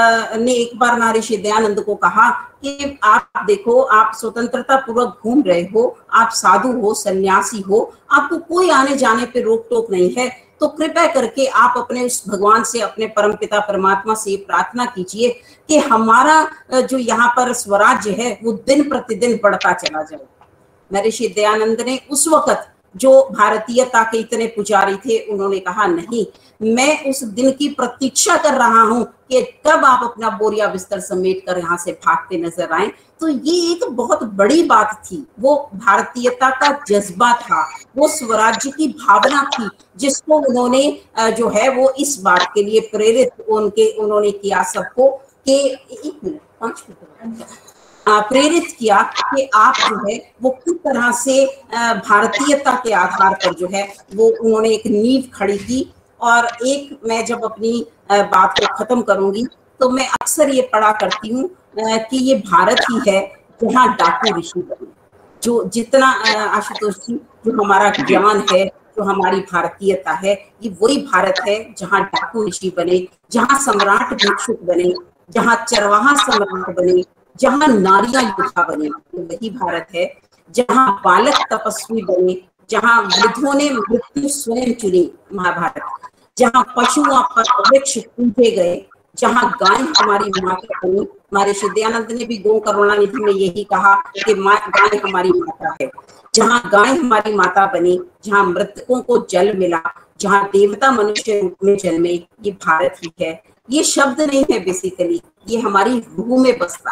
ने एक बार महर्षि दयानंद को कहा कि आप देखो, आप स्वतंत्रता पूर्वक घूम रहे हो, आप साधु हो, सन्यासी हो, आपको कोई आने जाने पे रोक टोक नहीं है, तो कृपया करके आप अपने उस भगवान से, अपने परमपिता परमात्मा से प्रार्थना कीजिए कि हमारा जो यहाँ पर स्वराज्य है वो दिन प्रतिदिन बढ़ता चला जाए। महर्षि दयानंद ने उस वक्त जो भारतीयता के इतने पुजारी थे, उन्होंने कहा नहीं, मैं उस दिन की प्रतीक्षा कर रहा हूं कि कब आप अपना बोरिया बिस्तर समेट कर यहाँ से भागते नजर आए। तो ये एक बहुत बड़ी बात थी, वो भारतीयता का जज्बा था, वो स्वराज्य की भावना थी, जिसको उन्होंने जो है वो इस बात के लिए प्रेरित उन्होंने किया सबको कि 1 मिनट 5 मिनट प्रेरित किया कि आप जो है वो किस तरह से भारतीयता के आधार पर जो है वो उन्होंने एक नींव खड़ी की। और एक मैं जब अपनी बात को खत्म करूंगी तो मैं अक्सर ये पढ़ा करती हूँ कि ये भारत ही है जहाँ डाकू ऋषि बने। जो जितना आशुतोष जी, जो हमारा ज्ञान है, जो हमारी भारतीयता है, ये वही भारत है जहाँ डाकू ऋषि बने, जहाँ सम्राट भिक्षुक बने, जहाँ चरवाहा सम्राट बने, जहाँ नारियां योद्धा बने, वही भारत है। जहाँ बालक तपस्वी बने, जहाँ वृद्धों ने मृत्यु स्वयं चुनी, महाभारत। जहाँ पशुओं पर वृक्ष पूजे गए, जहाँ गाय हमारी माता बनी। महर्षि दयानंद ने भी गो करुणानिधि में यही कहा कि गाय हमारी माता है। जहाँ गाय हमारी माता बनी, जहाँ मृतकों को जल मिला, जहाँ देवता मनुष्य रूप में जन्मे, ये भारत ही है। ये शब्द नहीं है बेसिकली, ये हमारी रूह में बसता है।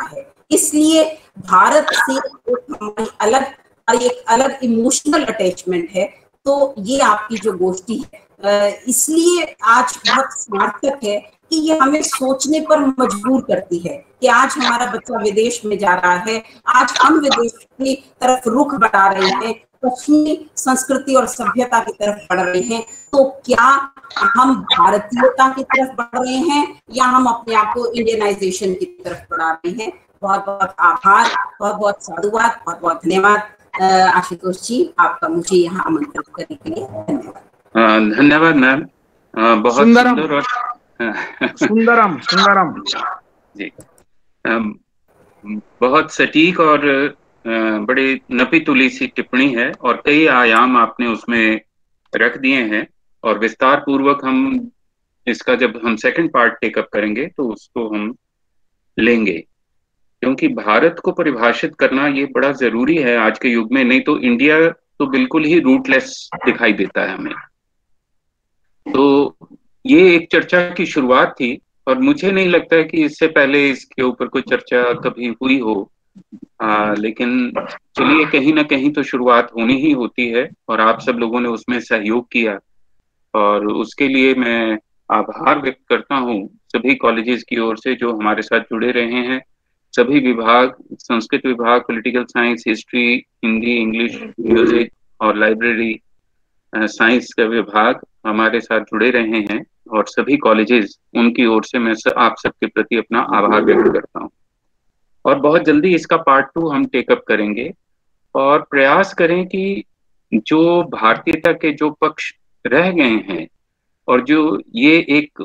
इसलिए भारत से हमारी एक अलग इमोशनल अटैचमेंट है। तो ये आपकी जो गोष्ठी है इसलिए आज बहुत सार्थक है कि ये हमें सोचने पर मजबूर करती है कि आज हमारा बच्चा विदेश में जा रहा है, आज हम विदेश की तरफ रुख बढ़ा रहे हैं, पश्चिमी संस्कृति और सभ्यता की तरफ बढ़ रहे हैं। तो क्या हम भारतीयता की तरफ बढ़ रहे हैं या हम अपने आप को इंडियनाइजेशन की तरफ बढ़ा रहे हैं? बहुत बहुत आभार, बहुत बहुत साधुवाद, बहुत बहुत धन्यवाद आशुतोष जी, आपका मुझे यहाँ आमंत्रित करने के लिए धन्यवाद। धन्यवाद मैम, बहुत सुंदर और सुंदरम सुंदरम जी, बहुत सटीक और बड़ी नपी तुली सी टिप्पणी है और कई आयाम आपने उसमें रख दिए हैं और विस्तार पूर्वक हम इसका जब हम सेकंड पार्ट टेकअप करेंगे तो उसको हम लेंगे, क्योंकि भारत को परिभाषित करना ये बड़ा जरूरी है आज के युग में, नहीं तो इंडिया तो बिल्कुल ही रूटलेस दिखाई देता है हमें। तो ये एक चर्चा की शुरुआत थी और मुझे नहीं लगता है कि इससे पहले इसके ऊपर कोई चर्चा कभी हुई हो, लेकिन चलिए कहीं ना कहीं तो शुरुआत होनी ही होती है और आप सब लोगों ने उसमें सहयोग किया और उसके लिए मैं आभार व्यक्त करता हूँ सभी कॉलेजेस की ओर से जो हमारे साथ जुड़े रहे हैं। सभी विभाग, संस्कृत विभाग, political science, history, Hindi, English, music और लाइब्रेरी साइंस का विभाग हमारे साथ जुड़े रहे हैं और सभी कॉलेजेस, उनकी ओर से मैं आप सबके प्रति अपना आभार व्यक्त करता हूँ। और बहुत जल्दी इसका पार्ट 2 हम टेकअप करेंगे और प्रयास करें कि जो भारतीयता के जो पक्ष रह गए हैं और जो ये एक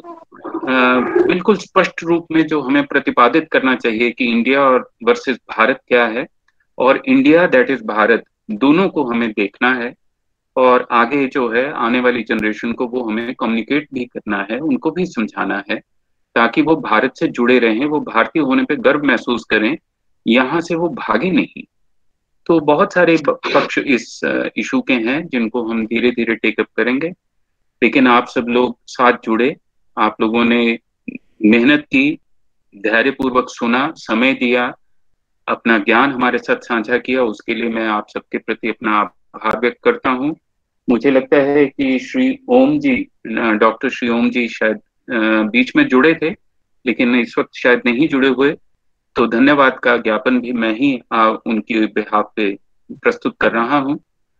बिल्कुल स्पष्ट रूप में जो हमें प्रतिपादित करना चाहिए कि इंडिया और वर्सेस भारत क्या है और इंडिया दैट इज भारत, दोनों को हमें देखना है और आगे जो है आने वाली जनरेशन को वो हमें कम्युनिकेट भी करना है, उनको भी समझाना है ताकि वो भारत से जुड़े रहें, वो भारतीय होने पे गर्व महसूस करें, यहाँ से वो भागे नहीं। तो बहुत सारे पक्ष इस इशू के हैं जिनको हम धीरे धीरे टेकअप करेंगे, लेकिन आप सब लोग साथ जुड़े, आप लोगों ने मेहनत की, धैर्यपूर्वक सुना, समय दिया, अपना ज्ञान हमारे साथ साझा किया, उसके लिए मैं आप सबके प्रति अपना आभार व्यक्त करता हूँ। मुझे लगता है कि श्री ओम जी, डॉक्टर श्री ओम जी शायद बीच में जुड़े थे लेकिन इस वक्त शायद नहीं जुड़े हुए, तो धन्यवाद का ज्ञापन भी मैं ही उनकी बिहाफ पे प्रस्तुत कर रहा हूँ।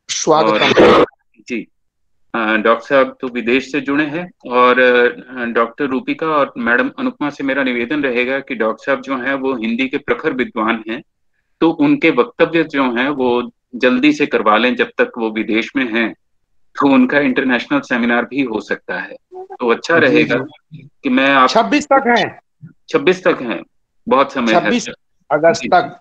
स्वागत जी। डॉक्टर साहब तो विदेश से जुड़े हैं और डॉक्टर रूपिका और मैडम अनुपमा से मेरा निवेदन रहेगा कि डॉक्टर साहब जो हैं वो हिंदी के प्रखर विद्वान हैं, तो उनके वक्तव्य जो हैं वो जल्दी से करवा लें, जब तक वो विदेश में हैं तो उनका इंटरनेशनल सेमिनार भी हो सकता है, तो अच्छा रहेगा कि मैं आप 26 तक हैं, 26 तक हैं, बहुत समय 26 अगस्त तक,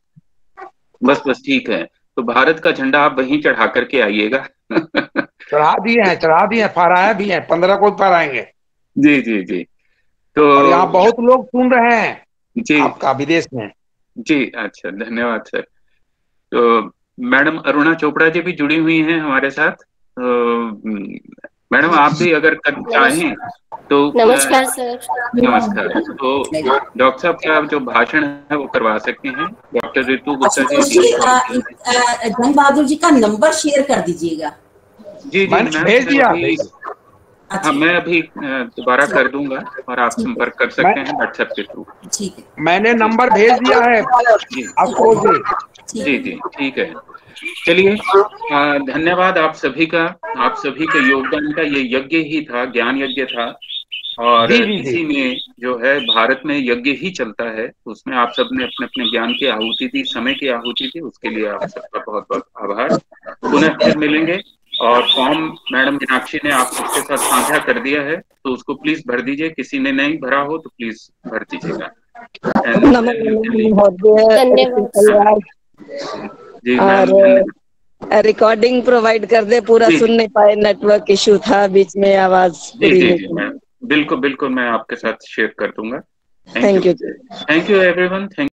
बस ठीक है। तो भारत का झंडा आप वहीं चढ़ा करके आइएगा। चढ़ा दिए हैं, फहराया भी है, 15 को फहराएंगे। जी जी जी। तो यहाँ बहुत लोग सुन रहे हैं जी आपका विदेश में। जी अच्छा, धन्यवाद सर। तो मैडम अरुणा चोपड़ा जी भी जुड़ी हुई हैं हमारे साथ, तो मैडम आप भी अगर चाहें तो। नमस्कार सर। नमस्कार। तो डॉक्टर साहब का जो भाषण है वो करवा सकते हैं। डॉक्टर रितु गुप्ता जी, धन बहादुर जी का नंबर शेयर कर दीजिएगा। जी मैंने भेज दिया। हाँ, मैं अभी दोबारा कर दूंगा और आप संपर्क कर सकते हैं व्हाट्सएप के थ्रू। ठीक है, मैंने नंबर भेज दिया है आपको। जी जी ठीक है। चलिए, धन्यवाद आप सभी का, आप सभी के योगदान का। ये यज्ञ ही था, ज्ञान यज्ञ था और इसी में जो है भारत में यज्ञ ही चलता है, उसमें आप सबने अपने अपने ज्ञान की आहुति दी, समय की आहुति दी, उसके लिए आप सबका बहुत बहुत आभार। पुनः फिर मिलेंगे और फॉर्म मैडम मीनाक्षी ने आप सबके साथ साझा कर दिया है, तो उसको प्लीज भर दीजिए, किसी ने नहीं भरा हो तो प्लीज भर दीजिएगा। जी रिकॉर्डिंग प्रोवाइड कर दे, पूरा सुन नहीं पाए, नेटवर्क इशू था बीच में, आवाज जी बिल्कुल मैं आपके साथ शेयर कर दूंगा। Thank you everyone.